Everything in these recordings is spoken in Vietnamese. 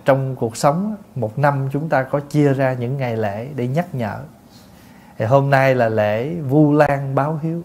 trong cuộc sống một năm chúng ta có chia ra những ngày lễ để nhắc nhở. Thì hôm nay là lễ Vu Lan báo hiếu.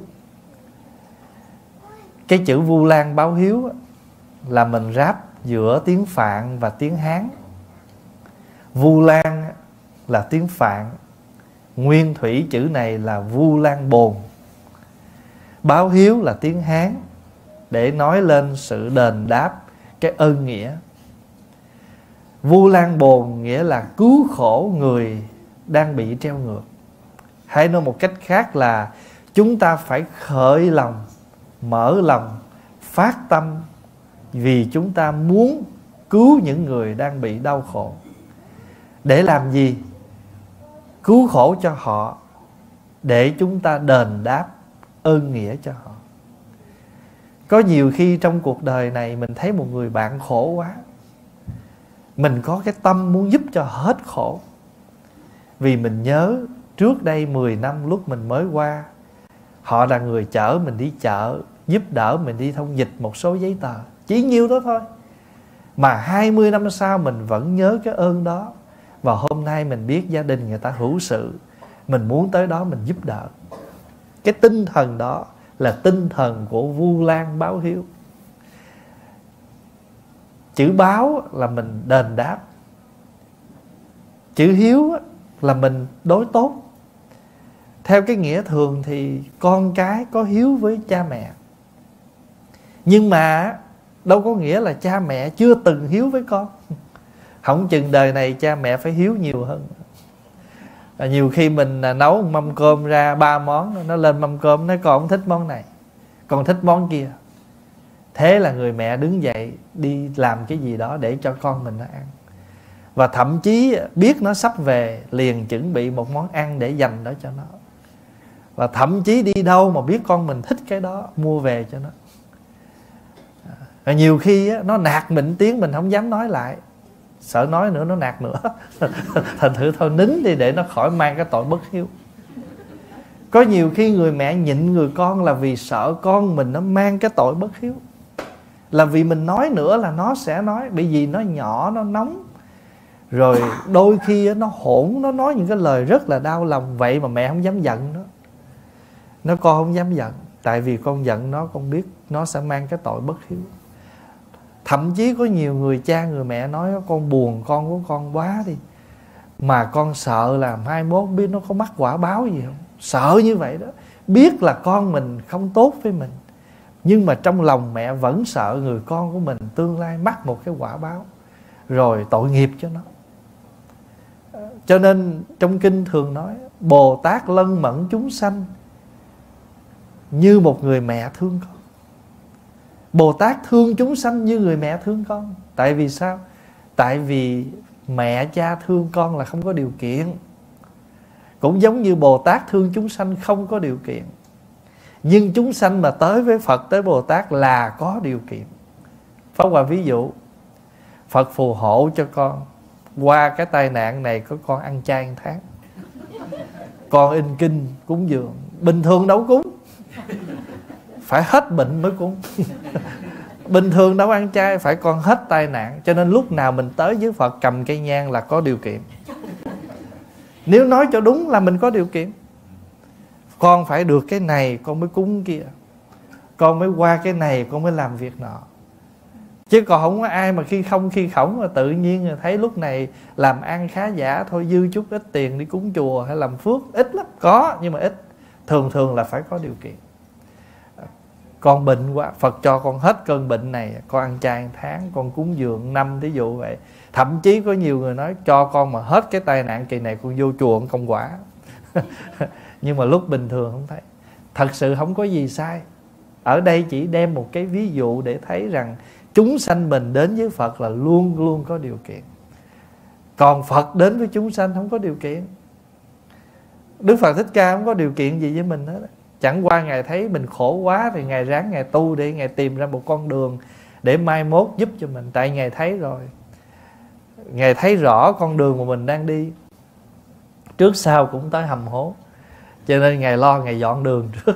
Cái chữ Vu Lan báo hiếu là mình ráp giữa tiếng Phạn và tiếng Hán. Vu Lan là tiếng Phạn, nguyên thủy chữ này là Vu Lan Bồn. Báo hiếu là tiếng Hán, để nói lên sự đền đáp cái ơn nghĩa. Vu Lan Bồn nghĩa là cứu khổ người đang bị treo ngược. Hay nói một cách khác là chúng ta phải khởi lòng, mở lòng, phát tâm, vì chúng ta muốn cứu những người đang bị đau khổ. Để làm gì? Cứu khổ cho họ, để chúng ta đền đáp ơn nghĩa cho họ. Có nhiều khi trong cuộc đời này mình thấy một người bạn khổ quá, mình có cái tâm muốn giúp cho hết khổ. Vì mình nhớ trước đây 10 năm lúc mình mới qua, họ là người chở mình đi chợ, giúp đỡ mình đi thông dịch một số giấy tờ, chỉ nhiêu đó thôi. Mà 20 năm sau mình vẫn nhớ cái ơn đó. Và hôm nay mình biết gia đình người ta hữu sự, mình muốn tới đó mình giúp đỡ. Cái tinh thần đó là tinh thần của Vu Lan báo hiếu. Chữ báo là mình đền đáp, chữ hiếu là mình đối tốt. Theo cái nghĩa thường thì con cái có hiếu với cha mẹ, nhưng mà đâu có nghĩa là cha mẹ chưa từng hiếu với con. Không chừng đời này cha mẹ phải hiếu nhiều hơn. Nhiều khi mình nấu một mâm cơm ra 3 món, nó lên mâm cơm nói con không thích món này, con thích món kia. Thế là người mẹ đứng dậy đi làm cái gì đó để cho con mình nó ăn. Và thậm chí biết nó sắp về liền chuẩn bị một món ăn để dành đó cho nó. Và thậm chí đi đâu mà biết con mình thích cái đó mua về cho nó. Nhiều khi nó nạt mình tiếng mình không dám nói lại, sợ nói nữa nó nạt nữa. Thành thử thôi nín đi để nó khỏi mang cái tội bất hiếu. Có nhiều khi người mẹ nhịn người con là vì sợ con mình nó mang cái tội bất hiếu, là vì mình nói nữa là nó sẽ nói, bởi vì nó nhỏ, nó nóng. Rồi đôi khi nó hỗn, nó nói những cái lời rất là đau lòng. Vậy mà mẹ không dám giận nó. Nó con không dám giận, tại vì con giận nó, con biết nó sẽ mang cái tội bất hiếu. Thậm chí có nhiều người cha người mẹ nói con buồn con của con quá đi, mà con sợ là mai mốt biết nó có mắc quả báo gì không. Sợ như vậy đó. Biết là con mình không tốt với mình, nhưng mà trong lòng mẹ vẫn sợ người con của mình tương lai mắc một cái quả báo, rồi tội nghiệp cho nó. Cho nên trong kinh thường nói Bồ Tát lân mẫn chúng sanh như một người mẹ thương con. Bồ Tát thương chúng sanh như người mẹ thương con. Tại vì sao? Tại vì mẹ cha thương con là không có điều kiện. Cũng giống như Bồ Tát thương chúng sanh không có điều kiện. Nhưng chúng sanh mà tới với Phật, tới Bồ Tát là có điều kiện. Pháp Hòa ví dụ, Phật phù hộ cho con qua cái tai nạn này có con ăn chay 1 tháng, con in kinh cúng dường. Bình thường đâu cúng, phải hết bệnh mới cúng. Bình thường đâu ăn chay, phải con hết tai nạn. Cho nên lúc nào mình tới với Phật cầm cây nhang là có điều kiện. Nếu nói cho đúng là mình có điều kiện. Con phải được cái này con mới cúng kia, con mới qua cái này con mới làm việc nọ. Chứ còn không có ai mà khi không khi khổng mà tự nhiên thấy lúc này làm ăn khá giả thôi, dư chút ít tiền đi cúng chùa hay làm phước. Ít lắm, có nhưng mà ít. Thường thường là phải có điều kiện. Con bệnh quá, Phật cho con hết cơn bệnh này, con ăn chay 1 tháng, con cúng dường 5, thí dụ vậy. Thậm chí có nhiều người nói cho con mà hết cái tai nạn kỳ này con vô chùa con công quả. Nhưng mà lúc bình thường không thấy. Thật sự không có gì sai. Ở đây chỉ đem một cái ví dụ để thấy rằng chúng sanh mình đến với Phật là luôn luôn có điều kiện. Còn Phật đến với chúng sanh không có điều kiện. Đức Phật Thích Ca không có điều kiện gì với mình hết. Chẳng qua Ngài thấy mình khổ quá thì Ngài ráng Ngài tu để Ngài tìm ra một con đường để mai mốt giúp cho mình. Tại Ngài thấy rồi, Ngài thấy rõ con đường mà mình đang đi, trước sau cũng tới hầm hố. Cho nên Ngài lo Ngài dọn đường trước.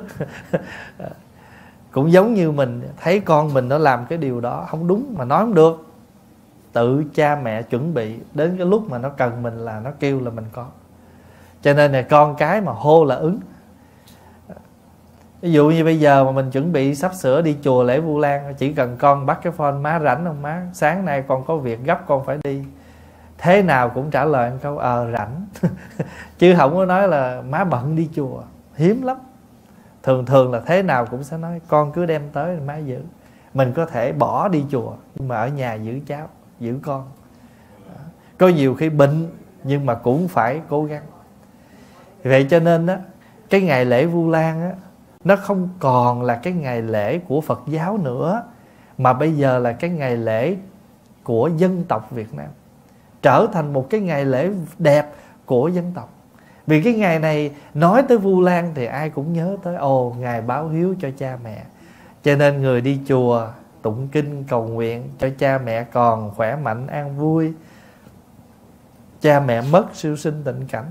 Cũng giống như mình thấy con mình nó làm cái điều đó không đúng mà nói không được, tự cha mẹ chuẩn bị, đến cái lúc mà nó cần mình là nó kêu là mình có. Cho nên là con cái mà hô là ứng. Ví dụ như bây giờ mà mình chuẩn bị sắp sửa đi chùa lễ Vu Lan, chỉ cần con bắt cái phone: má rảnh không má, sáng nay con có việc gấp con phải đi. Thế nào cũng trả lời một câu rảnh. Chứ không có nói là má bận đi chùa, hiếm lắm. Thường là thế nào cũng sẽ nói con cứ đem tới má giữ. Mình có thể bỏ đi chùa nhưng mà ở nhà giữ cháu, giữ con. Có nhiều khi bệnh nhưng mà cũng phải cố gắng. Vậy cho nên đó, cái ngày lễ Vu Lan á, nó không còn là cái ngày lễ của Phật giáo nữa, mà bây giờ là cái ngày lễ của dân tộc Việt Nam, trở thành một cái ngày lễ đẹp của dân tộc. Vì cái ngày này nói tới Vu Lan thì ai cũng nhớ tới ngày báo hiếu cho cha mẹ. Cho nên người đi chùa tụng kinh cầu nguyện cho cha mẹ còn khỏe mạnh an vui, cha mẹ mất siêu sinh tịnh cảnh.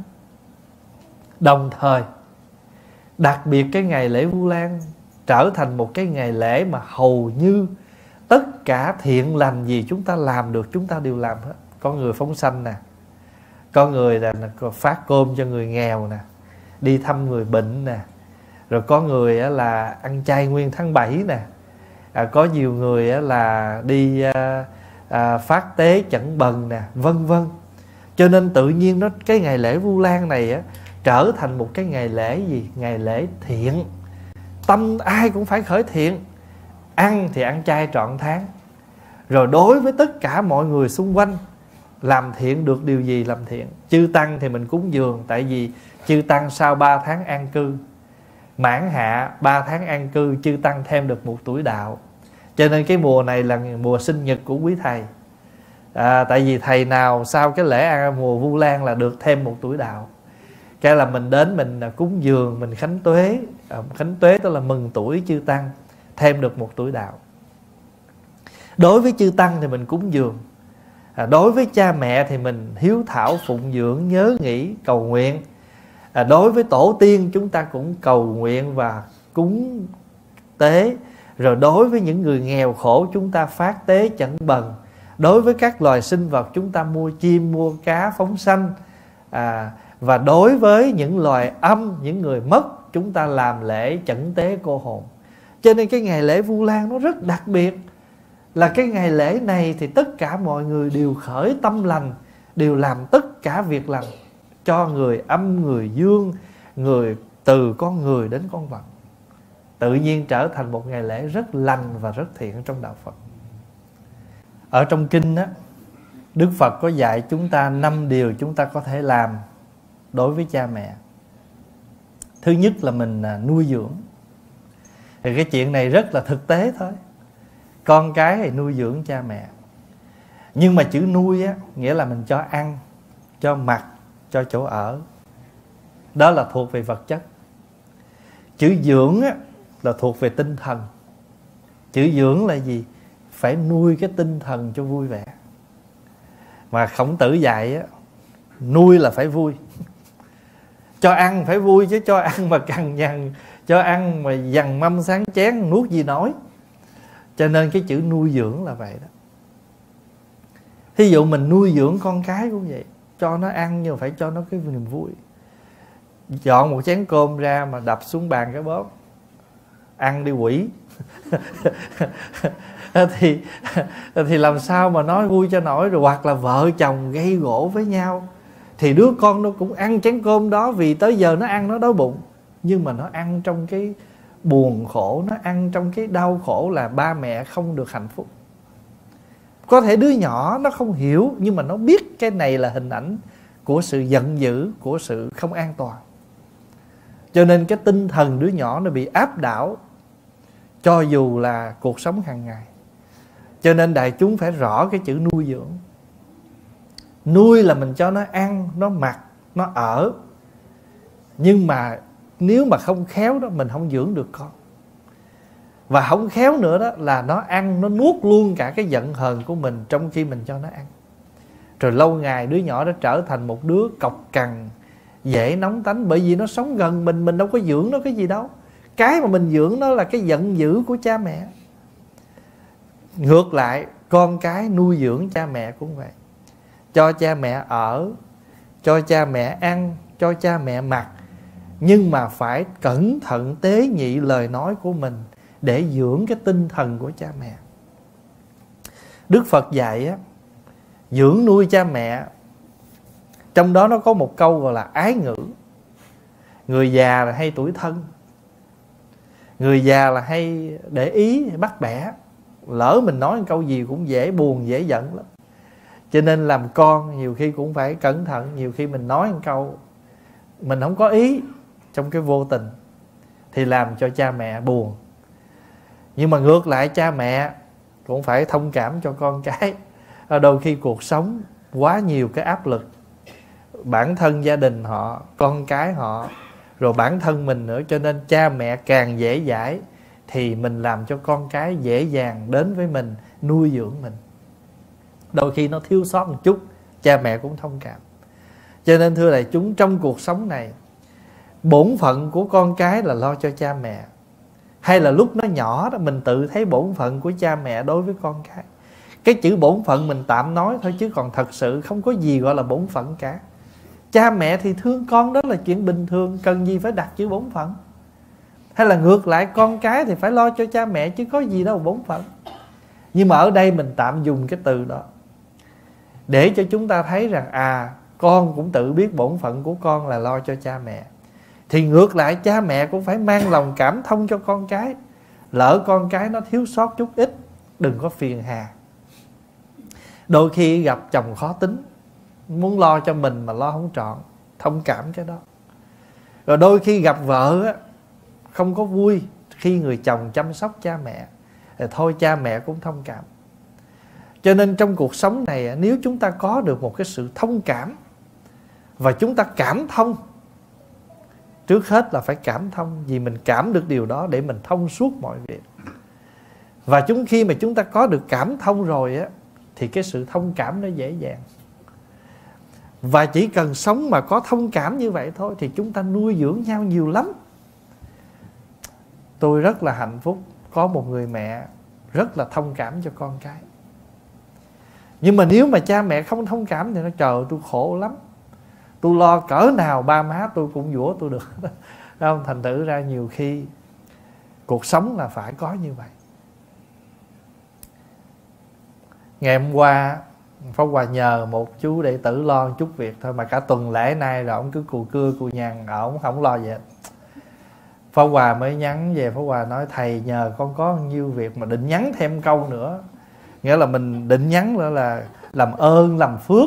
Đồng thời đặc biệt cái ngày lễ Vu Lan trở thành một cái ngày lễ mà hầu như tất cả thiện lành gì chúng ta làm được chúng ta đều làm hết. Có người phóng sanh nè, có người là phát cơm cho người nghèo nè, đi thăm người bệnh nè, rồi có người là ăn chay nguyên tháng 7 nè, có nhiều người là đi phát tế chẩn bần nè, vân vân. Cho nên tự nhiên cái ngày lễ Vu Lan này trở thành một cái ngày lễ gì? Ngày lễ thiện. Tâm ai cũng phải khởi thiện. Ăn thì ăn chay trọn tháng. Rồi đối với tất cả mọi người xung quanh, làm thiện được điều gì làm thiện. Chư Tăng thì mình cúng dường, tại vì chư Tăng sau 3 tháng an cư, mãn hạ 3 tháng an cư, chư Tăng thêm được 1 tuổi đạo. Cho nên cái mùa này là mùa sinh nhật của quý thầy. Tại vì thầy nào sau cái lễ mùa Vu Lan là được thêm 1 tuổi đạo. Cái là mình đến mình cúng dường, mình khánh tuế. Khánh tuế tức là mừng tuổi chư Tăng, thêm được 1 tuổi đạo. Đối với chư Tăng thì mình cúng dường. Đối với cha mẹ thì mình hiếu thảo phụng dưỡng, nhớ nghĩ, cầu nguyện. Đối với tổ tiên chúng ta cũng cầu nguyện và cúng tế. Rồi đối với những người nghèo khổ chúng ta phát tế chẩn bần. Đối với các loài sinh vật chúng ta mua chim, mua cá phóng sanh. Và đối với những loài âm, những người mất, chúng ta làm lễ chẩn tế cô hồn. Cho nên cái ngày lễ Vu Lan nó rất đặc biệt. Là cái ngày lễ này thì tất cả mọi người đều khởi tâm lành, đều làm tất cả việc lành cho người âm, người dương, người từ con người đến con vật. Tự nhiên trở thành một ngày lễ rất lành và rất thiện trong đạo Phật. Ở trong kinh á, Đức Phật có dạy chúng ta 5 điều chúng ta có thể làm đối với cha mẹ. Thứ nhất là mình nuôi dưỡng. Thì cái chuyện này rất là thực tế thôi. Con cái thì nuôi dưỡng cha mẹ. Nhưng mà chữ nuôi á, nghĩa là mình cho ăn, cho mặc, cho chỗ ở. Đó là thuộc về vật chất. Chữ dưỡng á, là thuộc về tinh thần. Chữ dưỡng là gì? Phải nuôi cái tinh thần cho vui vẻ. Mà Khổng Tử dạy á, nuôi là phải vui. Cho ăn phải vui, chứ cho ăn mà cằn nhằn, cho ăn mà dằn mâm sáng chén nuốt gì nổi. Cho nên cái chữ nuôi dưỡng là vậy đó. Thí dụ mình nuôi dưỡng con cái cũng vậy, cho nó ăn nhưng phải cho nó cái niềm vui. Dọn một chén cơm ra mà đập xuống bàn cái bóp, ăn đi quỷ. thì làm sao mà nói vui cho nổi. Rồi hoặc là vợ chồng gây gổ với nhau, thì đứa con nó cũng ăn chén cơm đó, vì tới giờ nó ăn nó đói bụng, nhưng mà nó ăn trong cái buồn khổ, nó ăn trong cái đau khổ là ba mẹ không được hạnh phúc. Có thể đứa nhỏ nó không hiểu, nhưng mà nó biết cái này là hình ảnh của sự giận dữ, của sự không an toàn. Cho nên cái tinh thần đứa nhỏ nó bị áp đảo, cho dù là cuộc sống hàng ngày. Cho nên đại chúng phải rõ cái chữ nuôi dưỡng. Nuôi là mình cho nó ăn, nó mặc, nó ở. Nhưng mà nếu mà không khéo đó, mình không dưỡng được con. Và không khéo nữa đó là nó ăn, nó nuốt luôn cả cái giận hờn của mình trong khi mình cho nó ăn. Rồi lâu ngày đứa nhỏ đó trở thành một đứa cọc cằn, dễ nóng tánh. Bởi vì nó sống gần mình đâu có dưỡng nó cái gì đâu. Cái mà mình dưỡng nó là cái giận dữ của cha mẹ. Ngược lại, con cái nuôi dưỡng cha mẹ cũng vậy. Cho cha mẹ ở, cho cha mẹ ăn, cho cha mẹ mặc, nhưng mà phải cẩn thận tế nhị lời nói của mình để dưỡng cái tinh thần của cha mẹ. Đức Phật dạy á, dưỡng nuôi cha mẹ, trong đó nó có một câu gọi là ái ngữ. Người già là hay tủi thân, người già là hay để ý, bắt bẻ. Lỡ mình nói một câu gì cũng dễ buồn, dễ giận lắm. Cho nên làm con nhiều khi cũng phải cẩn thận. Nhiều khi mình nói một câu mình không có ý, trong cái vô tình, thì làm cho cha mẹ buồn. Nhưng mà ngược lại, cha mẹ cũng phải thông cảm cho con cái. Đôi khi cuộc sống quá nhiều cái áp lực, bản thân gia đình họ, con cái họ, rồi bản thân mình nữa, cho nên cha mẹ càng dễ dãi thì mình làm cho con cái dễ dàng đến với mình, nuôi dưỡng mình. Đôi khi nó thiếu sót một chút, cha mẹ cũng thông cảm. Cho nên thưa đại chúng, trong cuộc sống này, bổn phận của con cái là lo cho cha mẹ. Hay là lúc nó nhỏ đó, mình tự thấy bổn phận của cha mẹ đối với con cái. Cái chữ bổn phận mình tạm nói thôi, chứ còn thật sự không có gì gọi là bổn phận cả. Cha mẹ thì thương con, đó là chuyện bình thường, cần gì phải đặt chữ bổn phận. Hay là ngược lại, con cái thì phải lo cho cha mẹ, chứ có gì đâu bổn phận. Nhưng mà ở đây mình tạm dùng cái từ đó để cho chúng ta thấy rằng con cũng tự biết bổn phận của con là lo cho cha mẹ. Thì ngược lại, cha mẹ cũng phải mang lòng cảm thông cho con cái. Lỡ con cái nó thiếu sót chút ít, đừng có phiền hà. Đôi khi gặp chồng khó tính, muốn lo cho mình mà lo không trọn, thông cảm cái đó. Rồi đôi khi gặp vợ á, không có vui khi người chồng chăm sóc cha mẹ, thì thôi cha mẹ cũng thông cảm. Cho nên trong cuộc sống này, nếu chúng ta có được một cái sự thông cảm và chúng ta cảm thông, trước hết là phải cảm thông, vì mình cảm được điều đó để mình thông suốt mọi việc. Và khi mà chúng ta có được cảm thông rồi á, thì cái sự thông cảm nó dễ dàng. Và chỉ cần sống mà có thông cảm như vậy thôi, thì chúng ta nuôi dưỡng nhau nhiều lắm. Tôi rất là hạnh phúc có một người mẹ rất là thông cảm cho con cái. Nhưng mà nếu mà cha mẹ không thông cảm thì nó trời, tôi khổ lắm. Tôi lo cỡ nào ba má tôi cũng dũa tôi được. Không? Thành thử ra nhiều khi cuộc sống là phải có như vậy. Ngày hôm qua Pháp Hòa nhờ một chú đệ tử lo một chút việc thôi, mà cả tuần lễ nay rồi ông cứ cù cưa cù nhằn, ông không lo gì hết. Pháp Hòa mới nhắn về, Pháp Hòa nói thầy nhờ con có nhiêu việc mà định nhắn thêm câu nữa. Nghĩa là mình định nhắn là làm ơn làm phước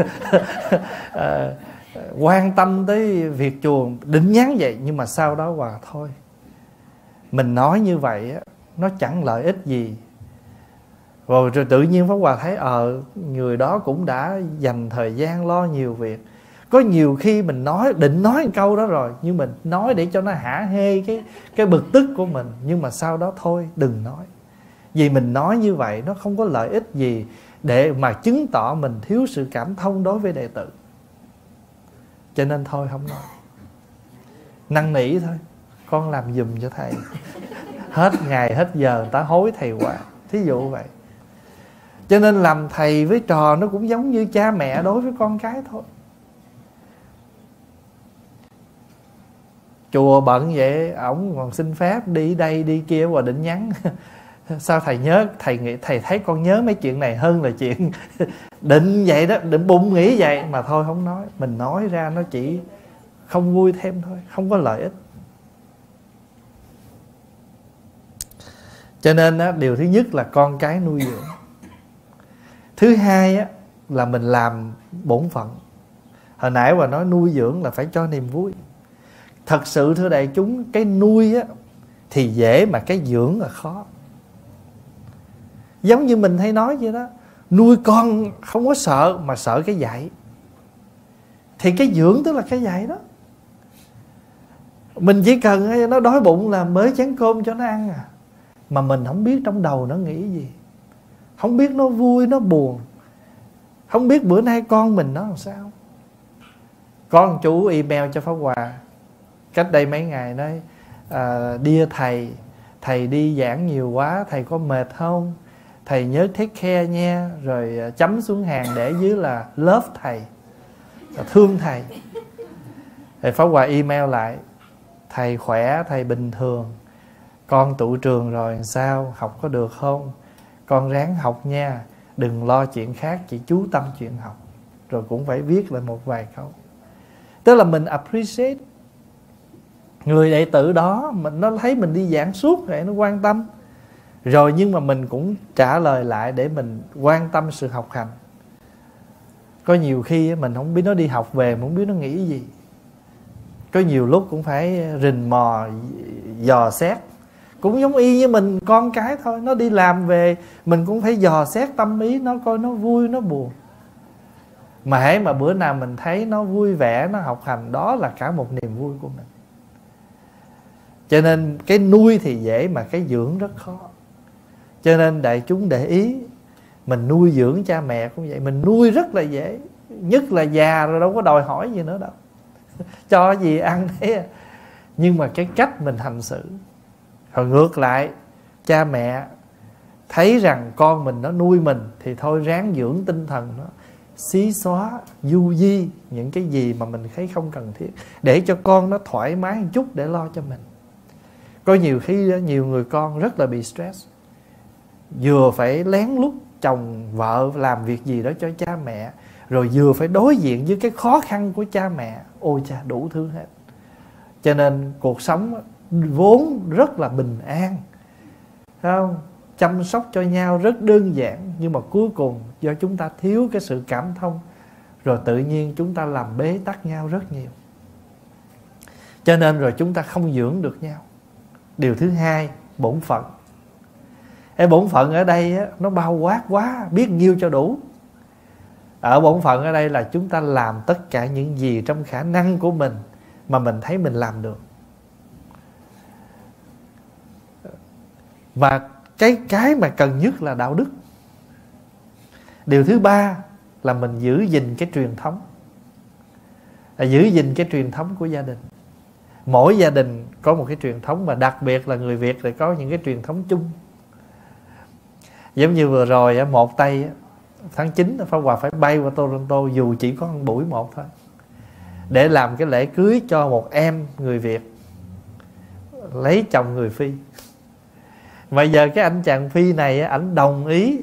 quan tâm tới việc chùa, định nhắn vậy. Nhưng mà sau đó Hòa thôi, mình nói như vậy á, nó chẳng lợi ích gì. Rồi tự nhiên Pháp Hòa thấy người đó cũng đã dành thời gian lo nhiều việc. Có nhiều khi mình định nói một câu đó rồi, nhưng mình nói để cho nó hả hê cái bực tức của mình. Nhưng mà sau đó thôi đừng nói. Vì mình nói như vậy nó không có lợi ích gì để mà chứng tỏ mình thiếu sự cảm thông đối với đệ tử. Cho nên thôi không nói, năn nỉ thôi, con làm giùm cho thầy. Hết ngày hết giờ người ta hối thầy quá, thí dụ vậy. Cho nên làm thầy với trò nó cũng giống như cha mẹ đối với con cái thôi. Chùa bận vậy, ổng còn xin phép đi đây đi kia và định nhắn. Sao thầy nhớ, thầy thấy con nhớ mấy chuyện này hơn là chuyện định vậy đó, định bụng nghĩ vậy mà thôi không nói. Mình nói ra nó chỉ không vui thêm thôi, không có lợi ích. Cho nên á, điều thứ nhất là con cái nuôi dưỡng. Thứ hai á, là mình làm bổn phận. Hồi nãy Hòa nói nuôi dưỡng là phải cho niềm vui. Thật sự thưa đại chúng, cái nuôi á, thì dễ mà cái dưỡng là khó. Giống như mình hay nói vậy đó, nuôi con không có sợ mà sợ cái dạy. Thì cái dưỡng tức là cái dạy đó. Mình chỉ cần nó đói bụng là mới chén cơm cho nó ăn à. Mà mình không biết trong đầu nó nghĩ gì, không biết nó vui nó buồn, không biết bữa nay con mình nó làm sao. Có một chú email cho Pháp Hòa cách đây mấy ngày nói Dear thầy đi giảng nhiều quá, thầy có mệt không? thầy nhớ take care nha, rồi chấm xuống hàng để dưới là love thầy, thương thầy. Thầy Pháp Hòa email lại: thầy khỏe, thầy bình thường, con tụ trường rồi sao, học có được không? Con ráng học nha, đừng lo chuyện khác, chỉ chú tâm chuyện học. Rồi cũng phải viết lại một vài câu. Tức là mình appreciate người đệ tử đó, nó thấy mình đi giảng suốt rồi nó quan tâm. Rồi nhưng mà mình cũng trả lời lại để mình quan tâm sự học hành. Có nhiều khi mình không biết nó đi học về, mình không biết nó nghĩ gì. Có nhiều lúc cũng phải rình mò, dò xét. Cũng giống y như mình con cái thôi, nó đi làm về mình cũng phải dò xét tâm ý nó, coi nó vui nó buồn. Mà hễ mà bữa nào mình thấy nó vui vẻ, nó học hành, đó là cả một niềm vui của mình. Cho nên cái nuôi thì dễ mà cái dưỡng rất khó. Cho nên đại chúng để ý, mình nuôi dưỡng cha mẹ cũng vậy, mình nuôi rất là dễ. Nhất là già rồi đâu có đòi hỏi gì nữa đâu, cho gì ăn thế. Nhưng mà cái cách mình hành xử. Rồi ngược lại, cha mẹ thấy rằng con mình nó nuôi mình thì thôi ráng dưỡng tinh thần nó, xí xóa, du di những cái gì mà mình thấy không cần thiết, để cho con nó thoải mái một chút để lo cho mình. Có nhiều khi nhiều người con rất là bị stress, vừa phải lén lút chồng vợ làm việc gì đó cho cha mẹ, rồi vừa phải đối diện với cái khó khăn của cha mẹ. Ôi cha, đủ thứ hết. Cho nên cuộc sống vốn rất là bình an, thấy không? Chăm sóc cho nhau rất đơn giản. Nhưng mà cuối cùng do chúng ta thiếu cái sự cảm thông, rồi tự nhiên chúng ta làm bế tắc nhau rất nhiều. Cho nên rồi chúng ta không dưỡng được nhau. Điều thứ hai, bổn phận. Cái bổn phận ở đây á, nó bao quát quá, biết nhiêu cho đủ. Ở bổn phận ở đây là chúng ta làm tất cả những gì trong khả năng của mình mà mình thấy mình làm được. Và cái mà cần nhất là đạo đức. Điều thứ ba là mình giữ gìn cái truyền thống, là giữ gìn cái truyền thống của gia đình. Mỗi gia đình có một cái truyền thống, mà đặc biệt là người Việt thì có những cái truyền thống chung. Giống như vừa rồi một Tây tháng 9 Pháp Hòa phải bay qua Toronto, dù chỉ có một buổi một thôi, để làm cái lễ cưới cho một em người Việt lấy chồng người Phi. Mà giờ cái anh chàng Phi này ảnh đồng ý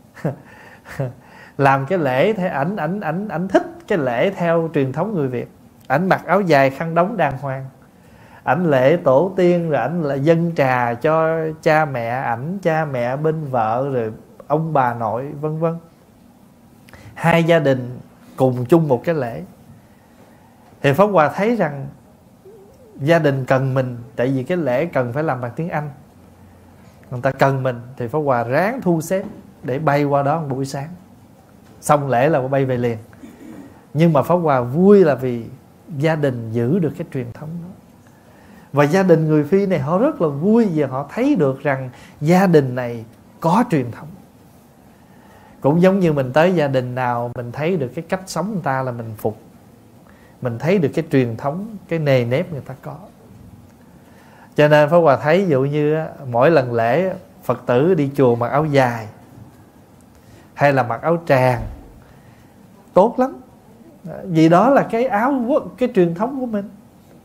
làm cái lễ theo ảnh thích cái lễ theo truyền thống người Việt. Ảnh mặc áo dài khăn đóng đàng hoàng, ảnh lễ tổ tiên, rồi ảnh là dâng trà cho cha mẹ ảnh, cha mẹ bên vợ, rồi ông bà nội, vân vân. Hai gia đình cùng chung một cái lễ. Thì Pháp Hòa thấy rằng gia đình cần mình, tại vì cái lễ cần phải làm bằng tiếng Anh, người ta cần mình, thì Pháp Hòa ráng thu xếp để bay qua đó một buổi sáng, xong lễ là bay về liền. Nhưng mà Pháp Hòa vui là vì gia đình giữ được cái truyền thống đó. Và gia đình người Phi này họ rất là vui vì họ thấy được rằng gia đình này có truyền thống. Cũng giống như mình tới gia đình nào mình thấy được cái cách sống người ta là mình phục. Mình thấy được cái truyền thống, cái nề nếp người ta có. Cho nên Pháp Hòa thấy ví dụ như mỗi lần lễ Phật tử đi chùa mặc áo dài hay là mặc áo tràng, tốt lắm. Vì đó là cái áo, cái truyền thống của mình.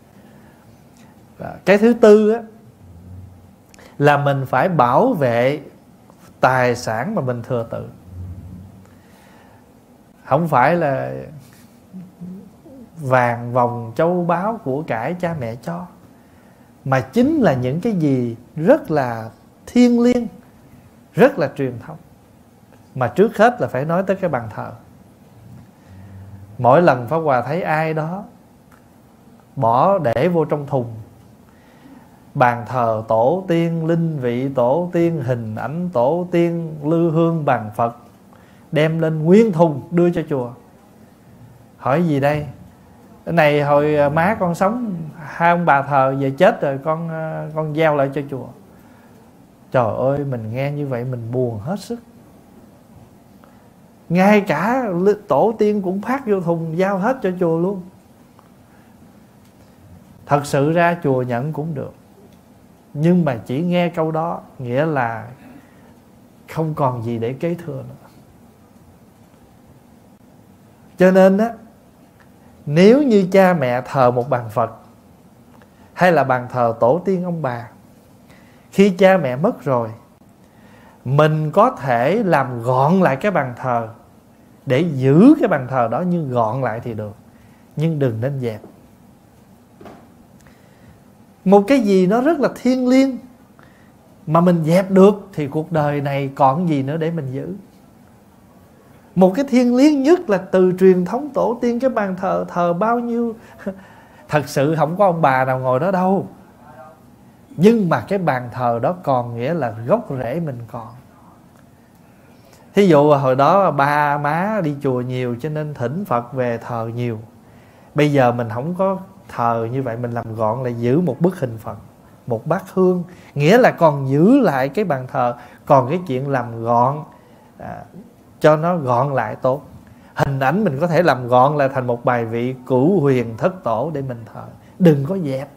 Cái thứ tư á, là mình phải bảo vệ tài sản mà mình thừa tự. Không phải là vàng vòng châu báu của cải cha mẹ cho, mà chính là những cái gì rất là thiêng liêng, rất là truyền thống. Mà trước hết là phải nói tới cái bàn thờ. Mỗi lần Pháp Hòa thấy ai đó bỏ để vô trong thùng bàn thờ tổ tiên, linh vị tổ tiên, hình ảnh tổ tiên, lư hương bàn Phật, đem lên nguyên thùng đưa cho chùa. Hỏi gì đây? Cái này hồi má con sống, hai ông bà thờ, về chết rồi con gieo lại cho chùa. Trời ơi, mình nghe như vậy mình buồn hết sức. Ngay cả tổ tiên cũng phát vô thùng giao hết cho chùa luôn. Thật sự ra chùa nhận cũng được, nhưng mà chỉ nghe câu đó nghĩa là không còn gì để kế thừa nữa. Cho nên á, nếu như cha mẹ thờ một bàn Phật hay là bàn thờ tổ tiên ông bà, khi cha mẹ mất rồi, mình có thể làm gọn lại cái bàn thờ để giữ cái bàn thờ đó, nhưng gọn lại thì được, nhưng đừng nên dẹp. Một cái gì nó rất là thiêng liêng mà mình dẹp được thì cuộc đời này còn gì nữa để mình giữ. Một cái thiêng liêng nhất là từ truyền thống tổ tiên, cái bàn thờ thờ bao nhiêu. Thật sự không có ông bà nào ngồi đó đâu, nhưng mà cái bàn thờ đó còn, nghĩa là gốc rễ mình còn. Thí dụ hồi đó ba má đi chùa nhiều cho nên thỉnh Phật về thờ nhiều. Bây giờ mình không có thờ như vậy, mình làm gọn lại, giữ một bức hình Phật, một bát hương, nghĩa là còn giữ lại cái bàn thờ. Còn cái chuyện làm gọn cho nó gọn lại tốt. Hình ảnh mình có thể làm gọn lại thành một bài vị cửu huyền thất tổ để mình thờ, đừng có dẹp.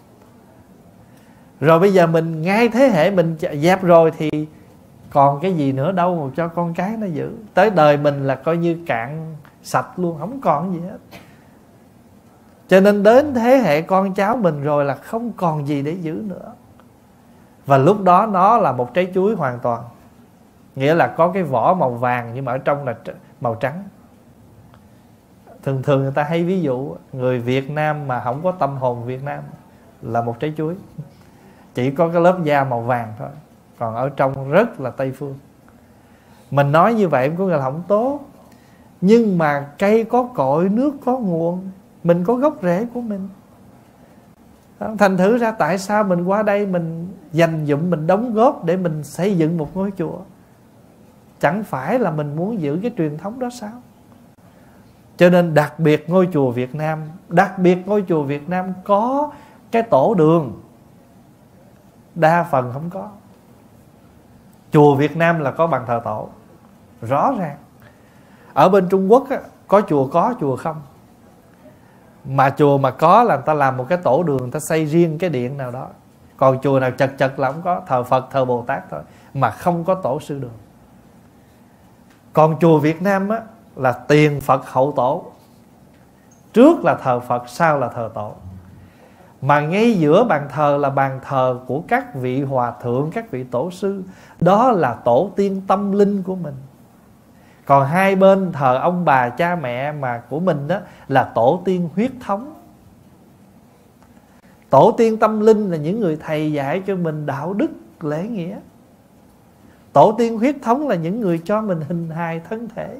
Rồi bây giờ mình ngay thế hệ mình dẹp rồi thì còn cái gì nữa đâu mà cho con cái nó giữ. Tới đời mình là coi như cạn sạch luôn, không còn gì hết. Cho nên đến thế hệ con cháu mình rồi là không còn gì để giữ nữa. Và lúc đó nó là một trái chuối hoàn toàn, nghĩa là có cái vỏ màu vàng nhưng mà ở trong là màu trắng. Thường thường người ta hay ví dụ người Việt Nam mà không có tâm hồn Việt Nam là một trái chuối, chỉ có cái lớp da màu vàng thôi, còn ở trong rất là Tây phương. Mình nói như vậy cũng là không tốt, nhưng mà cây có cội, nước có nguồn, mình có gốc rễ của mình. Thành thử ra tại sao mình qua đây mình dành dụm, mình đóng góp để mình xây dựng một ngôi chùa? Chẳng phải là mình muốn giữ cái truyền thống đó sao? Cho nên đặc biệt ngôi chùa Việt Nam, đặc biệt ngôi chùa Việt Nam có cái tổ đường, đa phần không có. Chùa Việt Nam là có bàn thờ tổ rõ ràng. Ở bên Trung Quốc á, có, chùa không. Mà chùa mà có là người ta làm một cái tổ đường, người ta xây riêng cái điện nào đó. Còn chùa nào chật chật là không có, thờ Phật thờ Bồ Tát thôi, mà không có tổ sư đường. Còn chùa Việt Nam á, là tiền Phật hậu tổ, trước là thờ Phật, sau là thờ tổ. Mà ngay giữa bàn thờ là bàn thờ của các vị hòa thượng, các vị tổ sư, đó là tổ tiên tâm linh của mình. Còn hai bên thờ ông bà cha mẹ mà của mình đó là tổ tiên huyết thống. Tổ tiên tâm linh là những người thầy dạy cho mình đạo đức lễ nghĩa. Tổ tiên huyết thống là những người cho mình hình hài thân thể.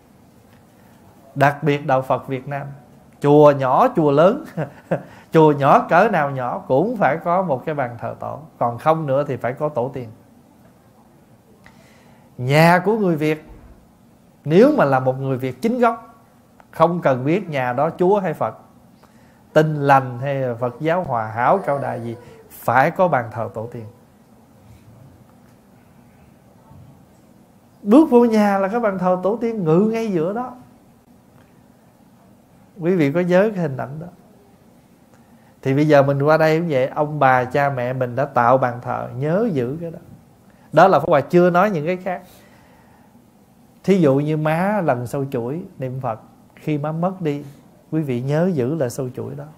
Đặc biệt đạo Phật Việt Nam, chùa nhỏ chùa lớn chùa nhỏ cỡ nào nhỏ cũng phải có một cái bàn thờ tổ, còn không nữa thì phải có tổ tiên. Nhà của người Việt, nếu mà là một người Việt chính gốc, không cần biết nhà đó Chúa hay Phật, Tin Lành hay Phật giáo Hòa Hảo Cao Đài gì, phải có bàn thờ tổ tiên. Bước vô nhà là cái bàn thờ tổ tiên ngự ngay giữa đó. Quý vị có nhớ cái hình ảnh đó? Thì bây giờ mình qua đây cũng vậy, ông bà cha mẹ mình đã tạo bàn thờ, nhớ giữ cái đó. Đó là Pháp Hòa chưa nói những cái khác. Thí dụ như má lần sâu chuỗi niệm Phật, khi má mất đi, quý vị nhớ giữ lại sâu chuỗi đó.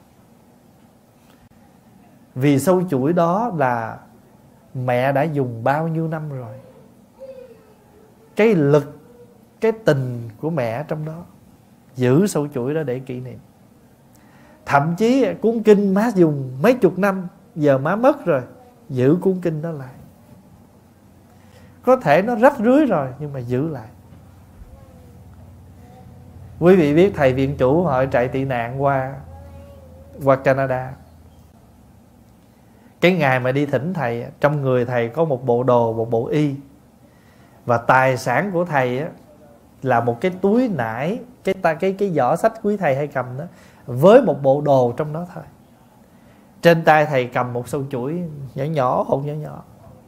Vì sâu chuỗi đó là mẹ đã dùng bao nhiêu năm rồi. Cái lực, cái tình của mẹ trong đó, giữ sâu chuỗi đó để kỷ niệm. Thậm chí cuốn kinh má dùng mấy chục năm, giờ má mất rồi, giữ cuốn kinh đó lại. Có thể nó rách rưới rồi nhưng mà giữ lại. Quý vị biết thầy viện chủ hội trại tị nạn qua Canada. Cái ngày mà đi thỉnh thầy, trong người thầy có một bộ đồ, một bộ y. Và tài sản của thầy á, là một cái túi nải, cái giỏ sách quý thầy hay cầm đó, với một bộ đồ trong đó thôi. Trên tay thầy cầm một sâu chuỗi nhỏ nhỏ, hột nhỏ nhỏ.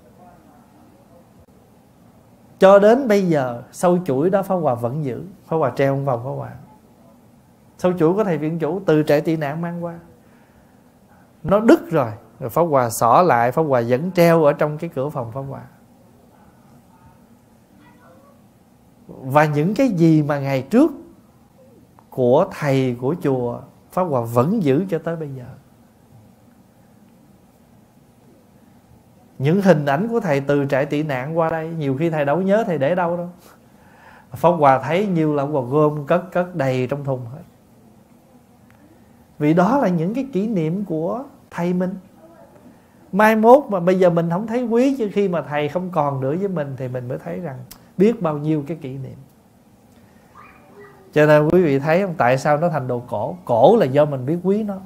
Cho đến bây giờ sâu chuỗi đó Pháp Hòa vẫn giữ. Pháp Hòa treo trong vòng Pháp Hòa. Sâu chuỗi của thầy viện chủ từ trại tị nạn mang qua, nó đứt rồi, Pháp Hòa xỏ lại, Pháp Hòa vẫn treo ở trong cái cửa phòng Pháp Hòa. Và những cái gì mà ngày trước của thầy của chùa Pháp Hòa vẫn giữ cho tới bây giờ. Những hình ảnh của thầy từ trại tị nạn qua đây, nhiều khi thầy đâu nhớ thầy để đâu đâu. Pháp Hòa thấy nhiêu là Pháp Hòa gom cất đầy trong thùng hết. Vì đó là những cái kỷ niệm của thầy mình. Mai mốt mà bây giờ mình không thấy quý, chứ khi mà thầy không còn nữa với mình thì mình mới thấy rằng biết bao nhiêu cái kỷ niệm. Cho nên quý vị thấy không, tại sao nó thành đồ cổ? Cổ là do mình biết quý nó.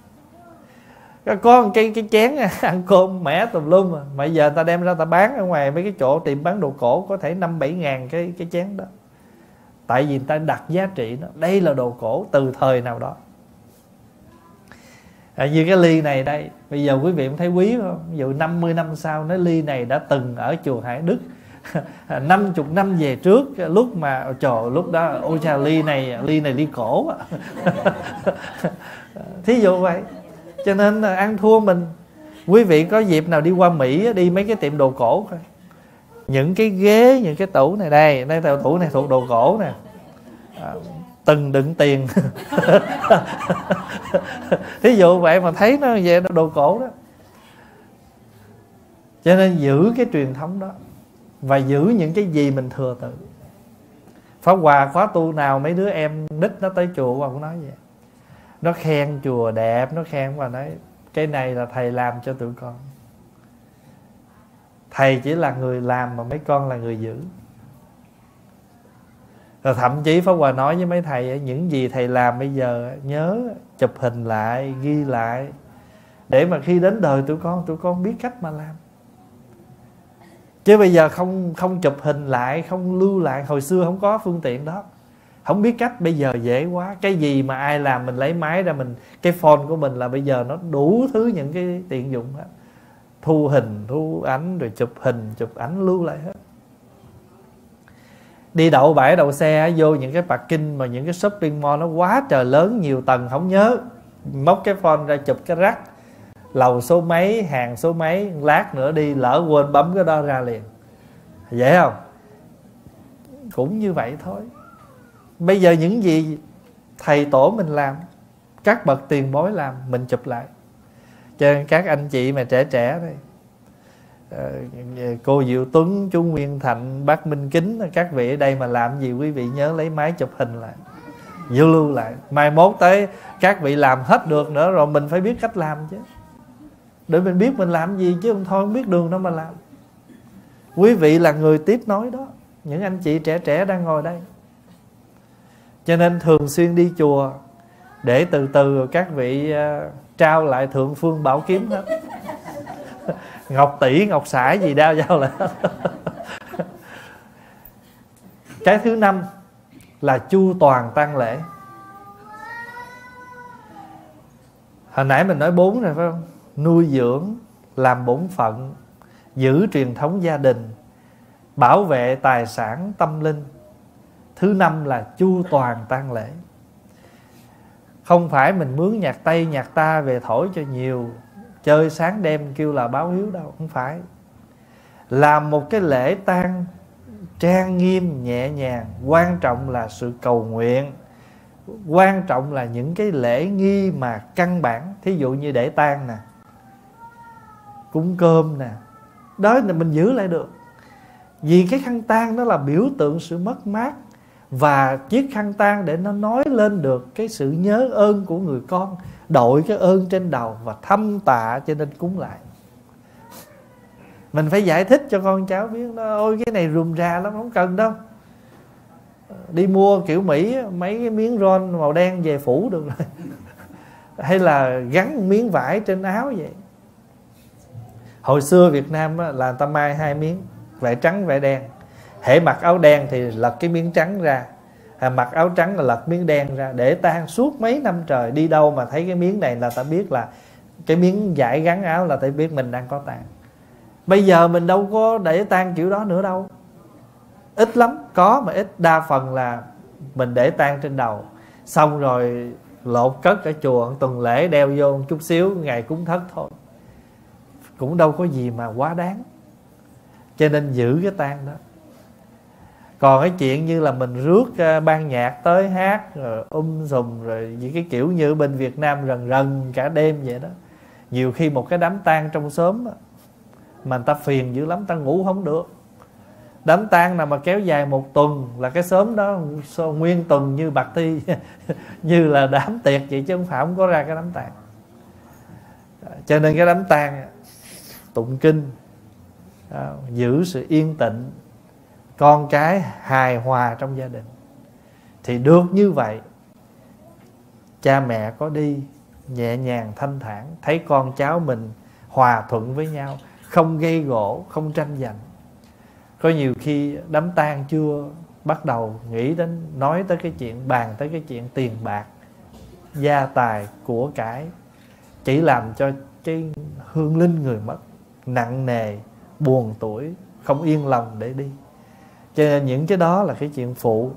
Có cái chén ăn cơm mẻ tùm lum mà bây giờ ta đem ra ta bán ở ngoài mấy cái chỗ tiệm bán đồ cổ có thể 5-7 ngàn cái chén đó. Tại vì người ta đặt giá trị nó. Đây là đồ cổ từ thời nào đó. Như cái ly này đây, bây giờ quý vị cũng thấy quý không? Ví dụ 50 năm sau, cái ly này đã từng ở chùa Hải Đức 50 năm về trước, lúc mà trời, lúc đó ôi chà, ly này ly cổ thí dụ vậy. Cho nên ăn thua mình. Quý vị có dịp nào đi qua Mỹ, đi mấy cái tiệm đồ cổ coi, những cái ghế, những cái tủ này đây tủ này thuộc đồ cổ nè, từng đựng tiền thí dụ vậy mà thấy nó về đồ cổ đó. Cho nên giữ cái truyền thống đó và giữ những cái gì mình thừa tự. Pháp Hòa khóa tu nào mấy đứa em nít nó tới chùa Hòa cũng nói vậy. Nó khen chùa đẹp, nó khen và nói cái này là thầy làm cho tụi con. Thầy chỉ là người làm mà mấy con là người giữ. Rồi thậm chí Pháp Hòa nói với mấy thầy, những gì thầy làm bây giờ nhớ chụp hình lại, ghi lại, để mà khi đến đời tụi con biết cách mà làm. Chứ bây giờ không chụp hình lại, không lưu lại. Hồi xưa không có phương tiện đó, không biết cách. Bây giờ dễ quá. Cái gì mà ai làm mình lấy máy ra, mình cái phone của mình là bây giờ nó đủ thứ những cái tiện dụng hết. Thu hình, thu ảnh, rồi chụp hình, chụp ảnh lưu lại hết. Đi đậu bãi đậu xe vô những cái parking mà những cái shopping mall nó quá trời lớn, nhiều tầng không nhớ, móc cái phone ra chụp cái rắc, lầu số mấy, hàng số mấy, lát nữa đi lỡ quên bấm cái đó ra liền. Dễ không? Cũng như vậy thôi. Bây giờ những gì thầy tổ mình làm, các bậc tiền bối làm, mình chụp lại. Cho nên các anh chị mà trẻ đây, cô Diệu Tuấn, chú Nguyên Thạnh, bác Minh Kính, các vị ở đây mà làm gì quý vị nhớ lấy máy chụp hình lại, giữ lưu lại. Mai mốt tới các vị làm hết được nữa rồi mình phải biết cách làm chứ, để mình biết mình làm gì, chứ không thôi không biết đường đâu mà làm. Quý vị là người tiếp nối đó, những anh chị trẻ đang ngồi đây. Cho nên thường xuyên đi chùa để từ từ các vị trao lại thượng phương bảo kiếm hết. Ngọc tỷ, ngọc sải gì đao giao lại. Cái thứ 5 là chu toàn tang lễ. Hồi nãy mình nói 4 rồi phải không? Nuôi dưỡng, làm bổn phận, giữ truyền thống gia đình, bảo vệ tài sản tâm linh. Thứ 5 là chu toàn tang lễ. Không phải mình mướn nhạc Tây nhạc ta về thổi cho nhiều, chơi sáng đêm kêu là báo hiếu đâu. Không phải. Làm một cái lễ tang trang nghiêm nhẹ nhàng. Quan trọng là sự cầu nguyện, quan trọng là những cái lễ nghi mà căn bản. Thí dụ như để tang nè, cúng cơm nè, đó là mình giữ lại được. Vì cái khăn tang nó là biểu tượng sự mất mát, và chiếc khăn tang để nó nói lên được cái sự nhớ ơn của người con, đội cái ơn trên đầu và thăm tạ, cho nên cúng lại. Mình phải giải thích cho con cháu biết đó, ôi cái này rườm rà lắm, không cần đâu. Đi mua kiểu Mỹ mấy cái miếng ron màu đen về phủ được rồi. Hay là gắn miếng vải trên áo vậy. Hồi xưa Việt Nam là người ta may 2 miếng, vải trắng vải đen. Hễ mặc áo đen thì lật cái miếng trắng ra, mặc áo trắng là lật miếng đen ra, để tang suốt mấy năm trời. Đi đâu mà thấy cái miếng này là ta biết là cái miếng vải gắn áo, là ta biết mình đang có tang. Bây giờ mình đâu có để tang kiểu đó nữa đâu, ít lắm, có mà ít. Đa phần là mình để tang trên đầu, xong rồi lột cất ở chùa, tuần lễ đeo vô một chút xíu, ngày cúng thất thôi, cũng đâu có gì mà quá đáng. Cho nên giữ cái tang đó. Còn cái chuyện như là mình rước ban nhạc tới hát rồi sùm rồi những cái kiểu như bên Việt Nam rần rần cả đêm vậy đó, nhiều khi một cái đám tang trong xóm mà người ta phiền dữ lắm, ta ngủ không được. Đám tang nào mà kéo dài 1 tuần là cái xóm đó nguyên tuần như bạc ti như là đám tiệc vậy, chứ không phải không có ra cái đám tang. Cho nên cái đám tang tụng kinh, giữ sự yên tĩnh, con cái hài hòa trong gia đình, thì được như vậy cha mẹ có đi nhẹ nhàng thanh thản, thấy con cháu mình hòa thuận với nhau, không gây gổ, không tranh giành. Có nhiều khi đám tang chưa bắt đầu nghĩ đến, nói tới cái chuyện, bàn tới cái chuyện tiền bạc, gia tài, của cải, chỉ làm cho cái hương linh người mất nặng nề, buồn tủi, không yên lòng để đi. Cho nên những cái đó là cái chuyện phụ.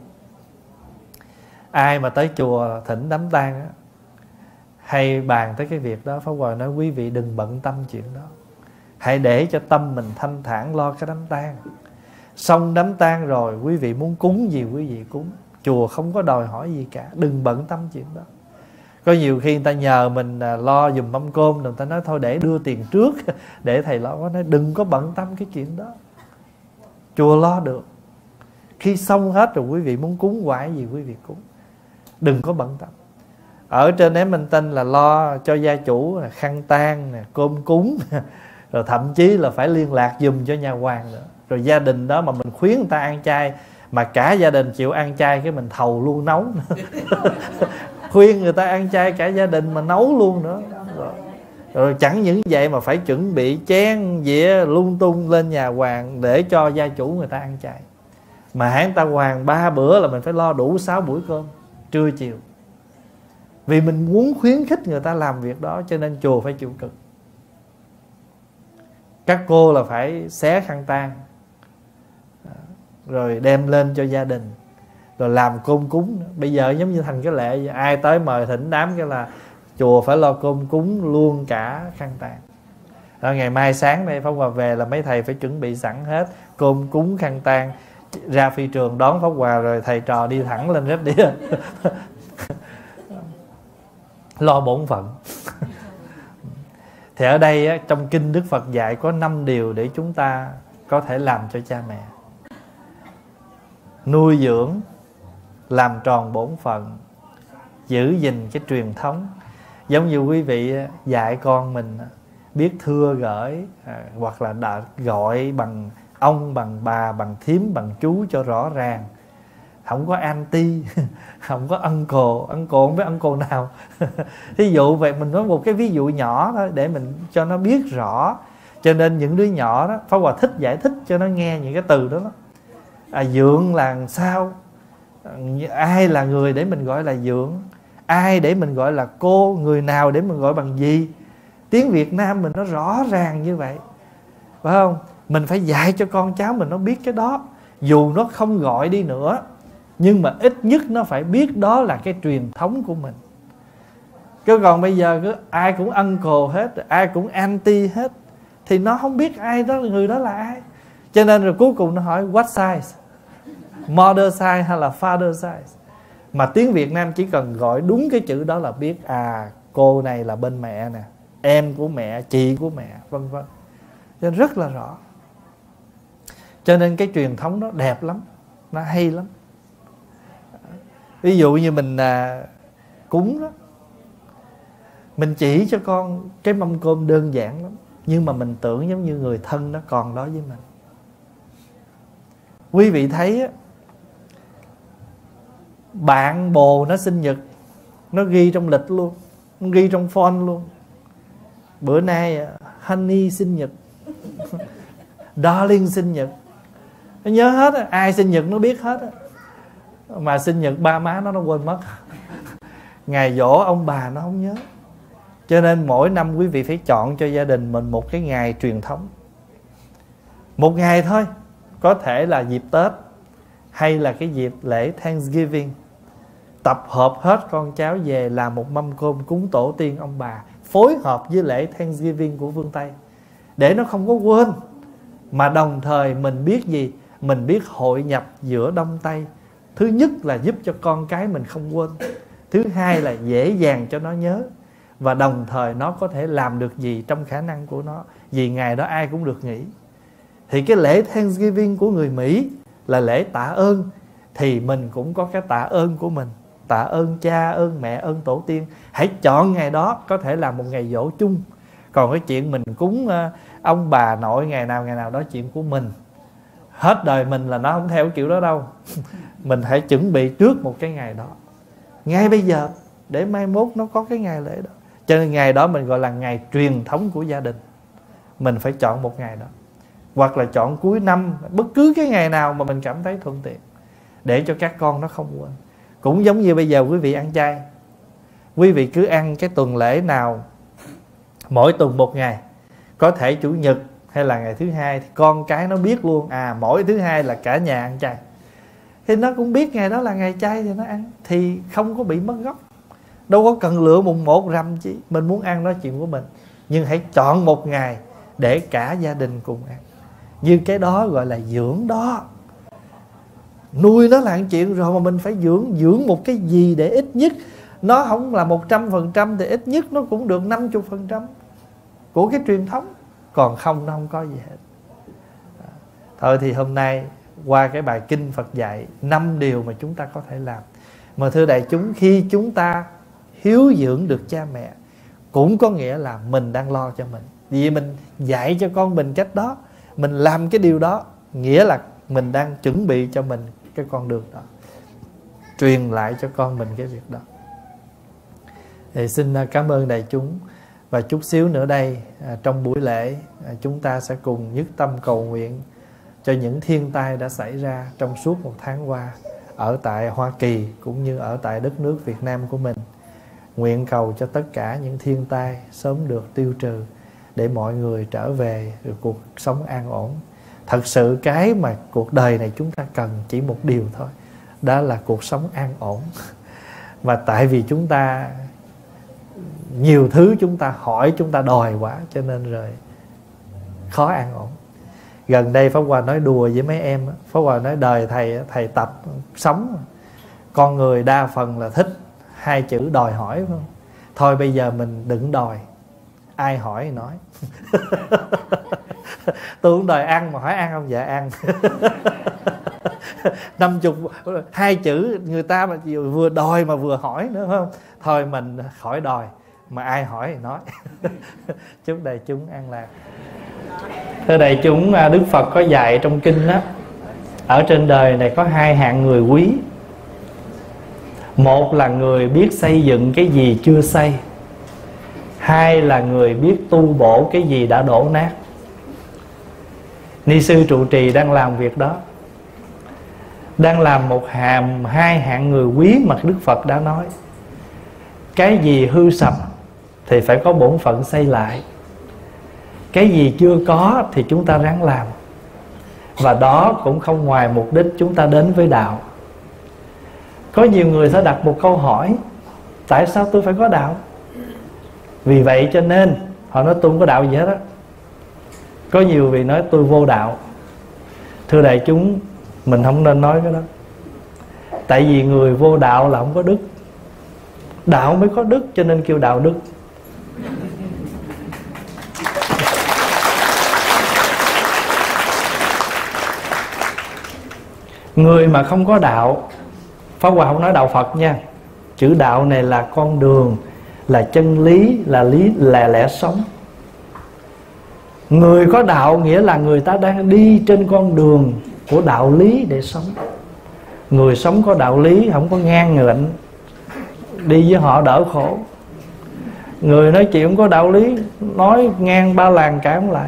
Ai mà tới chùa thỉnh đám tang á, hay bàn tới cái việc đó, Pháp Hòa nói quý vị đừng bận tâm chuyện đó, hãy để cho tâm mình thanh thản lo cái đám tang. Xong đám tang rồi, quý vị muốn cúng gì quý vị cúng, chùa không có đòi hỏi gì cả, đừng bận tâm chuyện đó. Có nhiều khi người ta nhờ mình lo giùm mâm cơm, người ta nói thôi để đưa tiền trước để thầy lo. Nói đừng có bận tâm cái chuyện đó, chùa lo được. Khi xong hết rồi quý vị muốn cúng quải gì quý vị cúng, đừng có bận tâm. Ở trên Ém Minh Tinh là lo cho gia chủ khăn tang, cơm cúng rồi thậm chí là phải liên lạc giùm cho nhà hoàng nữa. Rồi gia đình đó mà mình khuyến người ta ăn chay, mà cả gia đình chịu ăn chay, cái mình thầu luôn nấu khuyên người ta ăn chay cả gia đình mà nấu luôn nữa. Rồi chẳng những vậy mà phải chuẩn bị chén dĩa lung tung lên nhà hoàng để cho gia chủ người ta ăn chay. Mà hãng ta hoàng 3 bữa là mình phải lo đủ 6 buổi cơm trưa chiều, vì mình muốn khuyến khích người ta làm việc đó. Cho nên chùa phải chịu cực. Các cô là phải xé khăn tang rồi đem lên cho gia đình, rồi làm cơm cúng. Bây giờ giống như thành cái lệ, ai tới mời thỉnh đám cái là chùa phải lo cơm cúng luôn cả khăn tang. Ngày mai sáng đây Pháp Hòa về là mấy thầy phải chuẩn bị sẵn hết cơm cúng khăn tang, ra phi trường đón Pháp Hòa, rồi thầy trò đi thẳng lên Rết Đĩa lo bổn phận. Thì ở đây trong kinh Đức Phật dạy có 5 điều để chúng ta có thể làm cho cha mẹ: nuôi dưỡng, làm tròn bổn phận, giữ gìn cái truyền thống. Giống như quý vị dạy con mình biết thưa gửi, hoặc là gọi bằng ông, bằng bà, bằng thím, bằng chú cho rõ ràng. Không có anti, không có uncle không biết uncle nào. Thí dụ vậy, mình nói một cái ví dụ nhỏ thôi để mình cho nó biết rõ. Cho nên những đứa nhỏ đó, Pháp Hòa thích giải thích cho nó nghe những cái từ đó. Dượng là sao, ai là người để mình gọi là dượng, ai để mình gọi là cô, người nào để mình gọi bằng gì. Tiếng Việt Nam mình nó rõ ràng như vậy, phải không? Mình phải dạy cho con cháu mình nó biết cái đó. Dù nó không gọi đi nữa, nhưng mà ít nhất nó phải biết đó là cái truyền thống của mình. Chứ còn bây giờ cứ ai cũng uncle hết, ai cũng anti hết, thì nó không biết ai đó, người đó là ai. Cho nên rồi cuối cùng nó hỏi what size, mother size hay là father size. Mà tiếng Việt Nam chỉ cần gọi đúng cái chữ đó là biết cô này là bên mẹ nè, em của mẹ, chị của mẹ, vân vân. Cho nên rất là rõ. Cho nên cái truyền thống đó đẹp lắm, nó hay lắm. Ví dụ như mình cúng đó, mình chỉ cho con cái mâm cơm đơn giản lắm, nhưng mà mình tưởng giống như người thân nó còn đó với mình. Quý vị thấy bạn bồ nó sinh nhật, nó ghi trong lịch luôn, nó ghi trong phone luôn. Bữa nay Honey sinh nhật Darling sinh nhật, nó nhớ hết. Ai sinh nhật nó biết hết. Mà sinh nhật ba má nó quên mất. Ngày giỗ ông bà nó không nhớ. Cho nên mỗi năm quý vị phải chọn cho gia đình mình một cái ngày truyền thống. Một ngày thôi, có thể là dịp Tết hay là cái dịp lễ Thanksgiving. Tập hợp hết con cháu về làm một mâm cơm cúng tổ tiên ông bà, phối hợp với lễ Thanksgiving của phương Tây, để nó không có quên. Mà đồng thời mình biết gì? mình biết hội nhập giữa Đông Tây. Thứ nhất là giúp cho con cái mình không quên. Thứ hai là dễ dàng cho nó nhớ. Và đồng thời nó có thể làm được gì trong khả năng của nó. Vì ngày đó ai cũng được nghỉ. Thì cái lễ Thanksgiving của người Mỹ là lễ tạ ơn. Thì mình cũng có cái tạ ơn của mình. Tạ ơn cha, ơn mẹ, ơn tổ tiên. Hãy chọn ngày đó có thể là một ngày giỗ chung. Còn cái chuyện mình cúng ông bà nội ngày nào đó chuyện của mình. Hết đời mình là nó không theo kiểu đó đâu. Mình hãy chuẩn bị trước một cái ngày đó, ngay bây giờ, để mai mốt nó có cái ngày lễ đó. Cho nên ngày đó mình gọi là ngày truyền thống của gia đình. Mình phải chọn một ngày đó. Hoặc là chọn cuối năm, bất cứ cái ngày nào mà mình cảm thấy thuận tiện, để cho các con nó không quên. Cũng giống như bây giờ quý vị ăn chay, quý vị cứ ăn cái tuần lễ nào, mỗi tuần một ngày, có thể chủ nhật hay là ngày thứ hai, thì con cái nó biết luôn, mỗi thứ hai là cả nhà ăn chay. Thì nó cũng biết ngày đó là ngày chay thì nó ăn, thì không có bị mất gốc. Đâu có cần lựa mùng 1 rằm chi. Mình muốn ăn đó chuyện của mình, nhưng hãy chọn một ngày để cả gia đình cùng ăn. Như cái đó gọi là dưỡng đó. Nuôi nó là chuyện rồi, mà mình phải dưỡng một cái gì để ít nhất nó không là 100% thì ít nhất nó cũng được 50% của cái truyền thống. Còn không, nó không có gì hết. Thôi thì hôm nay qua cái bài kinh Phật dạy 5 điều mà chúng ta có thể làm. Mà thưa đại chúng, khi chúng ta hiếu dưỡng được cha mẹ, cũng có nghĩa là mình đang lo cho mình. Vì mình dạy cho con mình cách đó, mình làm cái điều đó, nghĩa là mình đang chuẩn bị cho mình cái con đường đó, truyền lại cho con mình cái việc đó. Thì xin cảm ơn đại chúng. Và chút xíu nữa đây, trong buổi lễ, chúng ta sẽ cùng nhất tâm cầu nguyện cho những thiên tai đã xảy ra trong suốt một tháng qua ở tại Hoa Kỳ cũng như ở tại đất nước Việt Nam của mình. Nguyện cầu cho tất cả những thiên tai sớm được tiêu trừ, để mọi người trở về được cuộc sống an ổn. Thật sự cái mà cuộc đời này chúng ta cần chỉ một điều thôi, đó là cuộc sống an ổn. Và tại vì chúng ta nhiều thứ chúng ta hỏi, chúng ta đòi quá, cho nên rồi khó an ổn. Gần đây Pháp Hòa nói đùa với mấy em, Pháp Hòa nói đời thầy tập sống, con người đa phần là thích hai chữ đòi hỏi, phải không? Thôi bây giờ mình đừng đòi, ai hỏi thì nói. Tôi cũng đòi ăn mà hỏi ăn không? Dạ ăn. 50 hai chữ người ta mà vừa đòi mà vừa hỏi nữa, phải không? Thôi mình khỏi đòi, mà ai hỏi thì nói. Chúc đại chúng an lạc. Thưa đại chúng, Đức Phật có dạy trong kinh đó, ở trên đời này có hai hạng người quý. Một là người biết xây dựng cái gì chưa xây, hai là người biết tu bổ cái gì đã đổ nát. Ni sư trụ trì đang làm việc đó, đang làm hai hạng người quý mà Đức Phật đã nói. Cái gì hư sập thì phải có bổn phận xây lại. Cái gì chưa có thì chúng ta ráng làm. Và đó cũng không ngoài mục đích chúng ta đến với đạo. Có nhiều người sẽ đặt một câu hỏi: tại sao tôi phải có đạo? Vì vậy cho nên họ nói tôi không có đạo gì hết á. Có nhiều vị nói tôi vô đạo. Thưa đại chúng, mình không nên nói cái đó. Tại vì người vô đạo là không có đức. Đạo mới có đức, cho nên kêu đạo đức. Người mà không có đạo, Pháp Hòa không nói đạo Phật nha, chữ đạo này là con đường, là chân lý, là lẽ sống. Người có đạo nghĩa là người ta đang đi trên con đường của đạo lý để sống. Người sống có đạo lý, không có ngang ngạnh, đi với họ đỡ khổ. Người nói chuyện không có đạo lý, nói ngang ba làng cãi lại.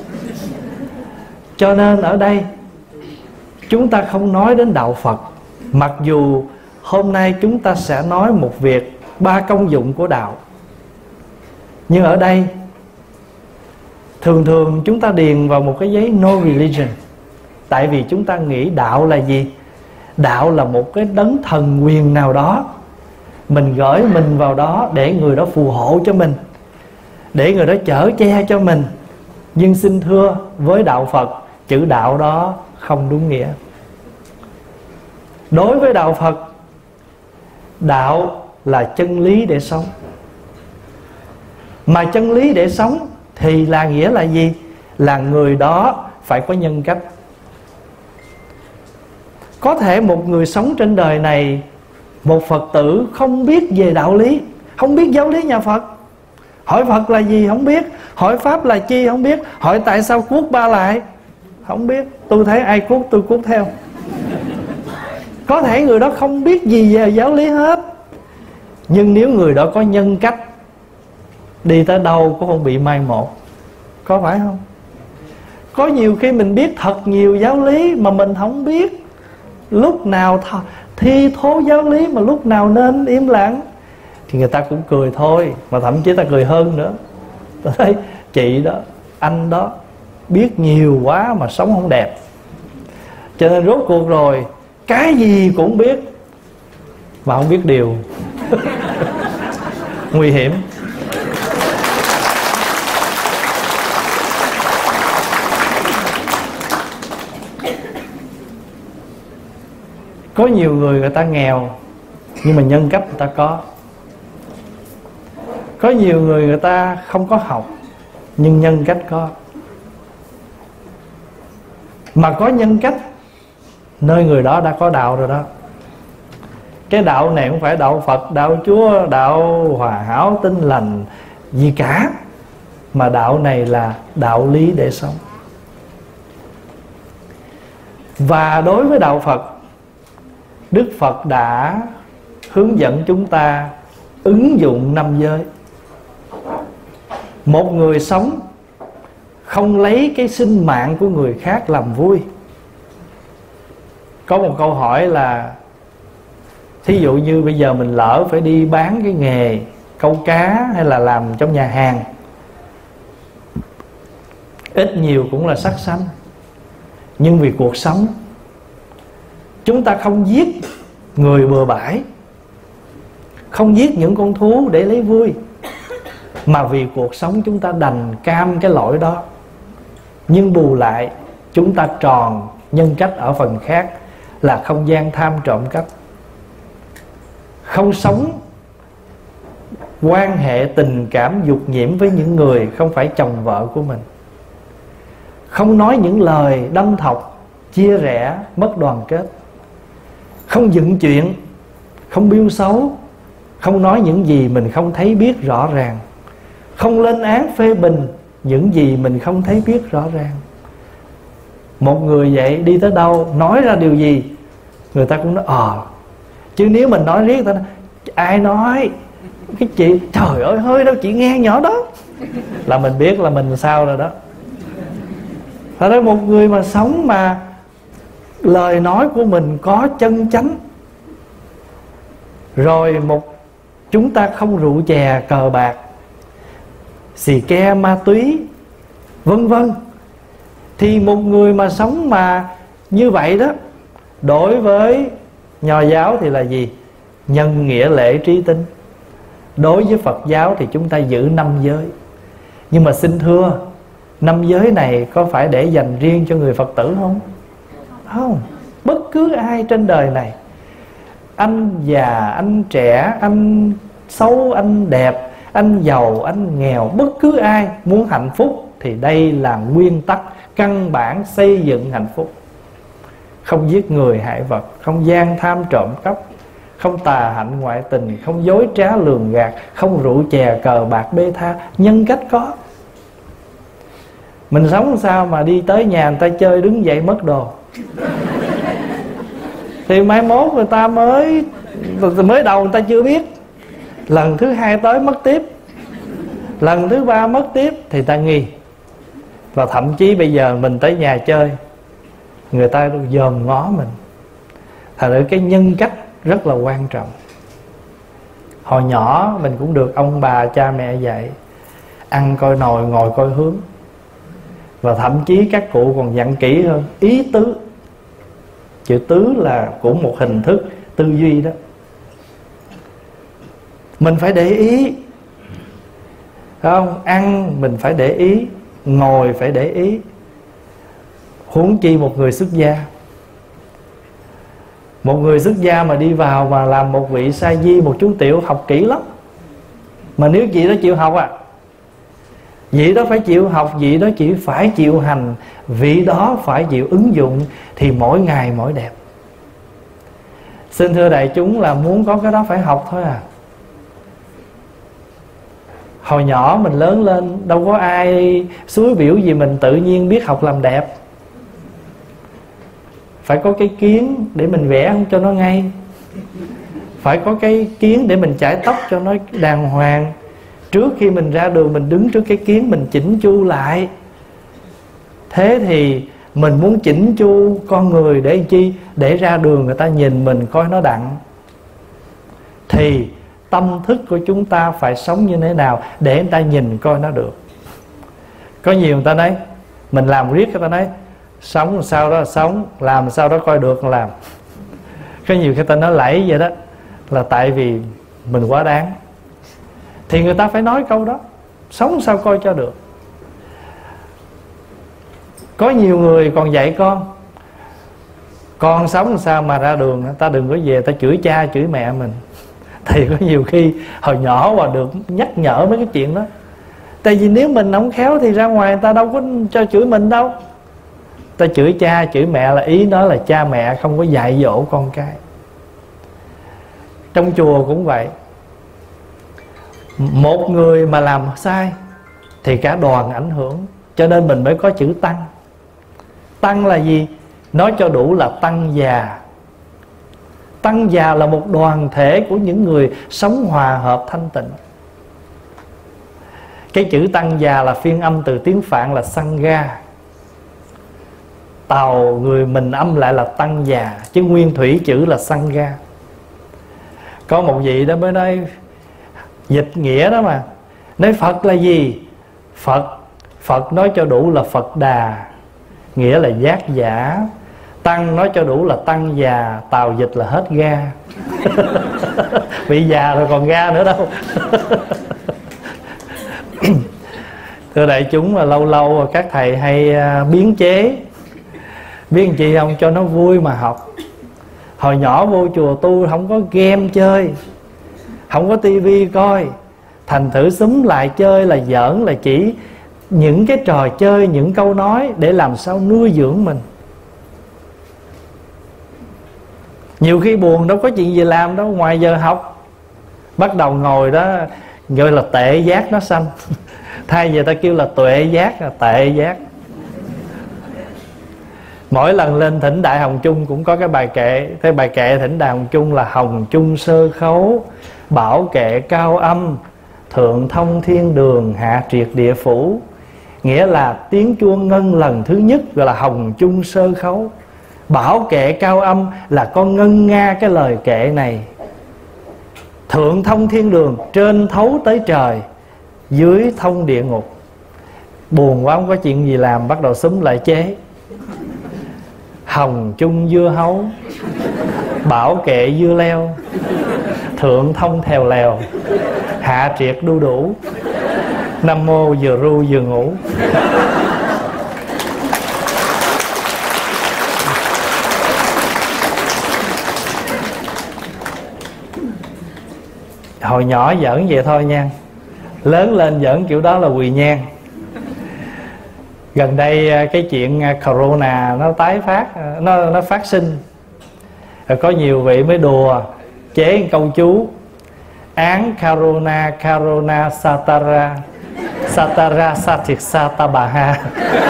Cho nên ở đây chúng ta không nói đến đạo Phật, mặc dù hôm nay chúng ta sẽ nói một việc 3 công dụng của đạo. Nhưng ở đây thường chúng ta điền vào một cái giấy no religion. Tại vì chúng ta nghĩ đạo là gì? Đạo là một cái đấng thần quyền nào đó, mình gửi mình vào đó để người đó phù hộ cho mình, để người đó chở che cho mình. Nhưng xin thưa, với đạo Phật, chữ đạo đó không đúng nghĩa. Đối với đạo Phật, đạo là chân lý để sống. Mà chân lý để sống thì là nghĩa là gì? Là người đó phải có nhân cách. Có thể một người sống trên đời này, một Phật tử không biết về đạo lý, không biết giáo lý nhà Phật, hỏi Phật là gì không biết, hỏi Pháp là chi không biết, hỏi tại sao cuốc ba lại không biết. Tôi thấy ai cuốc tôi cuốc theo. Có thể người đó không biết gì về giáo lý hết, nhưng nếu người đó có nhân cách, đi tới đâu cũng không bị mai một. Có phải không? Có nhiều khi mình biết thật nhiều giáo lý mà mình không biết lúc nào thi thố giáo lý, mà lúc nào nên im lặng, thì người ta cũng cười thôi, mà thậm chí ta cười hơn nữa. Tôi thấy chị đó, anh đó biết nhiều quá mà sống không đẹp. Cho nên rốt cuộc rồi cái gì cũng biết mà không biết điều. Nguy hiểm. Có nhiều người ta nghèo nhưng mà nhân cách người ta có. Có nhiều người ta không có học nhưng nhân cách có. Mà có nhân cách, nơi người đó đã có đạo rồi đó. Cái đạo này không phải đạo Phật, đạo Chúa, đạo hòa hảo tinh lành gì cả, mà đạo này là đạo lý để sống. Và đối với đạo Phật, Đức Phật đã hướng dẫn chúng ta ứng dụng 5 giới. Một người sống không lấy cái sinh mạng của người khác làm vui. Có một câu hỏi là, thí dụ như bây giờ mình lỡ phải đi bán cái nghề câu cá hay là làm trong nhà hàng, ít nhiều cũng là sắc xanh, nhưng vì cuộc sống chúng ta không giết người bừa bãi, không giết những con thú để lấy vui, mà vì cuộc sống chúng ta đành cam cái lỗi đó. Nhưng bù lại chúng ta tròn nhân cách ở phần khác, là không gian tham trộm cắp, không sống quan hệ tình cảm dục nhiễm với những người không phải chồng vợ của mình, không nói những lời đâm thọc, chia rẽ, mất đoàn kết, không dựng chuyện, không biêu xấu, không nói những gì mình không thấy biết rõ ràng, không lên án phê bình những gì mình không thấy biết rõ ràng. Một người vậy đi tới đâu nói ra điều gì người ta cũng nói chứ nếu mình nói riết ta nói, ai nói cái chị trời ơi hơi đâu chị nghe nhỏ đó, là mình biết là mình sao rồi đó. Thật ra một người mà sống mà lời nói của mình có chân chánh, rồi chúng ta không rượu chè cờ bạc xì ke ma túy vân vân, thì một người mà sống mà như vậy đó, đối với Nho giáo thì là gì? Nhân nghĩa lễ trí tín. Đối với Phật giáo thì chúng ta giữ 5 giới. Nhưng mà xin thưa, 5 giới này có phải để dành riêng cho người Phật tử không? Không. Bất cứ ai trên đời này, anh già, anh trẻ, anh xấu, anh đẹp, anh giàu, anh nghèo, bất cứ ai muốn hạnh phúc thì đây là nguyên tắc căn bản xây dựng hạnh phúc. Không giết người hại vật, không gian tham trộm cắp, không tà hạnh ngoại tình, không dối trá lường gạt, không rượu chè cờ bạc bê tha. Nhân cách có. Mình sống sao mà đi tới nhà người ta chơi đứng dậy mất đồ thì mai mốt người ta mới đầu người ta chưa biết, lần thứ 2 tới mất tiếp, lần thứ 3 mất tiếp thì ta nghi. Và thậm chí bây giờ mình tới nhà chơi, người ta dòm ngó mình. Thật ra cái nhân cách rất là quan trọng. Hồi nhỏ mình cũng được ông bà cha mẹ dạy, ăn coi nồi ngồi coi hướng. Và thậm chí các cụ còn dặn kỹ hơn, ý tứ. Chữ tứ là cũng một hình thức tư duy đó. Mình phải để ý, không? Ăn mình phải để ý, ngồi phải để ý. Huống chi một người xuất gia. Một người xuất gia mà đi vào mà làm một vị sa di, một chú tiểu, học kỹ lắm. Mà nếu vị đó chịu học vị đó phải chịu học, vị đó chỉ phải chịu hành, vị đó phải chịu ứng dụng, thì mỗi ngày mỗi đẹp. Xin thưa đại chúng là muốn có cái đó phải học thôi à. Hồi nhỏ mình lớn lên đâu có ai xúi biểu gì mình tự nhiên biết học làm đẹp. Phải có cái kiến để mình vẽ cho nó ngay, phải có cái kiến để mình chải tóc cho nó đàng hoàng. Trước khi mình ra đường mình đứng trước cái kiến mình chỉnh chu lại. Thế thì mình muốn chỉnh chu con người để chi? Để ra đường người ta nhìn mình coi nó đặng. Thì tâm thức của chúng ta phải sống như thế nào để người ta nhìn coi nó được. Có nhiều người ta nói mình làm riết, người ta nói sống sao đó là sống, làm sao đó coi được làm. Có nhiều người ta nói lẫy vậy đó, là tại vì mình quá đáng. Thì người ta phải nói câu đó, sống sao coi cho được. Có nhiều người còn dạy con sống sao mà ra đường ta đừng có về ta chửi cha chửi mẹ mình. Thì có nhiều khi hồi nhỏ mà được nhắc nhở mấy cái chuyện đó. Tại vì nếu mình không khéo thì ra ngoài người ta đâu có cho chửi mình đâu. Ta chửi cha chửi mẹ là ý đó là cha mẹ không có dạy dỗ con cái. Trong chùa cũng vậy. Một người mà làm sai thì cả đoàn ảnh hưởng. Cho nên mình mới có chữ tăng. Tăng là gì? Nói cho đủ là tăng già. Tăng già là một đoàn thể của những người sống hòa hợp thanh tịnh. Cái chữ tăng già là phiên âm từ tiếng Phạn là Sangha. Tàu người mình âm lại là tăng già, chứ nguyên thủy chữ là Sangha. Có một vị đó mới nói dịch nghĩa đó mà, nói Phật là gì? Phật nói cho đủ là Phật Đà, nghĩa là giác giả. Tăng nói cho đủ là tăng già, tàu dịch là hết ga. Bị già rồi còn ga nữa đâu. Thưa đại chúng, mà lâu lâu các thầy hay biến chế. Biết làm chi không? Cho nó vui mà học. Hồi nhỏ vô chùa tu không có game chơi, không có tivi coi, thành thử xúm lại chơi là giỡn, là chỉ những cái trò chơi, những câu nói để làm sao nuôi dưỡng mình. Nhiều khi buồn đâu có chuyện gì làm đâu, ngoài giờ học bắt đầu ngồi đó gọi là tệ giác nó sanh. Thay vì ta kêu là tuệ giác, là tệ giác. Mỗi lần lên thỉnh Đại Hồng Chung cũng có cái bài kệ. Cái bài kệ thỉnh Đại Hồng Chung là Hồng Chung sơ khấu, bảo kệ cao âm, thượng thông thiên đường, hạ triệt địa phủ. Nghĩa là tiếng chuông ngân lần thứ nhất gọi là Hồng Chung sơ khấu. Bảo kệ cao âm là con ngân nga cái lời kệ này. Thượng thông thiên đường, trên thấu tới trời, dưới thông địa ngục. Buồn quá không có chuyện gì làm, bắt đầu xúm lại chế. Hồng chung dưa hấu, bảo kệ dưa leo, thượng thông thèo lèo, hạ triệt đu đủ, nam mô vừa ru vừa ngủ. Hồi nhỏ giỡn vậy thôi nha, lớn lên giỡn kiểu đó là quỳ nhang. Gần đây cái chuyện corona nó tái phát, nó phát sinh. Rồi có nhiều vị mới đùa chế một câu chú: án corona corona satara satara satik satabaha.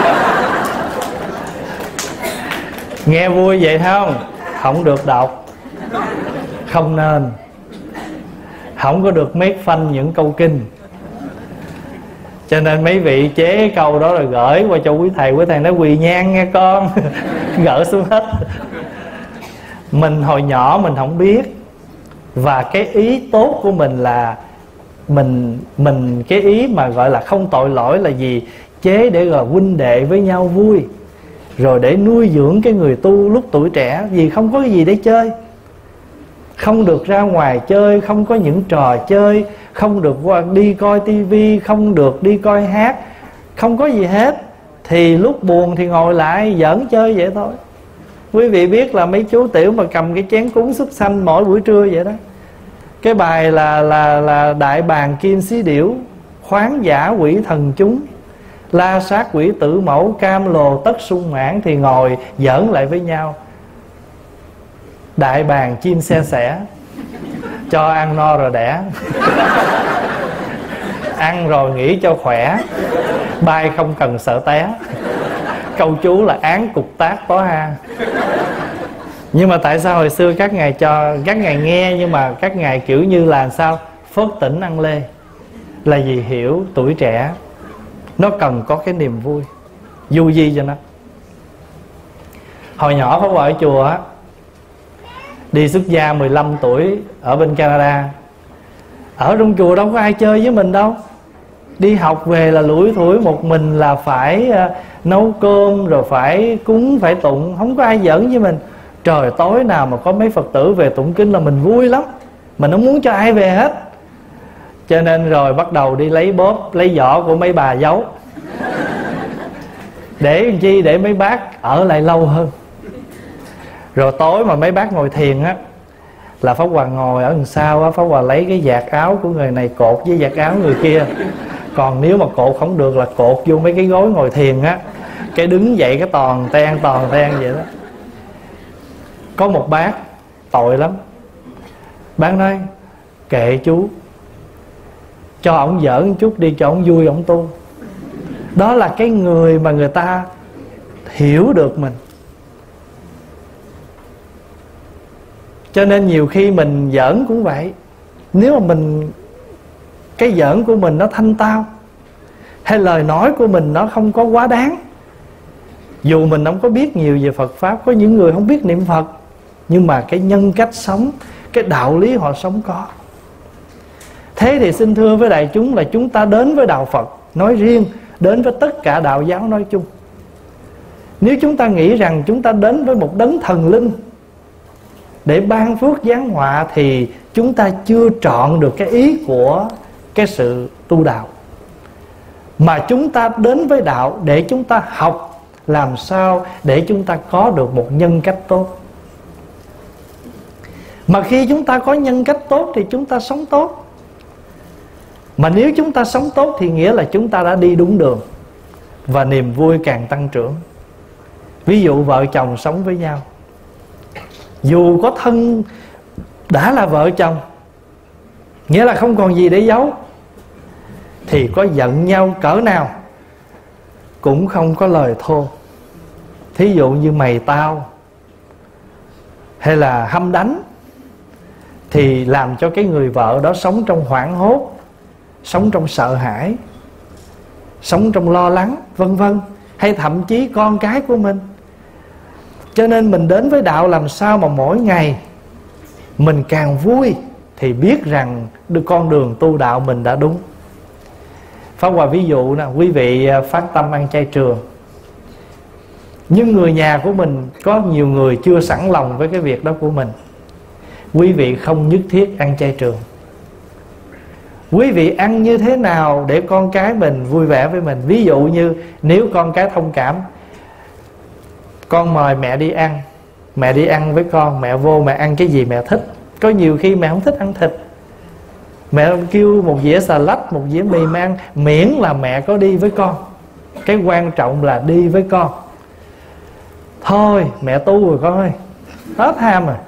Nghe vui vậy không? Không được đọc, không nên. Không có được make fun những câu kinh. Cho nên mấy vị chế câu đó rồi gửi qua cho quý thầy nói quỳ nhang nghe con. Gỡ xuống hết. Mình hồi nhỏ mình không biết. Và cái ý tốt của mình là Mình cái ý mà gọi là không tội lỗi là gì? Chế để gọi huynh đệ với nhau vui, rồi để nuôi dưỡng cái người tu lúc tuổi trẻ. Vì không có gì để chơi, không được ra ngoài chơi, không có những trò chơi, không được đi coi tivi, không được đi coi hát, không có gì hết. thì lúc buồn thì ngồi lại giỡn chơi vậy thôi. Quý vị biết là mấy chú tiểu mà cầm cái chén cúng súp xanh mỗi buổi trưa vậy đó. Cái bài là đại bàng kim xí điểu, khoáng giả quỷ thần chúng, la sát quỷ tử mẫu, cam lồ tất sung mãn, thì ngồi giỡn lại với nhau. Đại bàng chim xe sẻ, cho ăn no rồi đẻ. Ăn rồi nghỉ cho khỏe, bay không cần sợ té. Câu chú là án cục tác tó ha. Nhưng mà tại sao hồi xưa các ngài cho các ngài nghe, nhưng mà các ngài kiểu như là sao? Phớt tỉnh ăn lê. Là vì hiểu tuổi trẻ nó cần có cái niềm vui, du di cho nó. Hồi nhỏ Pháp Hòa ở chùa á, đi xuất gia 15 tuổi ở bên Canada. Ở trong chùa đâu có ai chơi với mình đâu. Đi học về là lủi thủi một mình, là phải nấu cơm, rồi phải cúng, phải tụng. Không có ai giỡn với mình. Trời, tối nào mà có mấy Phật tử về tụng kinh là mình vui lắm. Mình không muốn cho ai về hết. Cho nên rồi bắt đầu đi lấy bóp, lấy vỏ của mấy bà giấu. Để làm chi? Để mấy bác ở lại lâu hơn. Rồi tối mà mấy bác ngồi thiền á, là Pháp Hòa ngồi ở đằng sau á, Pháp Hòa lấy cái vạt áo của người này cột với vạt áo người kia. Còn nếu mà cột không được là cột vô mấy cái gối ngồi thiền á, cái đứng dậy cái toàn ten vậy đó. Có một bác tội lắm. Bác nói kệ chú, cho ổng giỡn chút đi, cho ổng vui ổng tu. Đó là cái người mà người ta hiểu được mình. Cho nên nhiều khi mình giỡn cũng vậy. Nếu mà mình, cái giỡn của mình nó thanh tao, hay lời nói của mình nó không có quá đáng, dù mình không có biết nhiều về Phật Pháp, có những người không biết niệm Phật, nhưng mà cái nhân cách sống, cái đạo lý họ sống có. Thế thì xin thưa với đại chúng là chúng ta đến với đạo Phật nói riêng, đến với tất cả đạo giáo nói chung. Nếu chúng ta nghĩ rằng chúng ta đến với một đấng thần linh để ban phước giáng họa, thì chúng ta chưa trọn được cái ý của cái sự tu đạo. Mà chúng ta đến với đạo để chúng ta học làm sao để chúng ta có được một nhân cách tốt. Mà khi chúng ta có nhân cách tốt thì chúng ta sống tốt. Mà nếu chúng ta sống tốt thì nghĩa là chúng ta đã đi đúng đường, và niềm vui càng tăng trưởng. Ví dụ vợ chồng sống với nhau, dù có thân đã là vợ chồng, nghĩa là không còn gì để giấu, thì có giận nhau cỡ nào cũng không có lời thô. Thí dụ như mày tao, hay là hăm đánh, thì làm cho cái người vợ đó sống trong hoảng hốt, sống trong sợ hãi, sống trong lo lắng, vân vân. Hay thậm chí con cái của mình. Cho nên mình đến với đạo làm sao mà mỗi ngày mình càng vui, thì biết rằng con đường tu đạo mình đã đúng. Pháp Hòa ví dụ nè, quý vị phát tâm ăn chay trường, nhưng người nhà của mình có nhiều người chưa sẵn lòng với cái việc đó của mình. Quý vị không nhất thiết ăn chay trường. Quý vị ăn như thế nào để con cái mình vui vẻ với mình. Ví dụ như nếu con cái thông cảm, con mời mẹ đi ăn, mẹ đi ăn với con, mẹ vô mẹ ăn cái gì mẹ thích. Có nhiều khi mẹ không thích ăn thịt, mẹ kêu một dĩa xà lách, một dĩa mì mẹ ăn, miễn là mẹ có đi với con. Cái quan trọng là đi với con. Thôi mẹ tu rồi con ơi, hết ham rồi.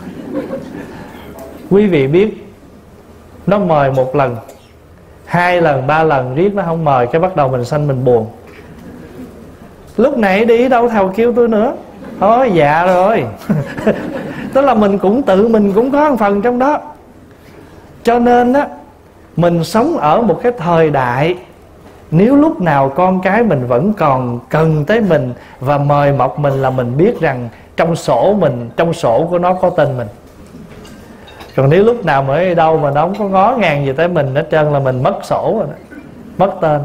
Quý vị biết, nó mời một lần, 2 lần, 3 lần riết nó không mời, cái bắt đầu mình sanh mình buồn. Lúc này đi đâu thầu kêu tôi nữa. Thôi dạ rồi. Tức là mình cũng tự mình cũng có một phần trong đó. Cho nên á, mình sống ở một cái thời đại, nếu lúc nào con cái mình vẫn còn cần tới mình và mời mọc mình, là mình biết rằng trong sổ mình, trong sổ của nó có tên mình. Còn nếu lúc nào mà ở đâu mà nó không có ngó ngàng gì tới mình hết trơn là mình mất sổ rồi đó, mất tên.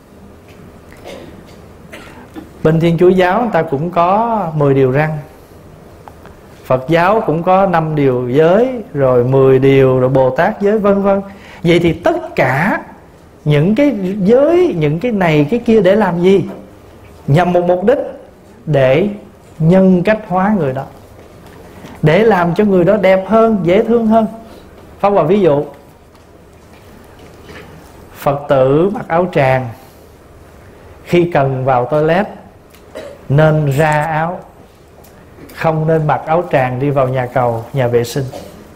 Bên Thiên Chúa giáo người ta cũng có 10 điều răn, Phật giáo cũng có 5 điều giới, rồi 10 điều, rồi Bồ Tát giới, vân vân. Vậy thì tất cả những cái giới, những cái này cái kia để làm gì? nhằm một mục đích để nhân cách hóa người đó, để làm cho người đó đẹp hơn, dễ thương hơn. Pháp Hòa ví dụ, Phật tử mặc áo tràng, khi cần vào toilet nên ra áo, không nên mặc áo tràng đi vào nhà cầu, nhà vệ sinh.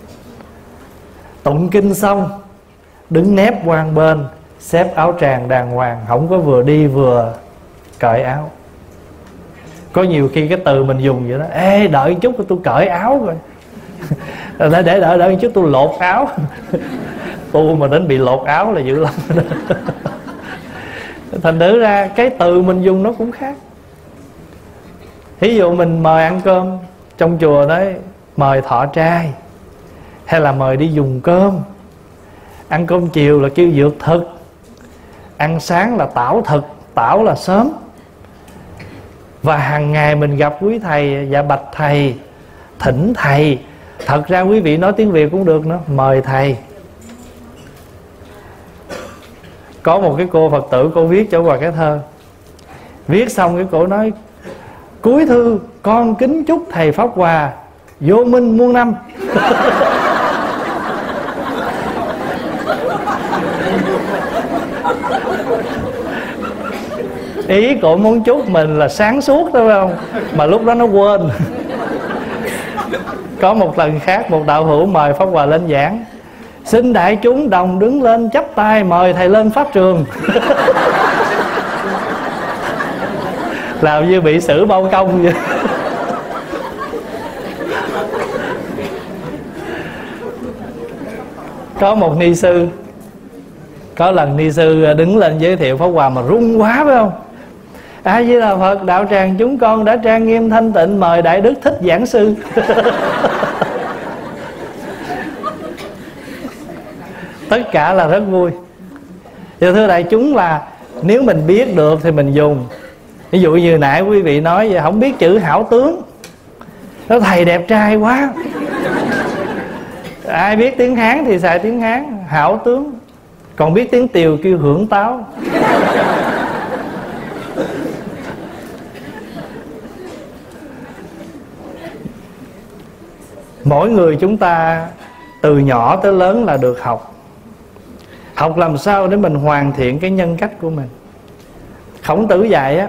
Tụng kinh xong đứng nép qua một bên, xếp áo tràng đàng hoàng, không có vừa đi vừa cởi áo. Có nhiều khi cái từ mình dùng vậy đó: ê đợi chút tôi cởi áo rồi. Để đợi chút tôi lột áo. Tu mà đến bị lột áo là dữ lắm. Thành thử ra cái từ mình dùng nó cũng khác. Ví dụ mình mời ăn cơm trong chùa đấy, mời thọ trai, hay là mời đi dùng cơm. Ăn cơm chiều là kêu dược thực, ăn sáng là tảo thực, tảo là sớm. Và hàng ngày mình gặp quý thầy, dạ bạch thầy, thỉnh thầy. Thật ra quý vị nói tiếng Việt cũng được nữa, mời thầy. Có một cái cô Phật tử, cô viết cho Hòa cái thơ. Viết xong cái cô nói: cuối thư con kính chúc thầy Pháp Hòa vô minh muôn năm. Ý cổ muốn chúc mình là sáng suốt đó, phải không? Mà lúc đó nó quên. Có một lần khác, một đạo hữu mời Pháp Hòa lên giảng: xin đại chúng đồng đứng lên chắp tay mời thầy lên pháp trường. Làm như bị xử bao công vậy. Có một ni sư, có lần ni sư đứng lên giới thiệu Pháp Hòa mà run quá, phải không? A Di Đà Phật, đạo tràng chúng con đã trang nghiêm thanh tịnh, mời Đại Đức Thích giảng sư. Tất cả là rất vui. Thì thưa đại chúng, là nếu mình biết được thì mình dùng. Ví dụ như nãy quý vị nói vậy, không biết chữ hảo tướng, nó thầy đẹp trai quá. Ai biết tiếng Hán thì xài tiếng Hán, hảo tướng. Còn biết tiếng Tiều kêu hưởng táo. Mỗi người chúng ta từ nhỏ tới lớn là được học. Học làm sao để mình hoàn thiện cái nhân cách của mình. Khổng Tử dạy á,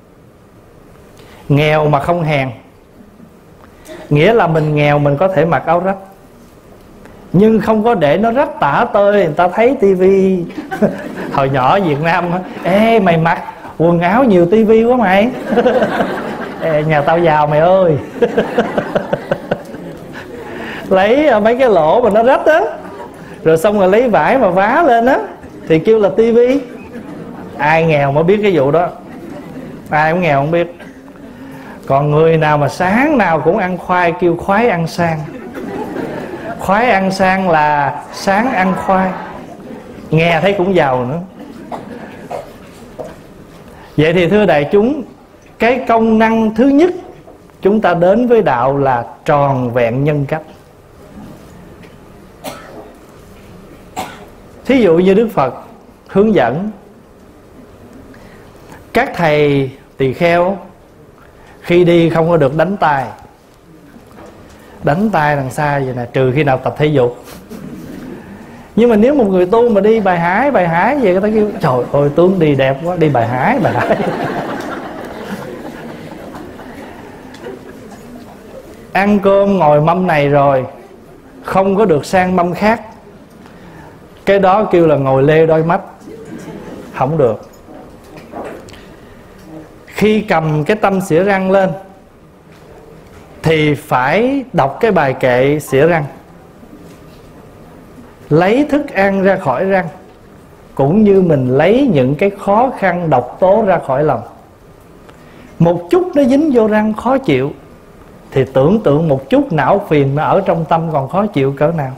nghèo mà không hèn, nghĩa là mình nghèo mình có thể mặc áo rách, nhưng không có để nó rách tả tơi người ta thấy tivi. Hồi nhỏ Việt Nam á: ê mày mặc quần áo nhiều tivi quá mày. Ê, nhà tao giàu mày ơi. Lấy mấy cái lỗ mà nó rách á, rồi xong rồi lấy vải mà vá lên á, thì kêu là tivi. Ai nghèo mới biết cái vụ đó, ai cũng nghèo không biết. Còn người nào mà sáng nào cũng ăn khoai kêu khoái ăn sang. Khoái ăn sang là sáng ăn khoai, nghe thấy cũng giàu nữa. Vậy thì thưa đại chúng, cái công năng thứ nhất chúng ta đến với đạo là tròn vẹn nhân cách. Thí dụ như Đức Phật hướng dẫn các thầy tỳ kheo khi đi không có được đánh tay. Đánh tay đằng xa vậy nè, trừ khi nào tập thể dục. Nhưng mà nếu một người tu mà đi bài hái vậy, người ta kêu trời ơi tướng đi đẹp quá, đi bài hái. Ăn cơm ngồi mâm này rồi không có được sang mâm khác, cái đó kêu là ngồi lê đôi mắt, không được. Khi cầm cái tăm xỉa răng lên thì phải đọc cái bài kệ xỉa răng, lấy thức ăn ra khỏi răng, cũng như mình lấy những cái khó khăn độc tố ra khỏi lòng. Một chút nó dính vô răng khó chịu, thì tưởng tượng một chút não phiền nó ở trong tâm còn khó chịu cỡ nào.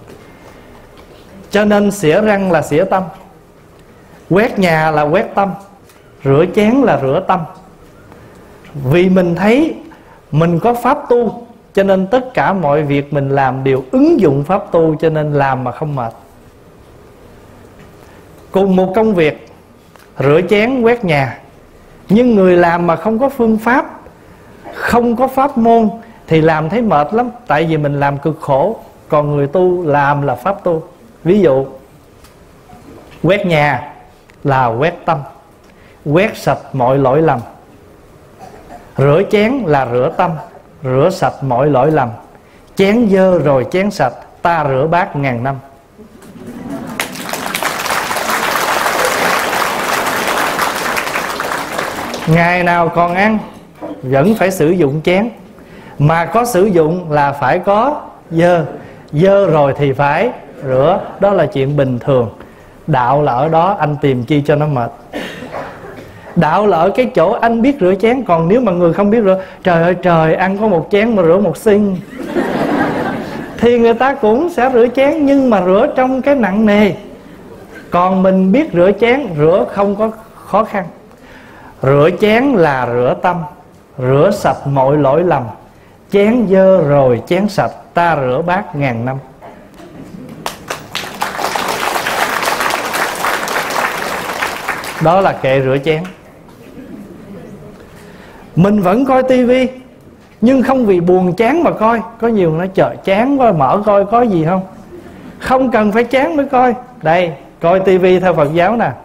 Cho nên xỉa răng là xỉa tâm, quét nhà là quét tâm, rửa chén là rửa tâm. Vì mình thấy mình có pháp tu, cho nên tất cả mọi việc mình làm đều ứng dụng pháp tu, cho nên làm mà không mệt. Cùng một công việc, rửa chén quét nhà, Nhưng người làm mà không có phương pháp, không có pháp môn thì làm thấy mệt lắm. Tại vì mình làm cực khổ, còn người tu làm là pháp tu. Ví dụ quét nhà là quét tâm, quét sạch mọi lỗi lầm. Rửa chén là rửa tâm, rửa sạch mọi lỗi lầm. Chén dơ rồi chén sạch, ta rửa bát ngàn năm. Ngày nào còn ăn vẫn phải sử dụng chén, mà có sử dụng là phải có dơ. Dơ rồi thì phải rửa, đó là chuyện bình thường. Đạo là ở đó, anh tìm chi cho nó mệt. Đạo là ở cái chỗ anh biết rửa chén. Còn nếu mà người không biết rửa, trời ơi trời, ăn có một chén mà rửa một xin, thì người ta cũng sẽ rửa chén, nhưng mà rửa trong cái nặng nề. Còn mình biết rửa chén, rửa không có khó khăn. Rửa chén là rửa tâm, rửa sạch mọi lỗi lầm. Chén dơ rồi chén sạch, ta rửa bát ngàn năm. Đó là kệ rửa chén. Mình vẫn coi tivi, nhưng không vì buồn chán mà coi. Có nhiều người nói trời chán quá, mở coi có gì không. Không cần phải chán mới coi. Đây, coi tivi theo Phật giáo nè.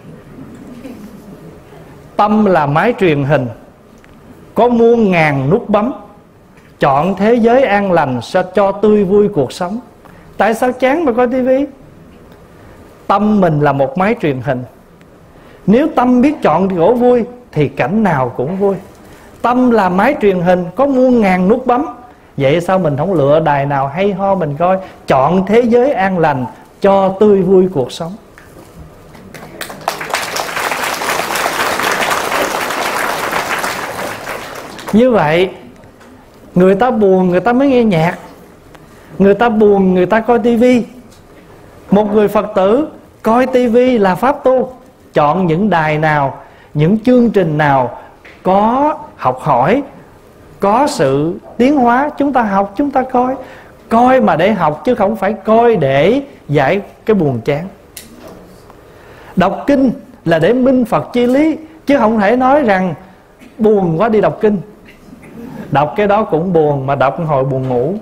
Tâm là máy truyền hình, có muôn ngàn nút bấm. Chọn thế giới an lành, sao cho tươi vui cuộc sống. Tại sao chán mà coi tivi? Tâm mình là một máy truyền hình. Nếu tâm biết chọn chỗ vui thì cảnh nào cũng vui. Tâm là máy truyền hình, có muôn ngàn nút bấm. Vậy sao mình không lựa đài nào hay ho mình coi? Chọn thế giới an lành, cho tươi vui cuộc sống. Như vậy, người ta buồn người ta mới nghe nhạc, người ta buồn người ta coi tivi. Một người Phật tử coi tivi là pháp tu. Chọn những đài nào, những chương trình nào có học hỏi, có sự tiến hóa, chúng ta học, chúng ta coi. Coi mà để học, chứ không phải coi để giải cái buồn chán. Đọc kinh là để minh Phật chi lý, chứ không thể nói rằng buồn quá đi đọc kinh. Đọc cái đó cũng buồn, mà đọc hồi buồn ngủ.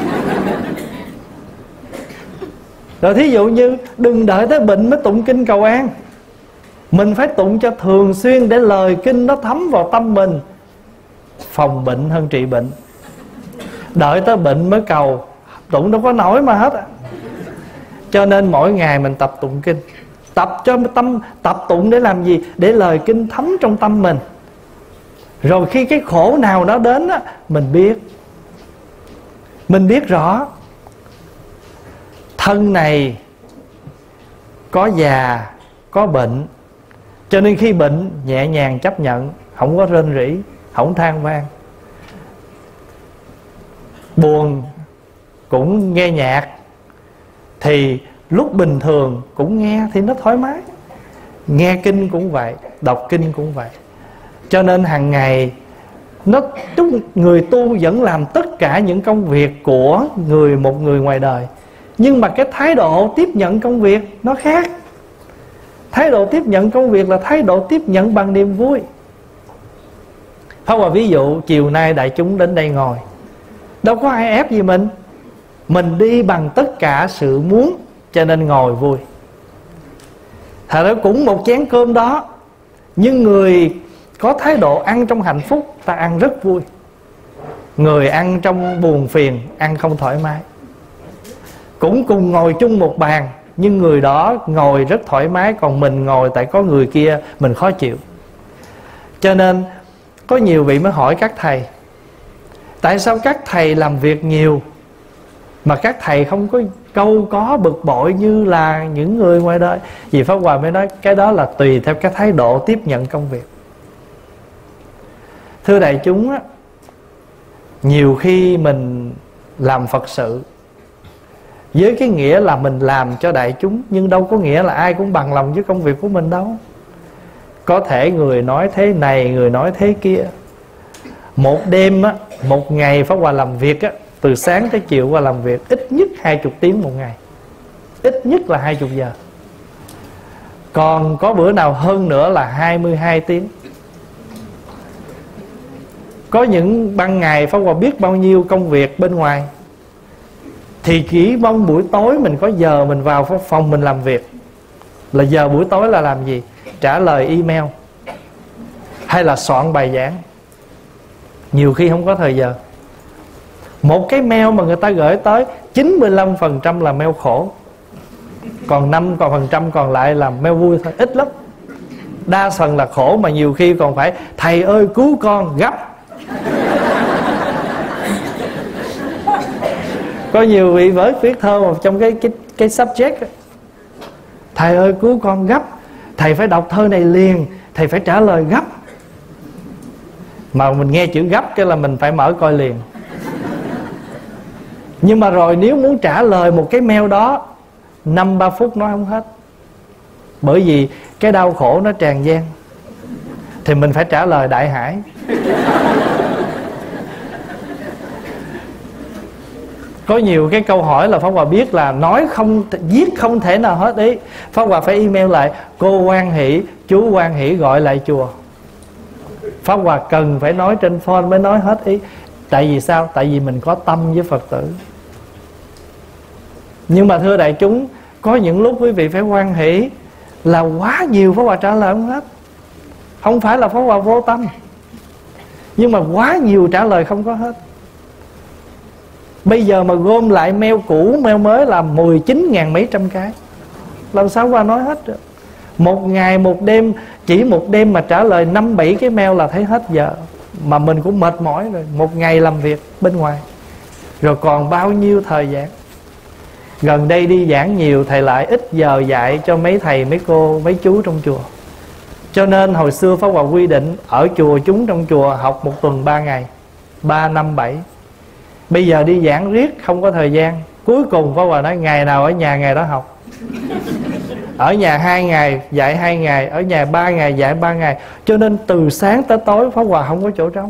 Rồi thí dụ như đừng đợi tới bệnh mới tụng kinh cầu an. Mình phải tụng cho thường xuyên, để lời kinh nó thấm vào tâm mình. Phòng bệnh hơn trị bệnh. Đợi tới bệnh mới cầu, tụng đâu có nổi mà hết. Cho nên mỗi ngày mình tập tụng kinh. Tập cho tâm, tập tụng để làm gì? Để lời kinh thấm trong tâm mình. Rồi khi cái khổ nào đó đến á, mình biết rõ thân này có già, có bệnh. Cho nên khi bệnh nhẹ nhàng chấp nhận, không có rên rỉ, không than vang. Buồn cũng nghe nhạc, thì lúc bình thường cũng nghe thì nó thoải mái. Nghe kinh cũng vậy, đọc kinh cũng vậy. Cho nên hàng ngày người tu vẫn làm tất cả những công việc của một người ngoài đời. Nhưng mà cái thái độ tiếp nhận công việc nó khác. Thái độ tiếp nhận công việc là thái độ tiếp nhận bằng niềm vui. Pháp Hòa ví dụ, chiều nay đại chúng đến đây ngồi, đâu có ai ép gì mình. Mình đi bằng tất cả sự muốn, cho nên ngồi vui. Thật ra cũng một chén cơm đó, nhưng người có thái độ ăn trong hạnh phúc, ta ăn rất vui. Người ăn trong buồn phiền, ăn không thoải mái. Cũng cùng ngồi chung một bàn, nhưng người đó ngồi rất thoải mái, còn mình ngồi tại có người kia mình khó chịu. Cho nên có nhiều vị mới hỏi các thầy, tại sao các thầy làm việc nhiều mà các thầy không có câu có bực bội như là những người ngoài đời? Vì Pháp Hòa mới nói cái đó là tùy theo cái thái độ tiếp nhận công việc. Thưa đại chúng á, nhiều khi mình làm Phật sự với cái nghĩa là mình làm cho đại chúng, nhưng đâu có nghĩa là ai cũng bằng lòng với công việc của mình đâu. Có thể người nói thế này, người nói thế kia. Một đêm á, một ngày Pháp Hòa làm việc á, từ sáng tới chiều qua làm việc ít nhất 20 tiếng một ngày. Ít nhất là 20 giờ. Còn có bữa nào hơn nữa là 22 tiếng. Có những ban ngày Pháp Hòa biết bao nhiêu công việc bên ngoài, thì chỉ mong buổi tối mình có giờ mình vào phòng mình làm việc. Là giờ buổi tối là làm gì? Trả lời email hay là soạn bài giảng. Nhiều khi không có thời giờ. Một cái mail mà người ta gửi tới 95% là mail khổ, còn 5% còn lại là mail vui thôi, ít lắm. Đa phần là khổ, mà nhiều khi còn phải thầy ơi cứu con gấp. Có nhiều vị với viết thơ một trong cái subject, thầy ơi cứu con gấp, thầy phải đọc thơ này liền, thầy phải trả lời gấp. Mà mình nghe chữ gấp cái là mình phải mở coi liền. Nhưng mà rồi nếu muốn trả lời một cái mail đó 5-3 phút nói không hết, bởi vì cái đau khổ nó tràn gian, thì mình phải trả lời đại hải. Có nhiều cái câu hỏi là Pháp Hòa biết là nói không, viết không thể nào hết ý. Pháp Hòa phải email lại: cô Hoan Hỷ, chú Hoan Hỷ gọi lại chùa. Pháp Hòa cần phải nói trên phone mới nói hết ý. Tại vì sao? Tại vì mình có tâm với Phật tử. Nhưng mà thưa đại chúng, có những lúc quý vị phải hoan hỷ là quá nhiều Pháp Hòa trả lời không hết. Không phải là Pháp Hòa vô tâm, nhưng mà quá nhiều trả lời không có hết. Bây giờ mà gom lại mail cũ, mail mới là 19.000 mấy trăm cái, làm sao qua nói hết được. Một ngày một đêm, chỉ một đêm mà trả lời 5-7 cái mail là thấy hết giờ. Mà mình cũng mệt mỏi rồi, một ngày làm việc bên ngoài, rồi còn bao nhiêu thời gian. Gần đây đi giảng nhiều, thầy lại ít giờ dạy cho mấy thầy, mấy cô, mấy chú trong chùa. Cho nên hồi xưa Pháp Hòa quy định ở chùa, chúng trong chùa học một tuần 3 ngày, 3, 5, 7. Bây giờ đi giảng riết không có thời gian. Cuối cùng Pháp Hòa nói ngày nào ở nhà ngày đó học. Ở nhà 2 ngày dạy 2 ngày, ở nhà 3 ngày dạy 3 ngày. Cho nên từ sáng tới tối Pháp Hòa không có chỗ trống.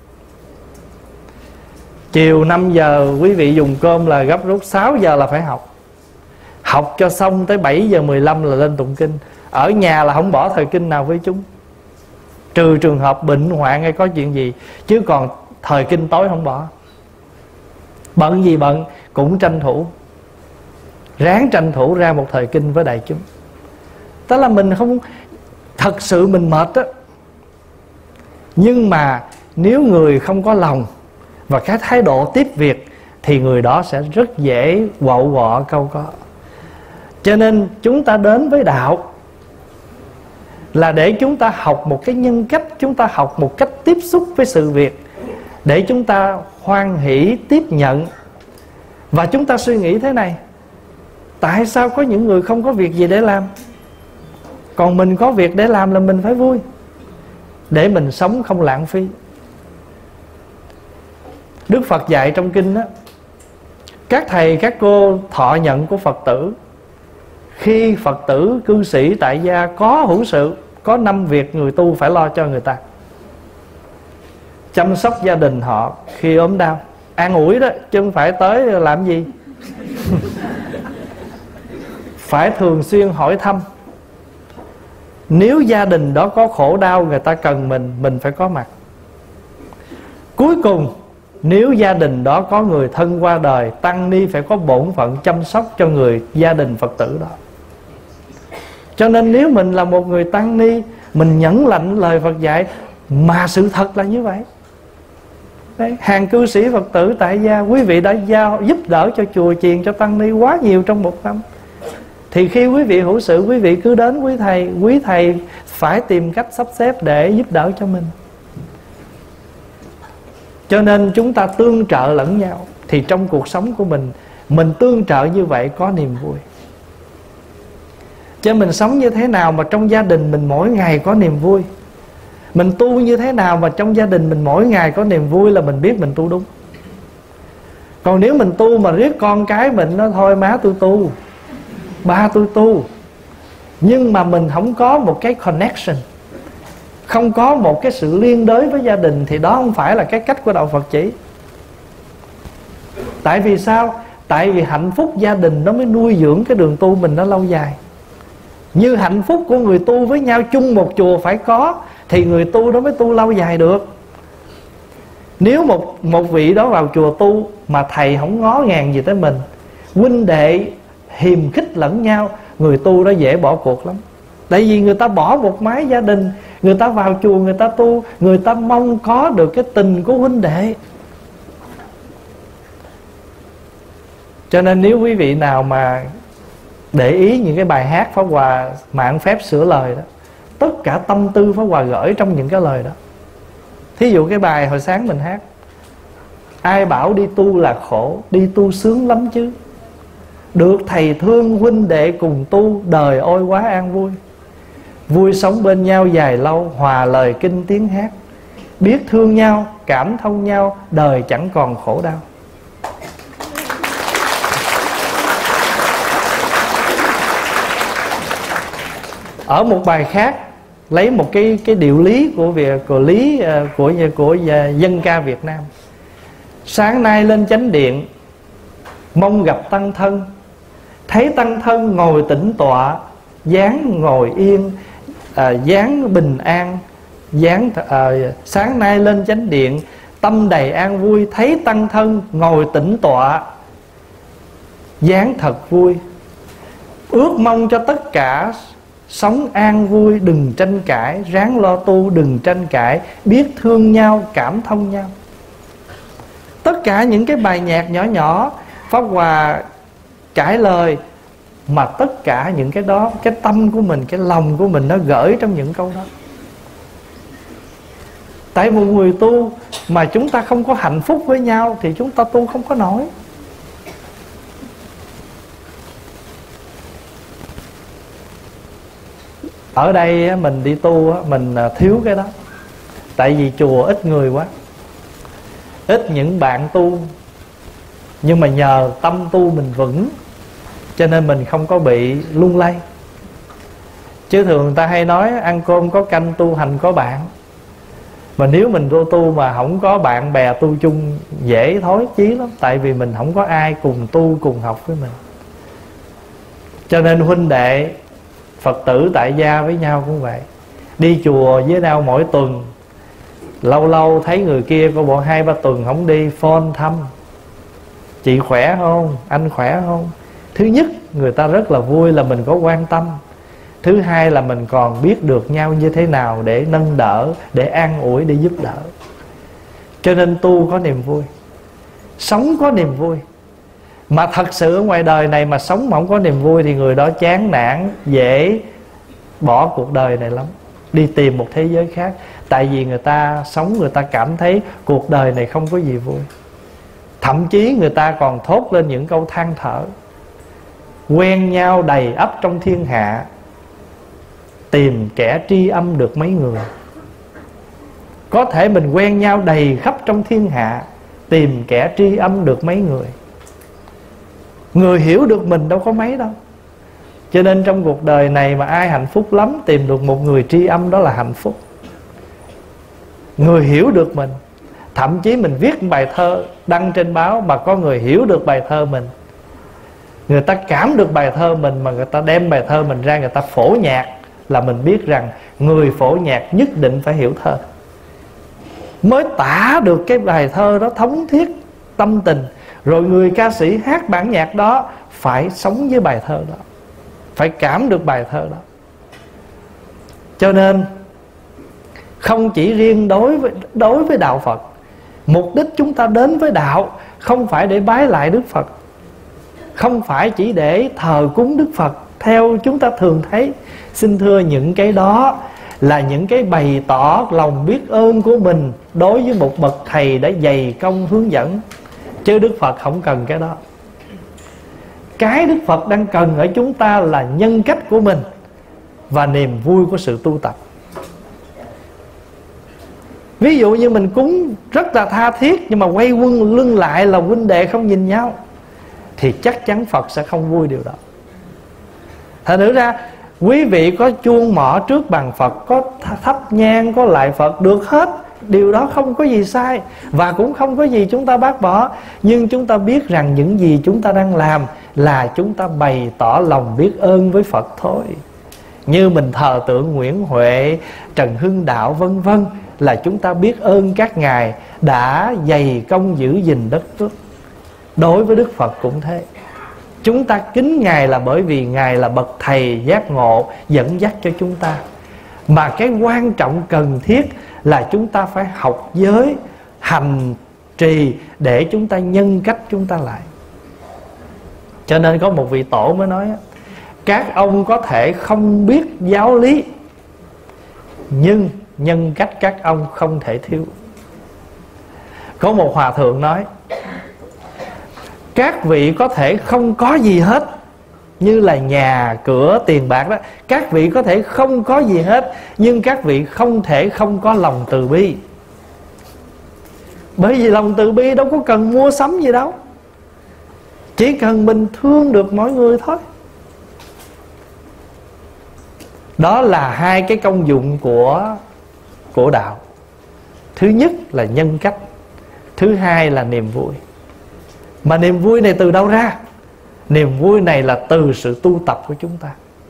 Chiều 5 giờ quý vị dùng cơm là gấp rút, 6 giờ là phải học. Học cho xong tới 7 giờ 15 là lên tụng kinh. Ở nhà là không bỏ thời kinh nào với chúng, trừ trường hợp bệnh hoạn hay có chuyện gì. Chứ còn thời kinh tối không bỏ. Bận gì bận cũng tranh thủ, ráng tranh thủ ra một thời kinh với đại chúng. Tức là mình không, thật sự mình mệt á. Nhưng mà nếu người không có lòng và cái thái độ tiếp việc thì người đó sẽ rất dễ quậu quọ câu có. Cho nên chúng ta đến với đạo là để chúng ta học một cái nhân cách, chúng ta học một cách tiếp xúc với sự việc, để chúng ta hoan hỷ tiếp nhận. Và chúng ta suy nghĩ thế này: tại sao có những người không có việc gì để làm, còn mình có việc để làm là mình phải vui, để mình sống không lãng phí. Đức Phật dạy trong kinh đó, các thầy các cô thọ nhận của Phật tử, khi Phật tử cư sĩ tại gia có hữu sự, có 5 việc người tu phải lo cho người ta: chăm sóc gia đình họ khi ốm đau, an ủi đó, chứ không phải tới làm gì. Phải thường xuyên hỏi thăm. Nếu gia đình đó có khổ đau, người ta cần mình phải có mặt. Cuối cùng, nếu gia đình đó có người thân qua đời, tăng ni phải có bổn phận chăm sóc cho người gia đình Phật tử đó. Cho nên nếu mình là một người tăng ni, mình nhẫn lạnh lời Phật dạy, mà sự thật là như vậy. Đấy, hàng cư sĩ Phật tử tại gia, quý vị đã giúp đỡ cho chùa chiền, cho tăng ni quá nhiều trong một năm. Thì khi quý vị hữu sự, quý vị cứ đến quý thầy phải tìm cách sắp xếp để giúp đỡ cho mình. Cho nên chúng ta tương trợ lẫn nhau. Thì trong cuộc sống của mình tương trợ như vậy có niềm vui. Cho mình sống như thế nào mà trong gia đình mình mỗi ngày có niềm vui, mình tu như thế nào mà trong gia đình mình mỗi ngày có niềm vui, là mình biết mình tu đúng. Còn nếu mình tu mà riết con cái mình nói thôi má tôi tu, ba tôi tu, nhưng mà mình không có một cái connection, không có một cái sự liên đới với gia đình, thì đó không phải là cái cách của đạo Phật chỉ. Tại vì sao? Tại vì hạnh phúc gia đình nó mới nuôi dưỡng cái đường tu mình nó lâu dài. Như hạnh phúc của người tu với nhau chung một chùa phải có, thì người tu đó mới tu lâu dài được. Nếu một vị đó vào chùa tu mà thầy không ngó ngàng gì tới mình, huynh đệ hiềm khích lẫn nhau, người tu đó dễ bỏ cuộc lắm. Tại vì người ta bỏ một mái gia đình, người ta vào chùa người ta tu, người ta mong có được cái tình của huynh đệ. Cho nên nếu quý vị nào mà để ý những cái bài hát Pháp Hòa mạn phép sửa lời đó, tất cả tâm tư Pháp Hòa gửi trong những cái lời đó. Thí dụ cái bài hồi sáng mình hát: ai bảo đi tu là khổ, đi tu sướng lắm chứ. Được thầy thương huynh đệ cùng tu, đời ôi quá an vui. Vui sống bên nhau dài lâu, hòa lời kinh tiếng hát. Biết thương nhau, cảm thông nhau, đời chẳng còn khổ đau. Ở một bài khác lấy một cái điệu lý của dân ca Việt Nam: sáng nay lên chánh điện, mong gặp tăng thân. Thấy tăng thân ngồi tĩnh tọa, dáng ngồi yên, dáng bình an, sáng nay lên chánh điện, tâm đầy an vui. Thấy tăng thân ngồi tĩnh tọa, dáng thật vui. Ước mong cho tất cả sống an vui, đừng tranh cãi. Ráng lo tu, đừng tranh cãi. Biết thương nhau, cảm thông nhau. Tất cả những cái bài nhạc nhỏ nhỏ Pháp Hòa cải lời, mà tất cả những cái đó, cái tâm của mình, cái lòng của mình nó gửi trong những câu đó. Tại một người tu mà chúng ta không có hạnh phúc với nhau thì chúng ta tu không có nổi. Ở đây mình đi tu mình thiếu cái đó. Tại vì chùa ít người quá, ít những bạn tu. Nhưng mà nhờ tâm tu mình vững, cho nên mình không có bị lung lay. Chứ thường người ta hay nói ăn cơm có canh, tu hành có bạn. Mà nếu mình tu mà không có bạn bè tu chung, dễ thối chí lắm. Tại vì mình không có ai cùng tu, cùng học với mình. Cho nên huynh đệ Phật tử tại gia với nhau cũng vậy. Đi chùa với nhau mỗi tuần, lâu lâu thấy người kia có bộ 2-3 tuần không đi, phone thăm: chị khỏe không, anh khỏe không. Thứ nhất, người ta rất là vui là mình có quan tâm. Thứ hai là mình còn biết được nhau như thế nào để nâng đỡ, để an ủi, để giúp đỡ. Cho nên tu có niềm vui, sống có niềm vui. Mà thật sự ở ngoài đời này mà sống mà không có niềm vui thì người đó chán nản, dễ bỏ cuộc đời này lắm, đi tìm một thế giới khác. Tại vì người ta sống, người ta cảm thấy cuộc đời này không có gì vui. Thậm chí người ta còn thốt lên những câu than thở: quen nhau đầy ắp trong thiên hạ, tìm kẻ tri âm được mấy người. Có thể mình quen nhau đầy khắp trong thiên hạ, tìm kẻ tri âm được mấy người. Người hiểu được mình đâu có mấy đâu. Cho nên trong cuộc đời này mà ai hạnh phúc lắm, tìm được một người tri âm đó là hạnh phúc. Người hiểu được mình. Thậm chí mình viết bài thơ đăng trên báo mà có người hiểu được bài thơ mình, người ta cảm được bài thơ mình, mà người ta đem bài thơ mình ra, người ta phổ nhạc, là mình biết rằng người phổ nhạc nhất định phải hiểu thơ, mới tả được cái bài thơ đó thống thiết tâm tình. Rồi người ca sĩ hát bản nhạc đó phải sống với bài thơ đó, phải cảm được bài thơ đó. Cho nên không chỉ riêng đối với đạo Phật, mục đích chúng ta đến với đạo không phải để bái lại Đức Phật, không phải chỉ để thờ cúng Đức Phật theo chúng ta thường thấy. Xin thưa, những cái đó là những cái bày tỏ lòng biết ơn của mình đối với một bậc thầy đã dày công hướng dẫn. Chứ Đức Phật không cần cái đó. Cái Đức Phật đang cần ở chúng ta là nhân cách của mình và niềm vui của sự tu tập. Ví dụ như mình cúng rất là tha thiết, nhưng mà quay quân lưng lại là huynh đệ không nhìn nhau, thì chắc chắn Phật sẽ không vui điều đó. Thành thử ra quý vị có chuông mỏ trước bàn Phật, có thắp nhang, có lại Phật, được hết. Điều đó không có gì sai, và cũng không có gì chúng ta bác bỏ. Nhưng chúng ta biết rằng những gì chúng ta đang làm là chúng ta bày tỏ lòng biết ơn với Phật thôi. Như mình thờ tượng Nguyễn Huệ, Trần Hưng Đạo vân vân, là chúng ta biết ơn các ngài đã dày công giữ gìn đất nước. Đối với Đức Phật cũng thế. Chúng ta kính ngài là bởi vì ngài là bậc thầy giác ngộ, dẫn dắt cho chúng ta. Mà cái quan trọng cần thiết là chúng ta phải học giới, hành trì để chúng ta nhân cách chúng ta lại. Cho nên có một vị tổ mới nói: các ông có thể không biết giáo lý, nhưng nhân cách các ông không thể thiếu. Có một hòa thượng nói: các vị có thể không có gì hết, như là nhà, cửa, tiền bạc đó. Các vị có thể không có gì hết, nhưng các vị không thể không có lòng từ bi. Bởi vì lòng từ bi đâu có cần mua sắm gì đâu, chỉ cần mình thương được mọi người thôi. Đó là hai cái công dụng của đạo. Thứ nhất là nhân cách, thứ hai là niềm vui. Mà niềm vui này từ đâu ra? Niềm vui này là từ sự tu tập của chúng ta.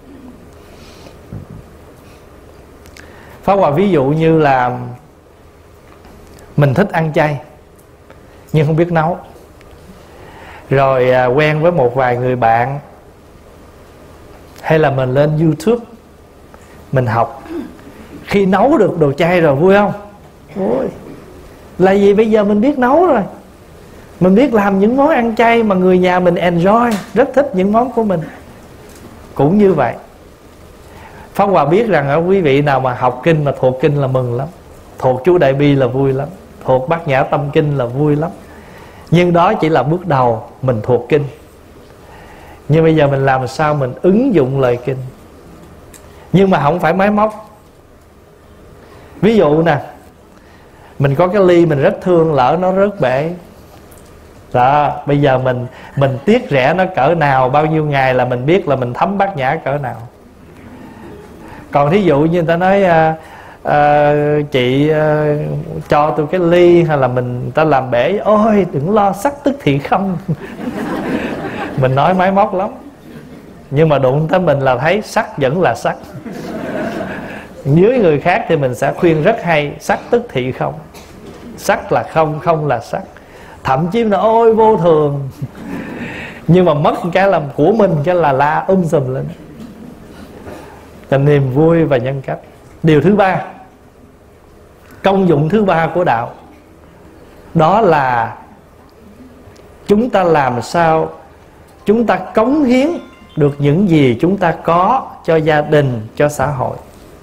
Pháp Hòa ví dụ như là mình thích ăn chay nhưng không biết nấu. Rồi quen với một vài người bạn, hay là mình lên YouTube mình học. Khi nấu được đồ chay rồi vui không? Ôi, là vì bây giờ mình biết nấu rồi, mình biết làm những món ăn chay mà người nhà mình enjoy, rất thích những món của mình. Cũng như vậy, Pháp Hòa biết rằng ở quý vị nào mà học kinh mà thuộc kinh là mừng lắm, thuộc chú Đại Bi là vui lắm, thuộc Bát Nhã Tâm Kinh là vui lắm. Nhưng đó chỉ là bước đầu mình thuộc kinh. Nhưng bây giờ mình làm sao mình ứng dụng lời kinh, nhưng mà không phải máy móc. Ví dụ nè, mình có cái ly mình rất thương, lỡ nó rớt bể đó, bây giờ mình tiếc rẻ nó cỡ nào, bao nhiêu ngày là mình biết là mình thấm Bát Nhã cỡ nào. Còn thí dụ như người ta nói chị cho tôi cái ly, hay là người ta làm bể, ôi đừng lo, sắc tức thì không. Mình nói máy móc lắm, nhưng mà đụng tới mình là thấy sắc vẫn là sắc. Dưới người khác thì mình sẽ khuyên rất hay: sắc tức thị không, sắc là không, không là sắc. Thậm chí là ôi vô thường. Nhưng mà mất cái làm của mình cái là la sùm lên. Là niềm vui và nhân cách. Điều thứ ba, công dụng thứ ba của đạo, đó là chúng ta làm sao chúng ta cống hiến được những gì chúng ta có cho gia đình, cho xã hội.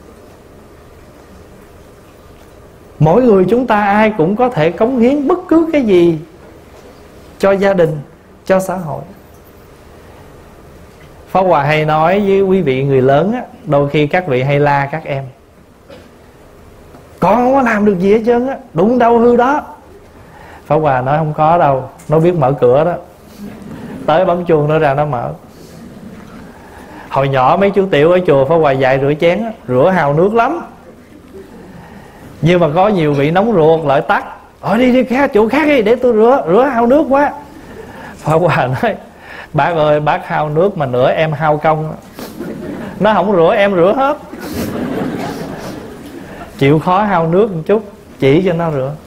Mỗi người chúng ta ai cũng có thể cống hiến bất cứ cái gì cho gia đình, cho xã hội. Pháp Hòa hay nói với quý vị người lớn á, đôi khi các vị hay la các em: con không có làm được gì hết trơn á, đụng đâu hư đó. Pháp Hòa nói không có đâu, nó biết mở cửa đó, tới bấm chuông nó ra nó mở. Hồi nhỏ mấy chú tiểu ở chùa Pháp Hòa dạy rửa chén á, rửa hào nước lắm. Nhưng mà có nhiều vị nóng ruột lại tắt: đi chỗ khác đi để tôi rửa hao nước quá. Pháp Hòa nói: bác ơi, bác hao nước mà nữa em hao công. Nó không rửa em rửa hết. Chịu khó hao nước một chút, chỉ cho nó rửa.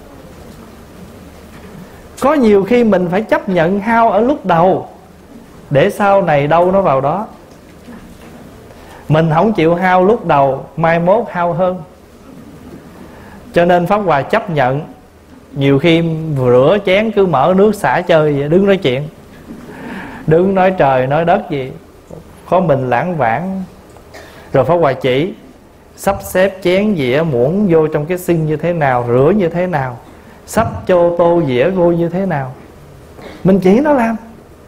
Có nhiều khi mình phải chấp nhận hao ở lúc đầu, để sau này đâu nó vào đó. Mình không chịu hao lúc đầu, mai mốt hao hơn. Cho nên Pháp Hòa chấp nhận. Nhiều khi rửa chén cứ mở nước xả chơi vậy, đứng nói chuyện, đứng nói trời nói đất gì, có mình lãng vãng. Rồi Pháp Hòa chỉ sắp xếp chén dĩa muỗng vô trong cái sink như thế nào, rửa như thế nào, sắp cho tô dĩa vô như thế nào, mình chỉ nó làm.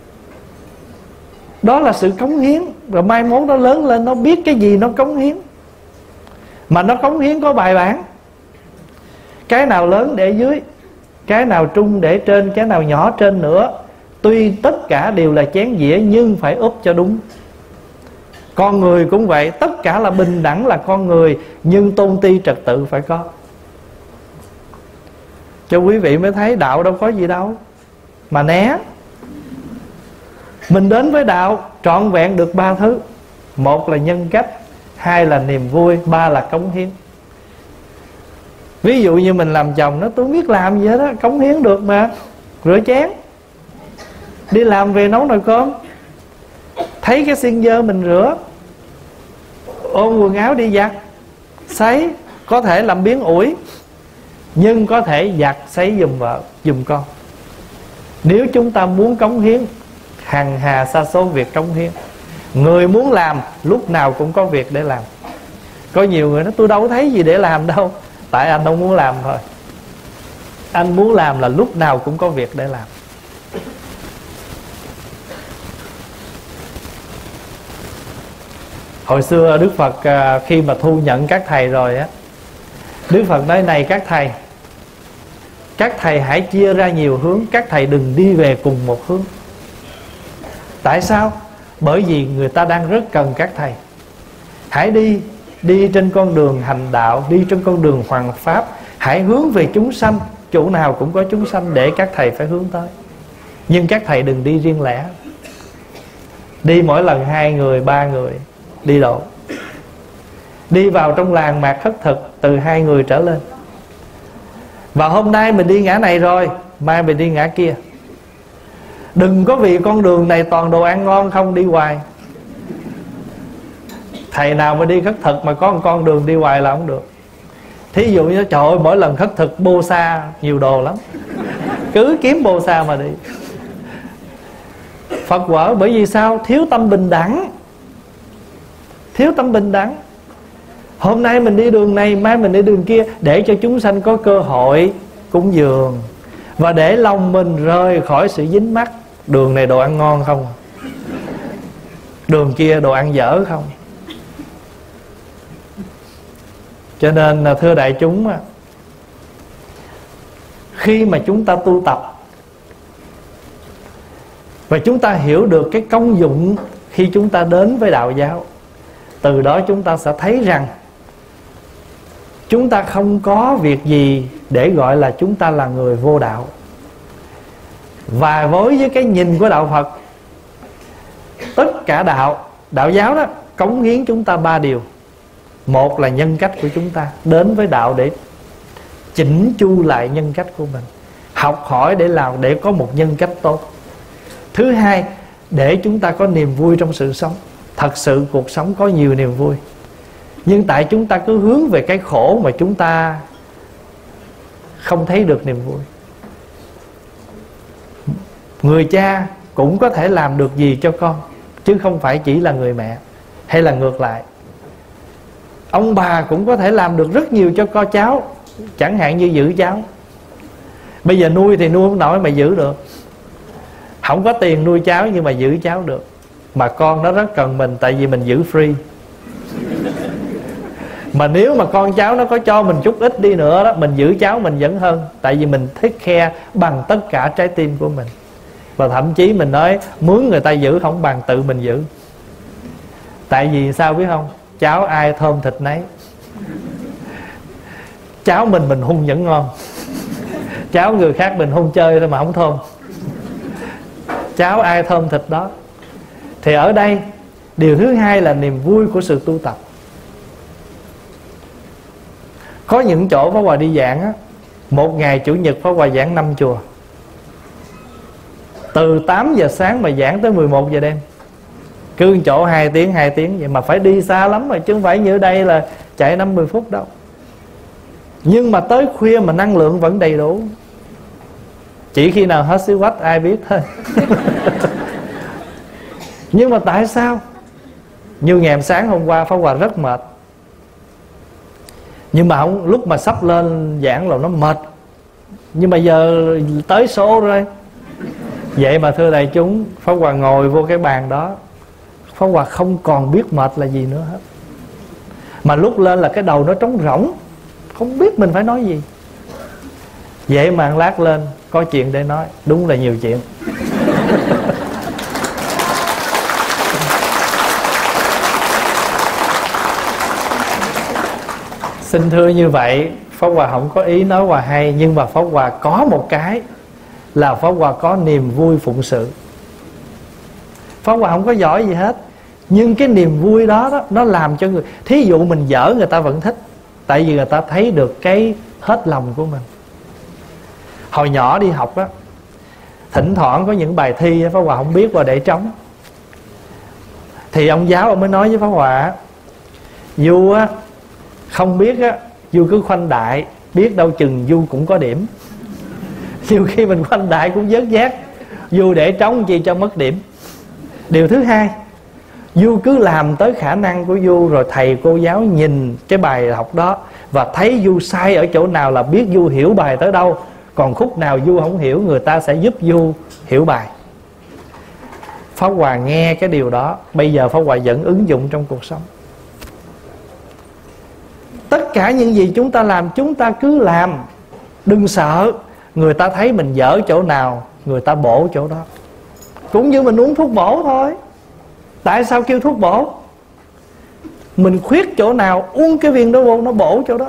Đó là sự cống hiến. Rồi mai mốt nó lớn lên nó biết cái gì nó cống hiến, mà nó cống hiến có bài bản. Cái nào lớn để dưới, cái nào trung để trên, cái nào nhỏ trên nữa. Tuy tất cả đều là chén dĩa nhưng phải úp cho đúng. Con người cũng vậy, tất cả là bình đẳng là con người, nhưng tôn ti trật tự phải có. Cho quý vị mới thấy đạo đâu có gì đâu mà né. Mình đến với đạo trọn vẹn được ba thứ: một là nhân cách, hai là niềm vui, ba là cống hiến. Ví dụ như mình làm chồng, nó tôi không biết làm gì hết á, cống hiến được mà. Rửa chén, đi làm về nấu nồi cơm, thấy cái xiên dơ mình rửa, ôm quần áo đi giặt, sấy. Có thể làm biếng ủi, nhưng có thể giặt sấy giùm vợ, giùm con. Nếu chúng ta muốn cống hiến, hằng hà sa số việc cống hiến. Người muốn làm lúc nào cũng có việc để làm. Có nhiều người nói tôi đâu thấy gì để làm đâu. Tại anh không muốn làm thôi. Anh muốn làm là lúc nào cũng có việc để làm. Hồi xưa Đức Phật khi mà thu nhận các thầy rồi á, Đức Phật nói này các thầy hãy chia ra nhiều hướng, các thầy đừng đi về cùng một hướng. Tại sao? Bởi vì người ta đang rất cần các thầy. Hãy đi trên con đường hành đạo, đi trên con đường hoằng pháp. Hãy hướng về chúng sanh, chỗ nào cũng có chúng sanh để các thầy phải hướng tới. Nhưng các thầy đừng đi riêng lẻ. Đi mỗi lần 2 người, 3 người đi độ. Đi vào trong làng mạc khất thực từ 2 người trở lên. Và hôm nay mình đi ngã này rồi, mai mình đi ngã kia. Đừng có vì con đường này toàn đồ ăn ngon không đi hoài. Thầy nào mà đi khất thực mà có một con đường đi hoài là không được. Thí dụ như trời ơi, mỗi lần khất thực bô sa nhiều đồ lắm, cứ kiếm bô sa mà đi. Phật quở bởi vì sao? Thiếu tâm bình đẳng. Thiếu tâm bình đẳng. Hôm nay mình đi đường này, mai mình đi đường kia, để cho chúng sanh có cơ hội cúng dường, và để lòng mình rời khỏi sự dính mắc. Đường này đồ ăn ngon không, đường kia đồ ăn dở không. Cho nên thưa đại chúng, khi mà chúng ta tu tập và chúng ta hiểu được cái công dụng khi chúng ta đến với đạo giáo, từ đó chúng ta sẽ thấy rằng chúng ta không có việc gì để gọi là chúng ta là người vô đạo. Và với cái nhìn của đạo Phật, tất cả đạo giáo đó cống hiến chúng ta 3 điều. Một là nhân cách của chúng ta, đến với đạo để chỉnh chu lại nhân cách của mình, học hỏi để làm, để có một nhân cách tốt. Thứ hai, để chúng ta có niềm vui trong sự sống. Thật sự cuộc sống có nhiều niềm vui, nhưng tại chúng ta cứ hướng về cái khổ mà chúng ta không thấy được niềm vui. Người cha cũng có thể làm được gì cho con, chứ không phải chỉ là người mẹ. Hay là ngược lại, ông bà cũng có thể làm được rất nhiều cho con cháu. Chẳng hạn như giữ cháu. Bây giờ nuôi thì nuôi không nổi mà giữ được. Không có tiền nuôi cháu nhưng mà giữ cháu được. Mà con nó rất cần mình, tại vì mình giữ free. Mà nếu mà con cháu nó có cho mình chút ít đi nữa đó, mình giữ cháu mình vẫn hơn. Tại vì mình take care bằng tất cả trái tim của mình. Và thậm chí mình nói mướn người ta giữ không bằng tự mình giữ. Tại vì sao biết không? Cháu ai thơm thịt nấy. Cháu mình hung vẫn ngon. Cháu người khác mình hung chơi thôi mà không thơm. Cháu ai thơm thịt đó. Thì ở đây điều thứ hai là niềm vui của sự tu tập. Có những chỗ Pháp Hòa đi giảng á, một ngày Chủ nhật Pháp Hòa giảng 5 chùa, từ 8 giờ sáng mà giảng tới 11 giờ đêm. Cứ chỗ 2 tiếng vậy. Mà phải đi xa lắm rồi, chứ không phải như ở đây là chạy 50 phút đâu. Nhưng mà tới khuya mà năng lượng vẫn đầy đủ. Chỉ khi nào hết xíu quách ai biết thôi. Nhưng mà tại sao? Như ngày sáng hôm qua Pháp Hòa rất mệt. Nhưng mà không, lúc mà sắp lên giảng là nó mệt. Nhưng mà giờ tới số rồi. Vậy mà thưa đại chúng, Pháp Hòa ngồi vô cái bàn đó, Pháp Hòa không còn biết mệt là gì nữa hết. Mà lúc lên là cái đầu nó trống rỗng, không biết mình phải nói gì. Vậy mà lát lên có chuyện để nói. Đúng là nhiều chuyện. Xin thưa như vậy, Pháp Hòa không có ý nói Hòa hay, nhưng mà Pháp Hòa có một cái là Pháp Hòa có niềm vui phụng sự. Pháp Hòa không có giỏi gì hết, nhưng cái niềm vui đó, nó làm cho người, thí dụ mình dở người ta vẫn thích. Tại vì người ta thấy được cái hết lòng của mình. Hồi nhỏ đi học á, thỉnh thoảng có những bài thi Pháp Hòa không biết và để trống, thì ông giáo ông mới nói với Pháp Hòa: Du á không biết á, Du cứ khoanh đại, biết đâu chừng Du cũng có điểm. Nhiều khi mình khoanh đại cũng vớt vát, Du để trống chi cho mất điểm. Điều thứ hai, Du cứ làm tới khả năng của Du, rồi thầy cô giáo nhìn cái bài học đó và thấy Du sai ở chỗ nào là biết Du hiểu bài tới đâu. Còn khúc nào Du không hiểu, người ta sẽ giúp Du hiểu bài. Pháp Hòa nghe cái điều đó, bây giờ Pháp Hòa vẫn ứng dụng trong cuộc sống. Tất cả những gì chúng ta làm, chúng ta cứ làm. Đừng sợ người ta thấy mình dở chỗ nào, người ta bổ chỗ đó. Cũng như mình uống thuốc bổ thôi. Tại sao kêu thuốc bổ? Mình khuyết chỗ nào, uống cái viên đó vô, nó bổ chỗ đó.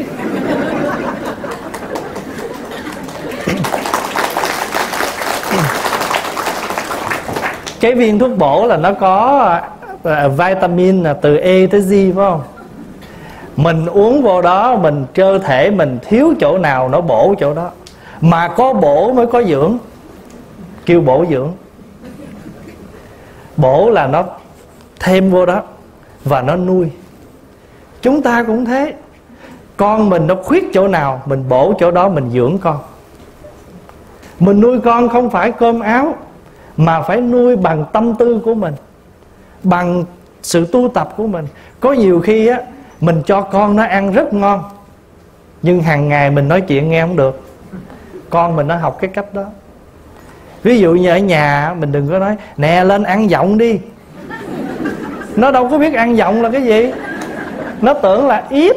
Cái viên thuốc bổ là nó có vitamin là từ E tới Z, phải không? Mình uống vô đó, mình cơ thể mình thiếu chỗ nào nó bổ chỗ đó. Mà có bổ mới có dưỡng, kêu bổ dưỡng. Bổ là nó thêm vô đó và nó nuôi. Chúng ta cũng thế. Con mình nó khuyết chỗ nào, mình bổ chỗ đó, mình dưỡng con. Mình nuôi con không phải cơm áo, mà phải nuôi bằng tâm tư của mình, bằng sự tu tập của mình. Có nhiều khi á, mình cho con nó ăn rất ngon, nhưng hàng ngày mình nói chuyện nghe không được. Con mình nó học cái cách đó. Ví dụ như ở nhà mình đừng có nói: nè lên ăn giọng đi. Nó đâu có biết ăn giọng là cái gì. Nó tưởng là eat.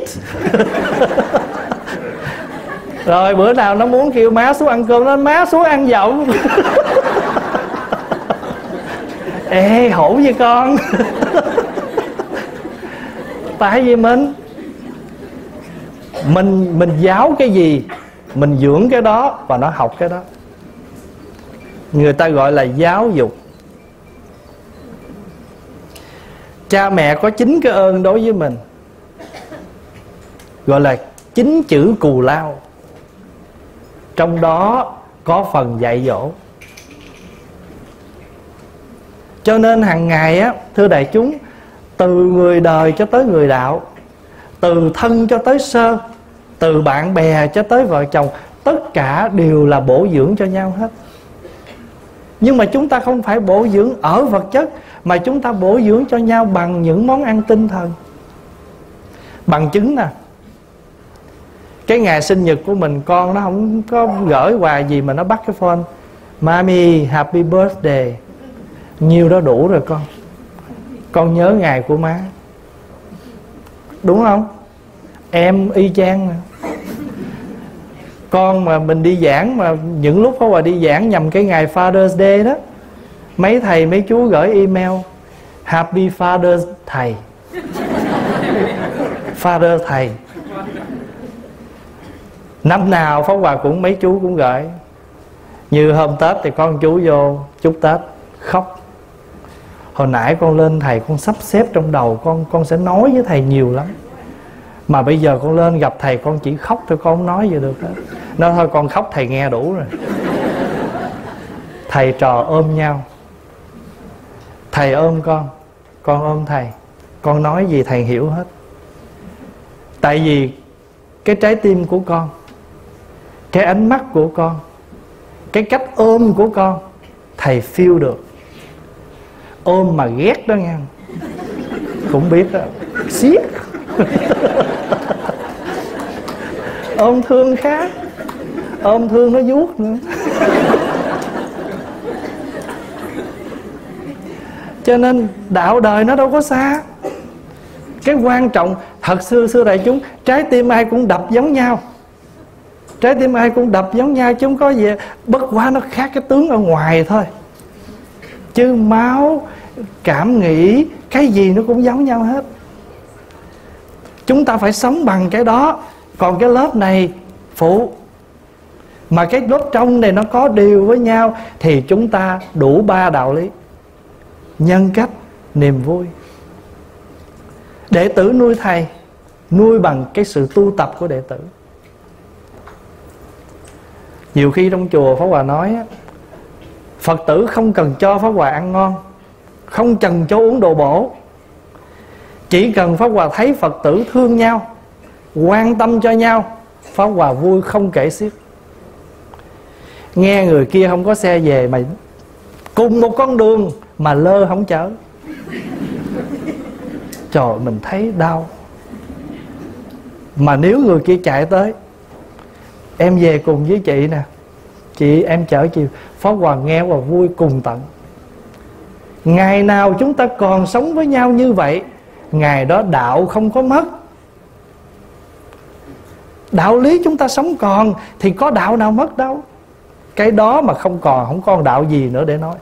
Rồi bữa nào nó muốn kêu má xuống ăn cơm, nó má xuống ăn giọng. Ê hổ với con. Tại vì mình giáo cái gì, mình dưỡng cái đó và nó học cái đó. Người ta gọi là giáo dục. Cha mẹ có 9 cái ơn đối với mình, gọi là 9 chữ cù lao. Trong đó có phần dạy dỗ. Cho nên hàng ngày á, thưa đại chúng, từ người đời cho tới người đạo, từ thân cho tới sơ, từ bạn bè cho tới vợ chồng, tất cả đều là bổ dưỡng cho nhau hết. Nhưng mà chúng ta không phải bổ dưỡng ở vật chất, mà chúng ta bổ dưỡng cho nhau bằng những món ăn tinh thần. Bằng chứng nè, cái ngày sinh nhật của mình, con nó không có gửi quà gì mà nó bắt cái phone: Mami happy birthday. Nhiêu đó đủ rồi con nhớ ngày của má. Đúng không? Em y chang mà. Con mà mình đi giảng, mà những lúc có quà đi giảng nhằm cái ngày Father's Day đó, mấy thầy mấy chú gửi email: Happy Father's thầy. Father thầy. Năm nào Pháp Hòa cũng mấy chú cũng gửi. Như hôm Tết thì con chú vô chúc Tết khóc. Hồi nãy con lên thầy, con sắp xếp trong đầu con sẽ nói với thầy nhiều lắm, mà bây giờ con lên gặp thầy con chỉ khóc thôi, con không nói gì được hết. Nói thôi con khóc thầy nghe đủ rồi. Thầy trò ôm nhau, thầy ôm con ôm thầy. Con nói gì thầy hiểu hết. Tại vì cái trái tim của con, cái ánh mắt của con, cái cách ôm của con, thầy feel được. Ôm mà ghét đó nghe, cũng biết đó, siết. Ôm thương khác, ôm thương nó vuốt nữa. Cho nên đạo đời nó đâu có xa. Cái quan trọng thật xưa đại chúng, trái tim ai cũng đập giống nhau. Trái tim ai cũng đập giống nhau, chứ không có gì. Bất quá nó khác cái tướng ở ngoài thôi, chứ máu, cảm nghĩ, cái gì nó cũng giống nhau hết. Chúng ta phải sống bằng cái đó. Còn cái lớp này phụ, mà cái lớp trong này nó có điều với nhau, thì chúng ta đủ 3 đạo lý: nhân cách, niềm vui. Đệ tử nuôi thầy, nuôi bằng cái sự tu tập của đệ tử. Nhiều khi trong chùa Pháp Hòa nói Phật tử không cần cho Pháp Hòa ăn ngon, không cần cho uống đồ bổ, chỉ cần Pháp Hòa thấy Phật tử thương nhau, quan tâm cho nhau, Pháp Hòa vui không kể xiết. Nghe người kia không có xe về mà cùng một con đường mà lơ không chở, trời, mình thấy đau. Mà nếu người kia chạy tới, em về cùng với chị nè, chị em chở chị, Pháp Hòa nghe và vui cùng tận. Ngày nào chúng ta còn sống với nhau như vậy, ngày đó đạo không có mất. Đạo lý chúng ta sống còn thì có đạo nào mất đâu. Cái đó mà không còn đạo gì nữa để nói.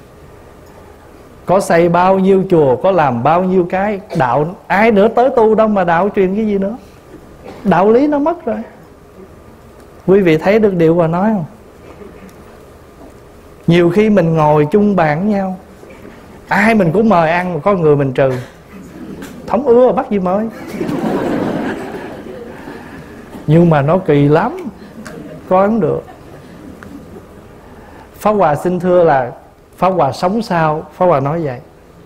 Có xây bao nhiêu chùa, có làm bao nhiêu cái đạo, ai nữa tới tu đâu mà đạo truyền cái gì nữa. Đạo lý nó mất rồi. Quý vị thấy được điều Hòa nói không? Nhiều khi mình ngồi chung bàn với nhau, ai mình cũng mời ăn, mà có người mình trừ. Không ưa bắt gì mời. Nhưng mà nó kỳ lắm, coi không được. Pháp Hòa xin thưa là Pháp Hòa sống sao, Pháp Hòa nói vậy.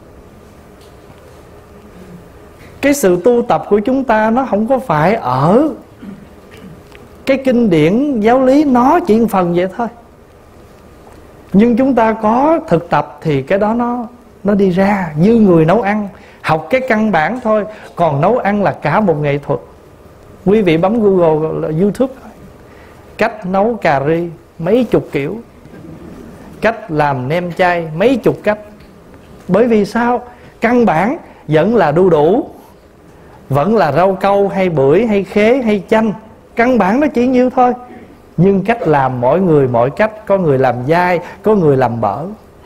Cái sự tu tập của chúng ta nó không có phải ở cái kinh điển giáo lý, nó chỉ một phần vậy thôi. Nhưng chúng ta có thực tập thì cái đó nó đi ra. Như người nấu ăn, học cái căn bản thôi, còn nấu ăn là cả một nghệ thuật. Quý vị bấm Google, YouTube, cách nấu cà ri mấy chục kiểu, cách làm nem chay mấy chục cách. Bởi vì sao? Căn bản vẫn là đu đủ, vẫn là rau câu hay bưởi hay khế hay chanh. Căn bản nó chỉ nhiêu thôi. Nhưng cách làm mỗi người mỗi cách. Có người làm dai, có người làm bở.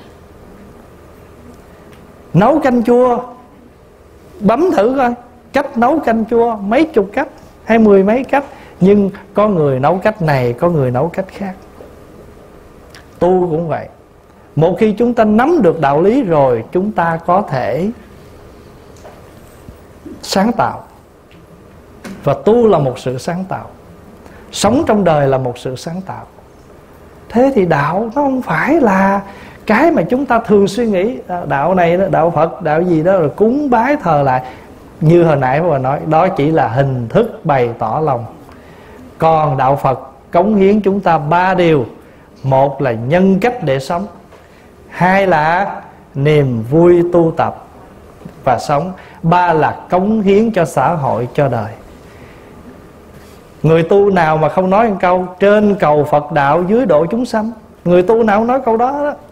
Nấu canh chua, bấm thử coi, cách nấu canh chua mấy chục cách hay mười mấy cách. Nhưng có người nấu cách này, có người nấu cách khác. Tu cũng vậy. Một khi chúng ta nắm được đạo lý rồi, chúng ta có thể sáng tạo. Và tu là một sự sáng tạo. Sống trong đời là một sự sáng tạo. Thế thì đạo nó không phải là cái mà chúng ta thường suy nghĩ. Đạo này, đạo Phật, đạo gì đó rồi cúng bái thờ lại. Như hồi nãy mà nói, đó chỉ là hình thức bày tỏ lòng. Còn đạo Phật cống hiến chúng ta 3 điều. Một là nhân cách để sống, hai là niềm vui tu tập và sống, ba là cống hiến cho xã hội, cho đời. Người tu nào mà không nói một câu trên cầu Phật đạo, dưới độ chúng sanh? Người tu nào nói câu đó đó?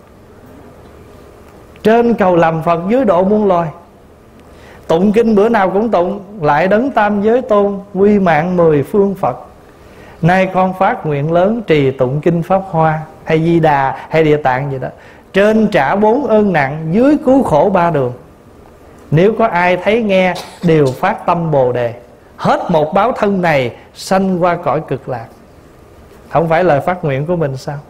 Trên cầu làm Phật, dưới độ muôn loài. Tụng kinh bữa nào cũng tụng lại đấng tam giới tôn, quy mạng 10 phương Phật. Nay con phát nguyện lớn, trì tụng kinh Pháp Hoa hay Di Đà hay Địa Tạng gì đó. Trên trả 4 ơn nặng, dưới cứu khổ 3 đường. Nếu có ai thấy nghe, đều phát tâm Bồ Đề, hết một báo thân này, sanh qua cõi cực lạc. Không phải lời phát nguyện của mình sao?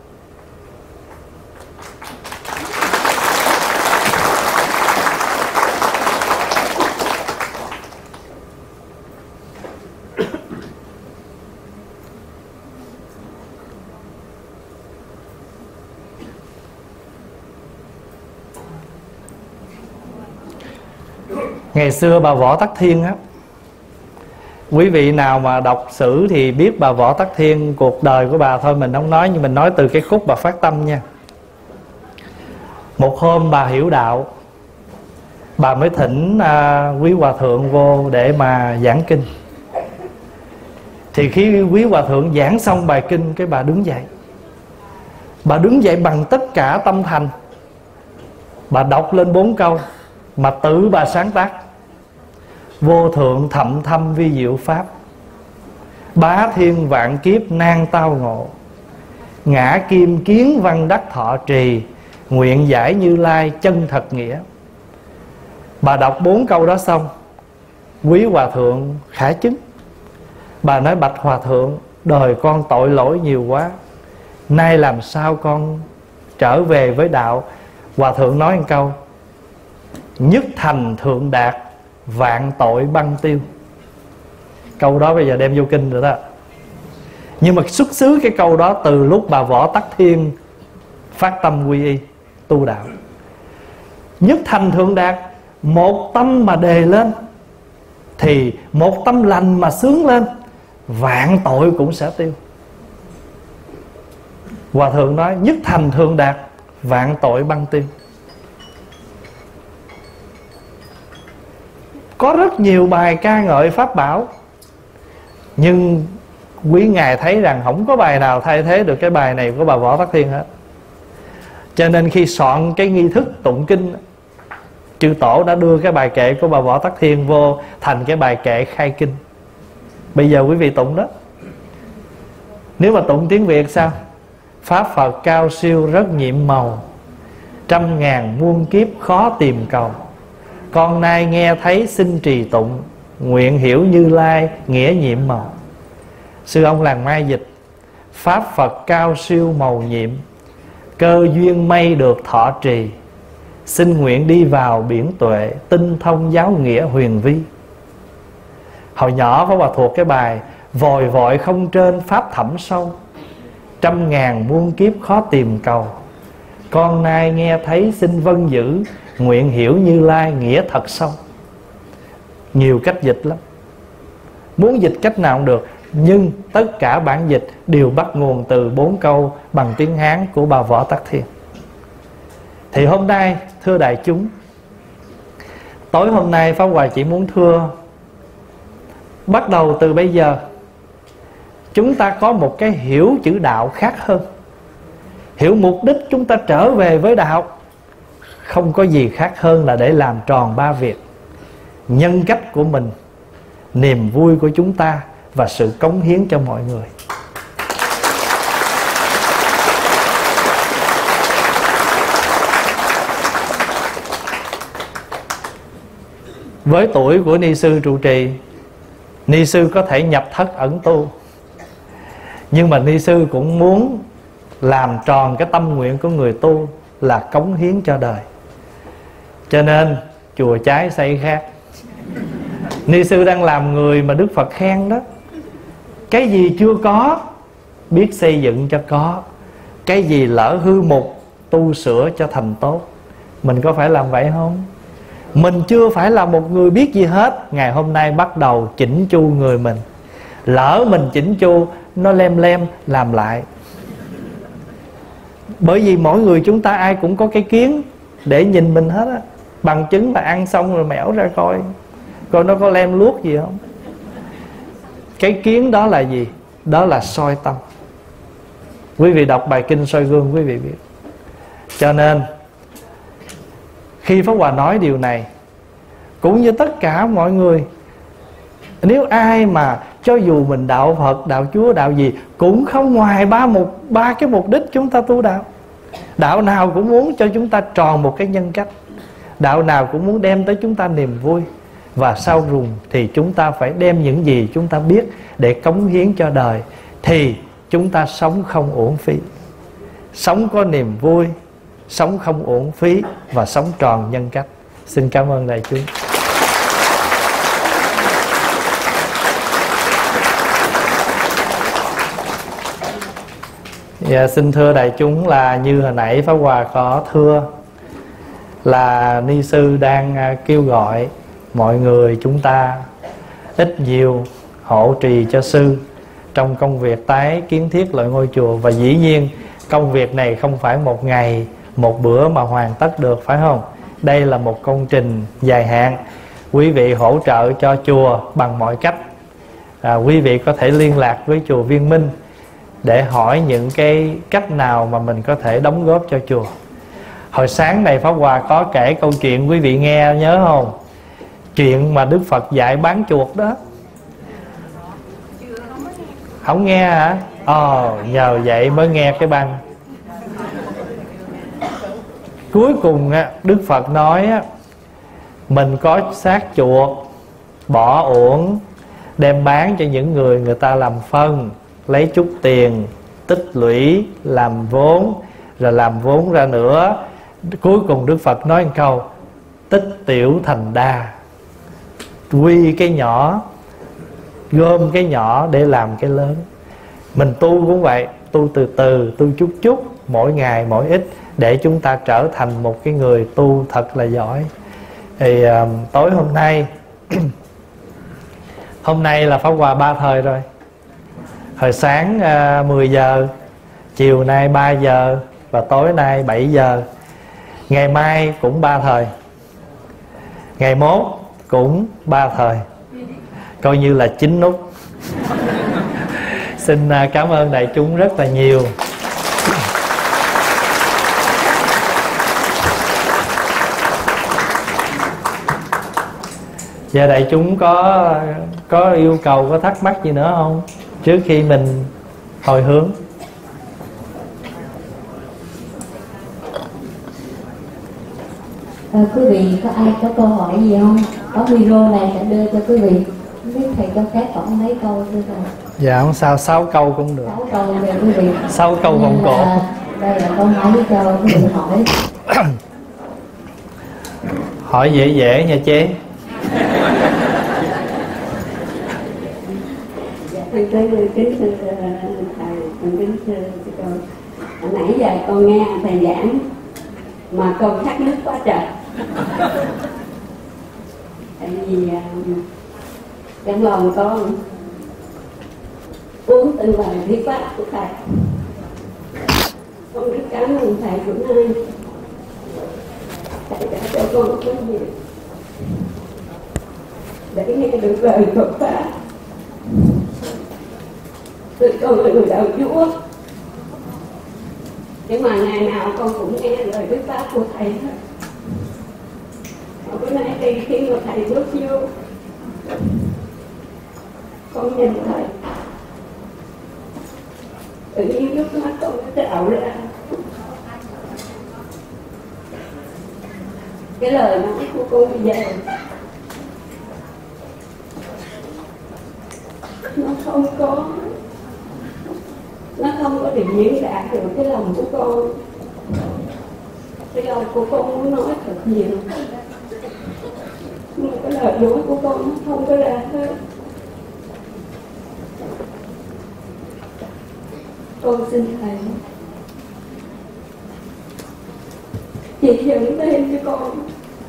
Ngày xưa bà Võ Tắc Thiên á, quý vị nào mà đọc sử thì biết bà Võ Tắc Thiên, cuộc đời của bà thôi mình không nói, nhưng mình nói từ cái khúc bà phát tâm nha. Một hôm bà hiểu đạo, bà mới thỉnh quý hòa thượng vô để mà giảng kinh. Thì khi quý hòa thượng giảng xong bài kinh, cái bà đứng dậy. Bà đứng dậy bằng tất cả tâm thành. Bà đọc lên 4 câu mà tự bà sáng tác: vô thượng thậm thâm vi diệu pháp, bá thiên vạn kiếp nan tao ngộ, ngã kim kiến văn đắc thọ trì, nguyện giải Như Lai chân thật nghĩa. Bà đọc 4 câu đó xong, quý hòa thượng khả chứng. Bà nói: bạch hòa thượng, đời con tội lỗi nhiều quá, nay làm sao con trở về với đạo? Hòa thượng nói một câu: nhất thành thượng đạt, vạn tội băng tiêu. Câu đó bây giờ đem vô kinh rồi đó. Nhưng mà xuất xứ cái câu đó từ lúc bà Võ Tắc Thiên phát tâm quy y tu đạo. Nhất thành thượng đạt, một tâm mà đề lên thì một tâm lành mà sướng lên, vạn tội cũng sẽ tiêu. Hòa thượng nói nhất thành thượng đạt, vạn tội băng tiêu. Có rất nhiều bài ca ngợi pháp bảo, nhưng quý ngài thấy rằng không có bài nào thay thế được cái bài này của bà Võ Tắc Thiên hết. Cho nên khi soạn cái nghi thức tụng kinh, chư tổ đã đưa cái bài kệ của bà Võ Tắc Thiên vô thành cái bài kệ khai kinh. Bây giờ quý vị tụng đó. Nếu mà tụng tiếng Việt sao? Pháp Phật cao siêu rất nhiệm màu, trăm ngàn muôn kiếp khó tìm cầu. Con nay nghe thấy xin trì tụng, nguyện hiểu Như Lai nghĩa nhiệm màu. Sư ông làng Mai dịch: Pháp Phật cao siêu màu nhiệm, cơ duyên mây được thọ trì. Xin nguyện đi vào biển tuệ, tinh thông giáo nghĩa huyền vi. Hồi nhỏ có bà thuộc cái bài: Vòi vội không trên pháp thẳm sâu, trăm ngàn muôn kiếp khó tìm cầu. Con nay nghe thấy xin vâng giữ, nguyện hiểu Như Lai nghĩa thật sâu. Nhiều cách dịch lắm, muốn dịch cách nào cũng được, nhưng tất cả bản dịch đều bắt nguồn từ 4 câu bằng tiếng Hán của bà Võ Tắc Thiên. Thì hôm nay thưa đại chúng, tối hôm nay Pháp Hòa chỉ muốn thưa, bắt đầu từ bây giờ chúng ta có một cái hiểu chữ đạo khác hơn. Hiểu mục đích chúng ta trở về với đạo không có gì khác hơn là để làm tròn 3 việc: nhân cách của mình, niềm vui của chúng ta và sự cống hiến cho mọi người. Với tuổi của ni sư trụ trì, ni sư có thể nhập thất ẩn tu, nhưng mà ni sư cũng muốn làm tròn cái tâm nguyện của người tu là cống hiến cho đời. Cho nên chùa trái xây khác. Ni sư đang làm người mà Đức Phật khen đó. Cái gì chưa có biết xây dựng cho có, cái gì lỡ hư mục tu sửa cho thành tốt. Mình có phải làm vậy không? Mình chưa phải là một người biết gì hết. Ngày hôm nay bắt đầu chỉnh chu người mình. Lỡ mình chỉnh chu, nó lem lem làm lại. Bởi vì mỗi người chúng ta ai cũng có cái kiến để nhìn mình hết á. Bằng chứng là ăn xong rồi mẻo ra coi nó có lem luốc gì không. Cái kiến đó là gì? Đó là soi tâm. Quý vị đọc bài kinh soi gương quý vị biết. Cho nên khi Pháp Hòa nói điều này, cũng như tất cả mọi người, nếu ai mà cho dù mình đạo Phật, đạo Chúa, đạo gì, cũng không ngoài ba cái mục đích chúng ta tu đạo. Đạo nào cũng muốn cho chúng ta tròn một cái nhân cách, đạo nào cũng muốn đem tới chúng ta niềm vui. Và sau cùng thì chúng ta phải đem những gì chúng ta biết để cống hiến cho đời, thì chúng ta sống không uổng phí. Sống có niềm vui, sống không uổng phí và sống tròn nhân cách. Xin cảm ơn đại chúng. Dạ, xin thưa đại chúng là như hồi nãy Pháp Hòa có thưa, là ni sư đang kêu gọi mọi người chúng ta ít nhiều hộ trì cho sư trong công việc tái kiến thiết lại ngôi chùa. Và dĩ nhiên công việc này không phải một ngày một bữa mà hoàn tất được, phải không? Đây là một công trình dài hạn. Quý vị hỗ trợ cho chùa bằng mọi cách. Quý vị có thể liên lạc với chùa Viên Minh để hỏi những cái cách nào mà mình có thể đóng góp cho chùa. Hồi sáng này Pháp Hòa có kể câu chuyện, quý vị nghe nhớ không? Chuyện mà Đức Phật dạy bán chuột đó. Không nghe hả? Nhờ vậy mới nghe cái băng. Cuối cùng Đức Phật nói mình có xác chuột bỏ uổng, đem bán cho những người ta làm phân, lấy chút tiền tích lũy làm vốn, rồi làm vốn ra nữa. Cuối cùng Đức Phật nói một câu: tích tiểu thành đa, quy cái nhỏ gom cái nhỏ để làm cái lớn. Mình tu cũng vậy, tu từ từ, tu chút chút, mỗi ngày mỗi ít, để chúng ta trở thành một cái người tu thật là giỏi. Thì tối hôm nay hôm nay là Pháp Hòa 3 thời rồi. Hồi sáng 10 giờ, chiều nay 3 giờ, và tối nay 7 giờ. Ngày mai cũng 3 thời, ngày mốt cũng 3 thời, coi như là 9 nút. Xin cảm ơn đại chúng rất là nhiều. Và đại chúng có yêu cầu, có thắc mắc gì nữa không, trước khi mình hồi hướng? Quý vị có ai có câu hỏi gì không? Có video này sẽ đưa cho quý vị. Không biết thầy cho phép khoảng mấy câu thưa thầy? Dạ không sao, 6 câu cũng được. 6 câu về quý vị. 6 câu vòng cổ. Đây là câu hỏi cho quý vị hỏi. Hỏi dễ dễ nha chế. Kính thưa thầy, kính thưa con, hồi nãy giờ con nghe thầy giảng mà con khát nước quá trời. Tại vì trong lòng con uống từng lời thuyết pháp của thầy. Con rất cảm ơn thầy cũng ơn. Thầy đã cho con cái gì để nghe được lời Phật pháp. Tôi con là người đạo Chúa, nhưng mà ngày nào con cũng nghe lời thuyết pháp của thầy hết. Bữa nay đi khi mà thầy bước vô, con nhìn thầy, tự nhiên nước mắt con nó trào ra. Cái lời nói của con bây giờ nó không có được diễn đạt được cái lòng của con. Cái lòng của con muốn nói thật nhiều, nhưng mà cái lời nói của con nó không có ra hết. Con xin thầy chỉ dẫn thêm cho con,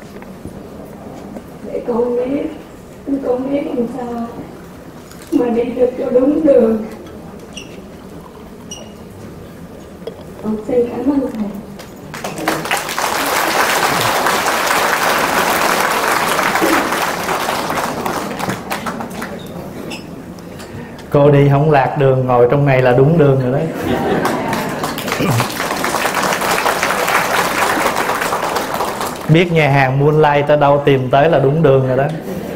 để con biết làm sao mà đi được cho đúng đường. Con xin cảm ơn thầy. Cô đi không lạc đường, ngồi trong này là đúng đường rồi đấy. Biết nhà hàng Moonlight tới đâu tìm tới là đúng đường rồi đó.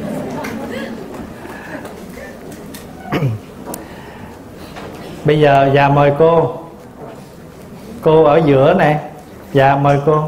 Bây giờ dạ mời cô. Cô ở giữa này. Dạ mời cô.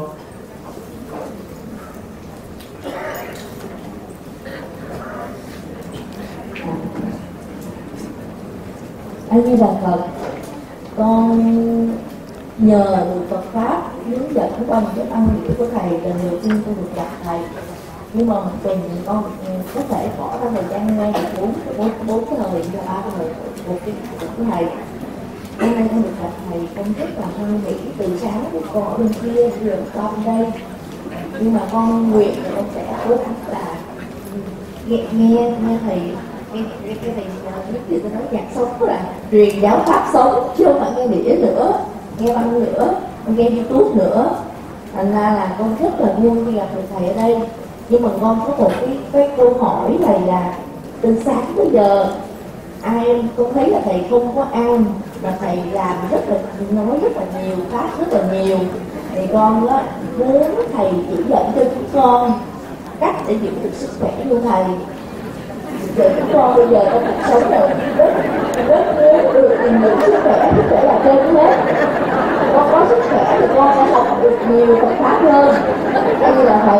A Di Đà Phật. Con nhờ được Phật pháp hướng dẫn qua một cái âm điệu của thầy, lần đầu tiên tôi được gặp thầy. Nhưng mà một tuần con có thể bỏ ra thời gian nghe được bốn cái lời và 3 cái lời của thầy. Hôm nay con được gặp thầy, con rất là hoan hỷ. Từ sáng của con ở bên kia, giờ con bên đây. Nhưng mà con nguyện là con sẽ cố gắng là nghe thầy, cái thầy nhất thì tôi nói nhạc sống là truyền giáo pháp sống, chứ không phải nghe đĩa nữa, nghe băng nữa, nghe YouTube nữa. Thành ra là con rất là vui khi gặp thầy ở đây. Nhưng mà con có một cái câu hỏi này là từ sáng tới giờ con thấy là thầy không có ăn, mà thầy làm nói rất là nhiều, phát rất là nhiều. Thì con đó muốn thầy chỉ dẫn cho chúng con cách để giữ được sức khỏe của thầy. Để chúng con bây giờ trong cuộc sống này rất muốn được nhiều sức khỏe là trên hết. Con có sức khỏe thì con sẽ học được nhiều Phật pháp hơn. Đây là thầy.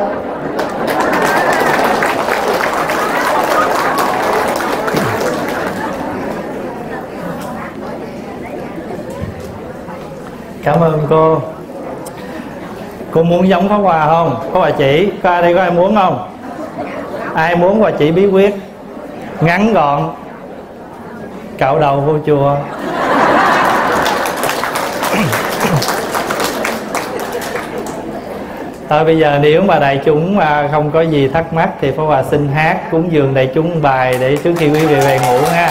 Cảm ơn cô. Cô muốn giống Pháp Hòa không? Có Hòa chỉ. Có ai đây có ai muốn không? Ai muốn Hòa chỉ bí quyết ngắn gọn cạo đầu vô chùa. Thôi bây giờ nếu mà đại chúng mà không có gì thắc mắc thì Pháp Hòa xin hát cúng dường đại chúng bài để trước khi quý vị về ngủ ha.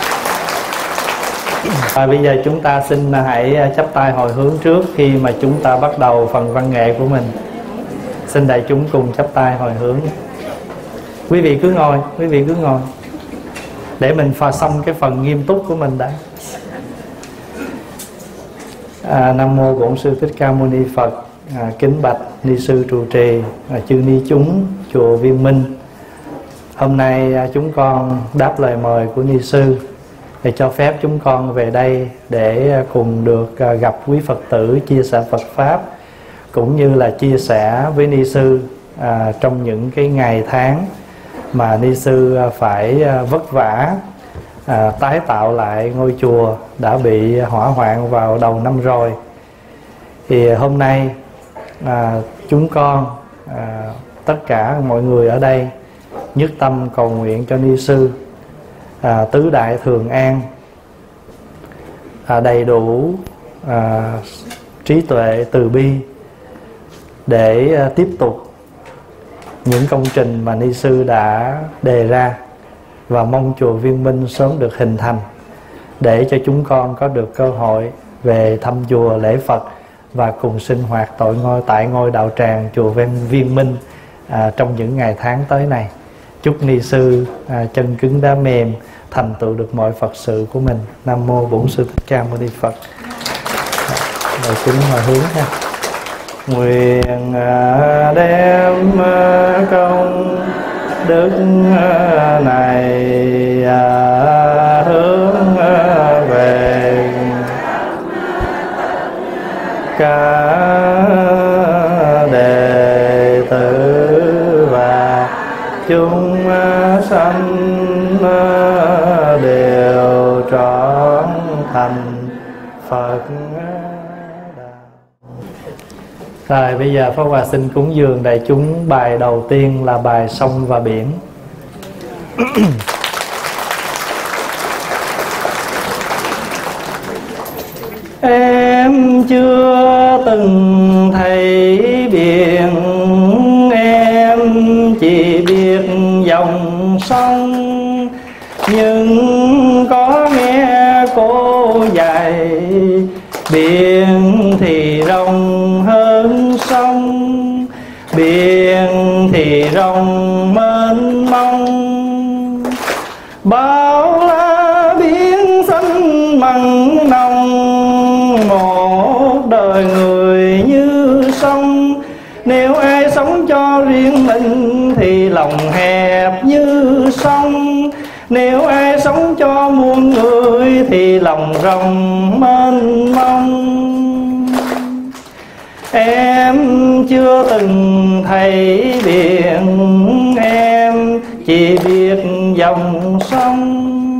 Và bây giờ chúng ta xin hãy chắp tay hồi hướng trước khi mà chúng ta bắt đầu phần văn nghệ của mình. Xin đại chúng cùng chắp tay hồi hướng. Quý vị cứ ngồi, quý vị cứ ngồi để mình phá xong cái phần nghiêm túc của mình đã. Nam mô Bổn Sư Thích Ca Mâu Ni Phật. Kính bạch ni sư trụ trì, chư ni chúng chùa Viên Minh. Hôm nay chúng con đáp lời mời của ni sư để cho phép chúng con về đây để cùng được gặp quý Phật tử, chia sẻ Phật pháp, cũng như là chia sẻ với ni sư trong những cái ngày tháng mà ni sư phải vất vả tái tạo lại ngôi chùa đã bị hỏa hoạn vào đầu năm rồi. Thì hôm nay chúng con tất cả mọi người ở đây nhất tâm cầu nguyện cho ni sư tứ đại thường an, đầy đủ trí tuệ từ bi để tiếp tục những công trình mà ni sư đã đề ra, và mong chùa Viên Minh sớm được hình thành để cho chúng con có được cơ hội về thăm chùa lễ Phật và cùng sinh hoạt tại ngôi đạo tràng chùa Viên Minh trong những ngày tháng tới này. Chúc ni sư chân cứng đá mềm thành tựu được mọi Phật sự của mình. Nam mô Bổn Sư Thích Ca Mâu Ni Phật. Rồi chúng mà hướng ha. Nguyện đem công đức này hướng về cả đệ tử và chúng sanh đều trọn thành Phật đạo. Rồi bây giờ Pháp Hòa xin cúng dường đại chúng bài đầu tiên là bài Sông và Biển. Em chưa từng thấy biển, em chỉ biết dòng sông, nhưng có nghe cô dạy biển thì rộng hơn sông, biển thì rộng mênh mông. Bao la biển xanh mặn nồng, một đời người như sông. Nếu ai sống cho riêng mình thì lòng hẹp như sông, nếu ai sống cho muôn người thì lòng rộng mênh mông. Em chưa từng thấy biển, em chỉ biết dòng sông,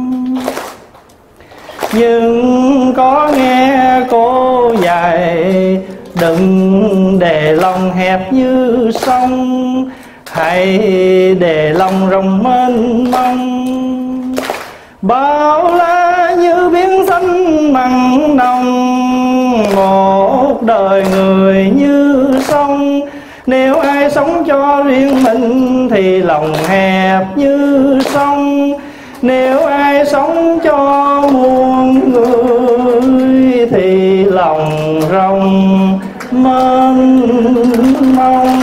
nhưng có nghe cô dạy đừng để lòng hẹp như sông, hãy để lòng rộng mênh mông. Bao la như biển xanh mặn nồng, một đời người như sông. Nếu ai sống cho riêng mình thì lòng hẹp như sông, nếu ai sống cho muôn người thì lòng rộng mênh mông.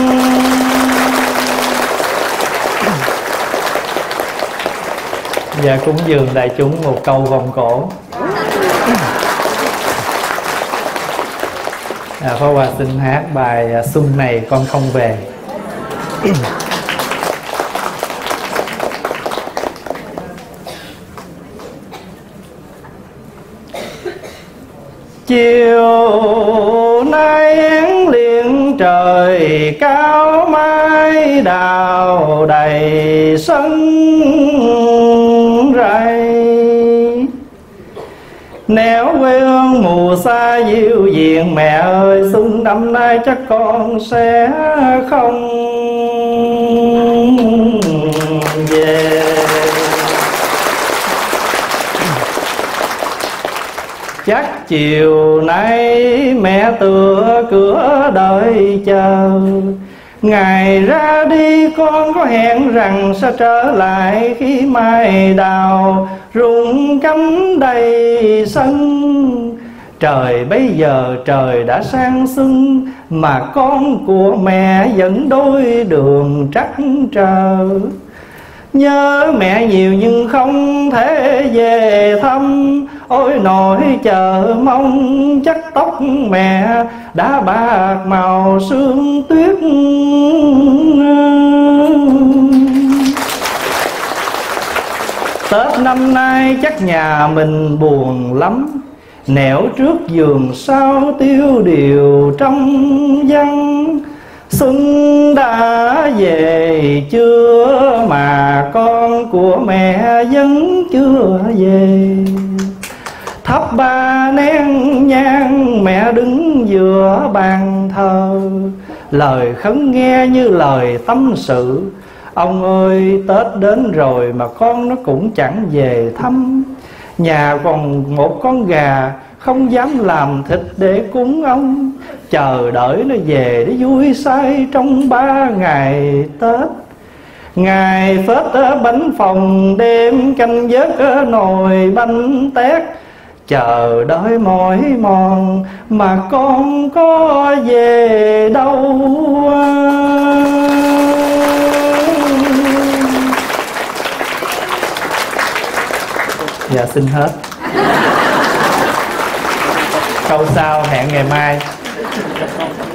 Dạ cúng dường đại chúng một câu vòng cổ. Pháp Hòa xin hát bài Xuân Này Con Không Về. Chiều nay én liền trời cao, mái đào đầy sân rây. Nếu quê hương mù xa dịu diện, mẹ ơi xuân năm nay chắc con sẽ không về. Chắc chiều nay mẹ tựa cửa đợi chờ, ngày ra đi con có hẹn rằng sẽ trở lại khi mai đào rụng cánh đầy sân. Trời bây giờ trời đã sang xuân, mà con của mẹ vẫn đôi đường trắc trở. Nhớ mẹ nhiều nhưng không thể về thăm, ôi nỗi chờ mong chắc tóc mẹ đã bạc màu sương tuyết. Tết năm nay chắc nhà mình buồn lắm, nẻo trước giường sau tiêu điều trong vắng. Xuân đã về chưa mà con của mẹ vẫn chưa về. Thắp ba nén nhang mẹ đứng giữa bàn thờ, lời khấn nghe như lời tâm sự. Ông ơi Tết đến rồi mà con nó cũng chẳng về thăm. Nhà còn một con gà không dám làm thịt để cúng ông, chờ đợi nó về để vui say trong 3 ngày Tết. Ngày Phết bánh phồng, đêm canh vớt nồi bánh tét, chờ đợi mỏi mòn mà con có về đâu. Dạ xin hết. Câu sau hẹn ngày mai.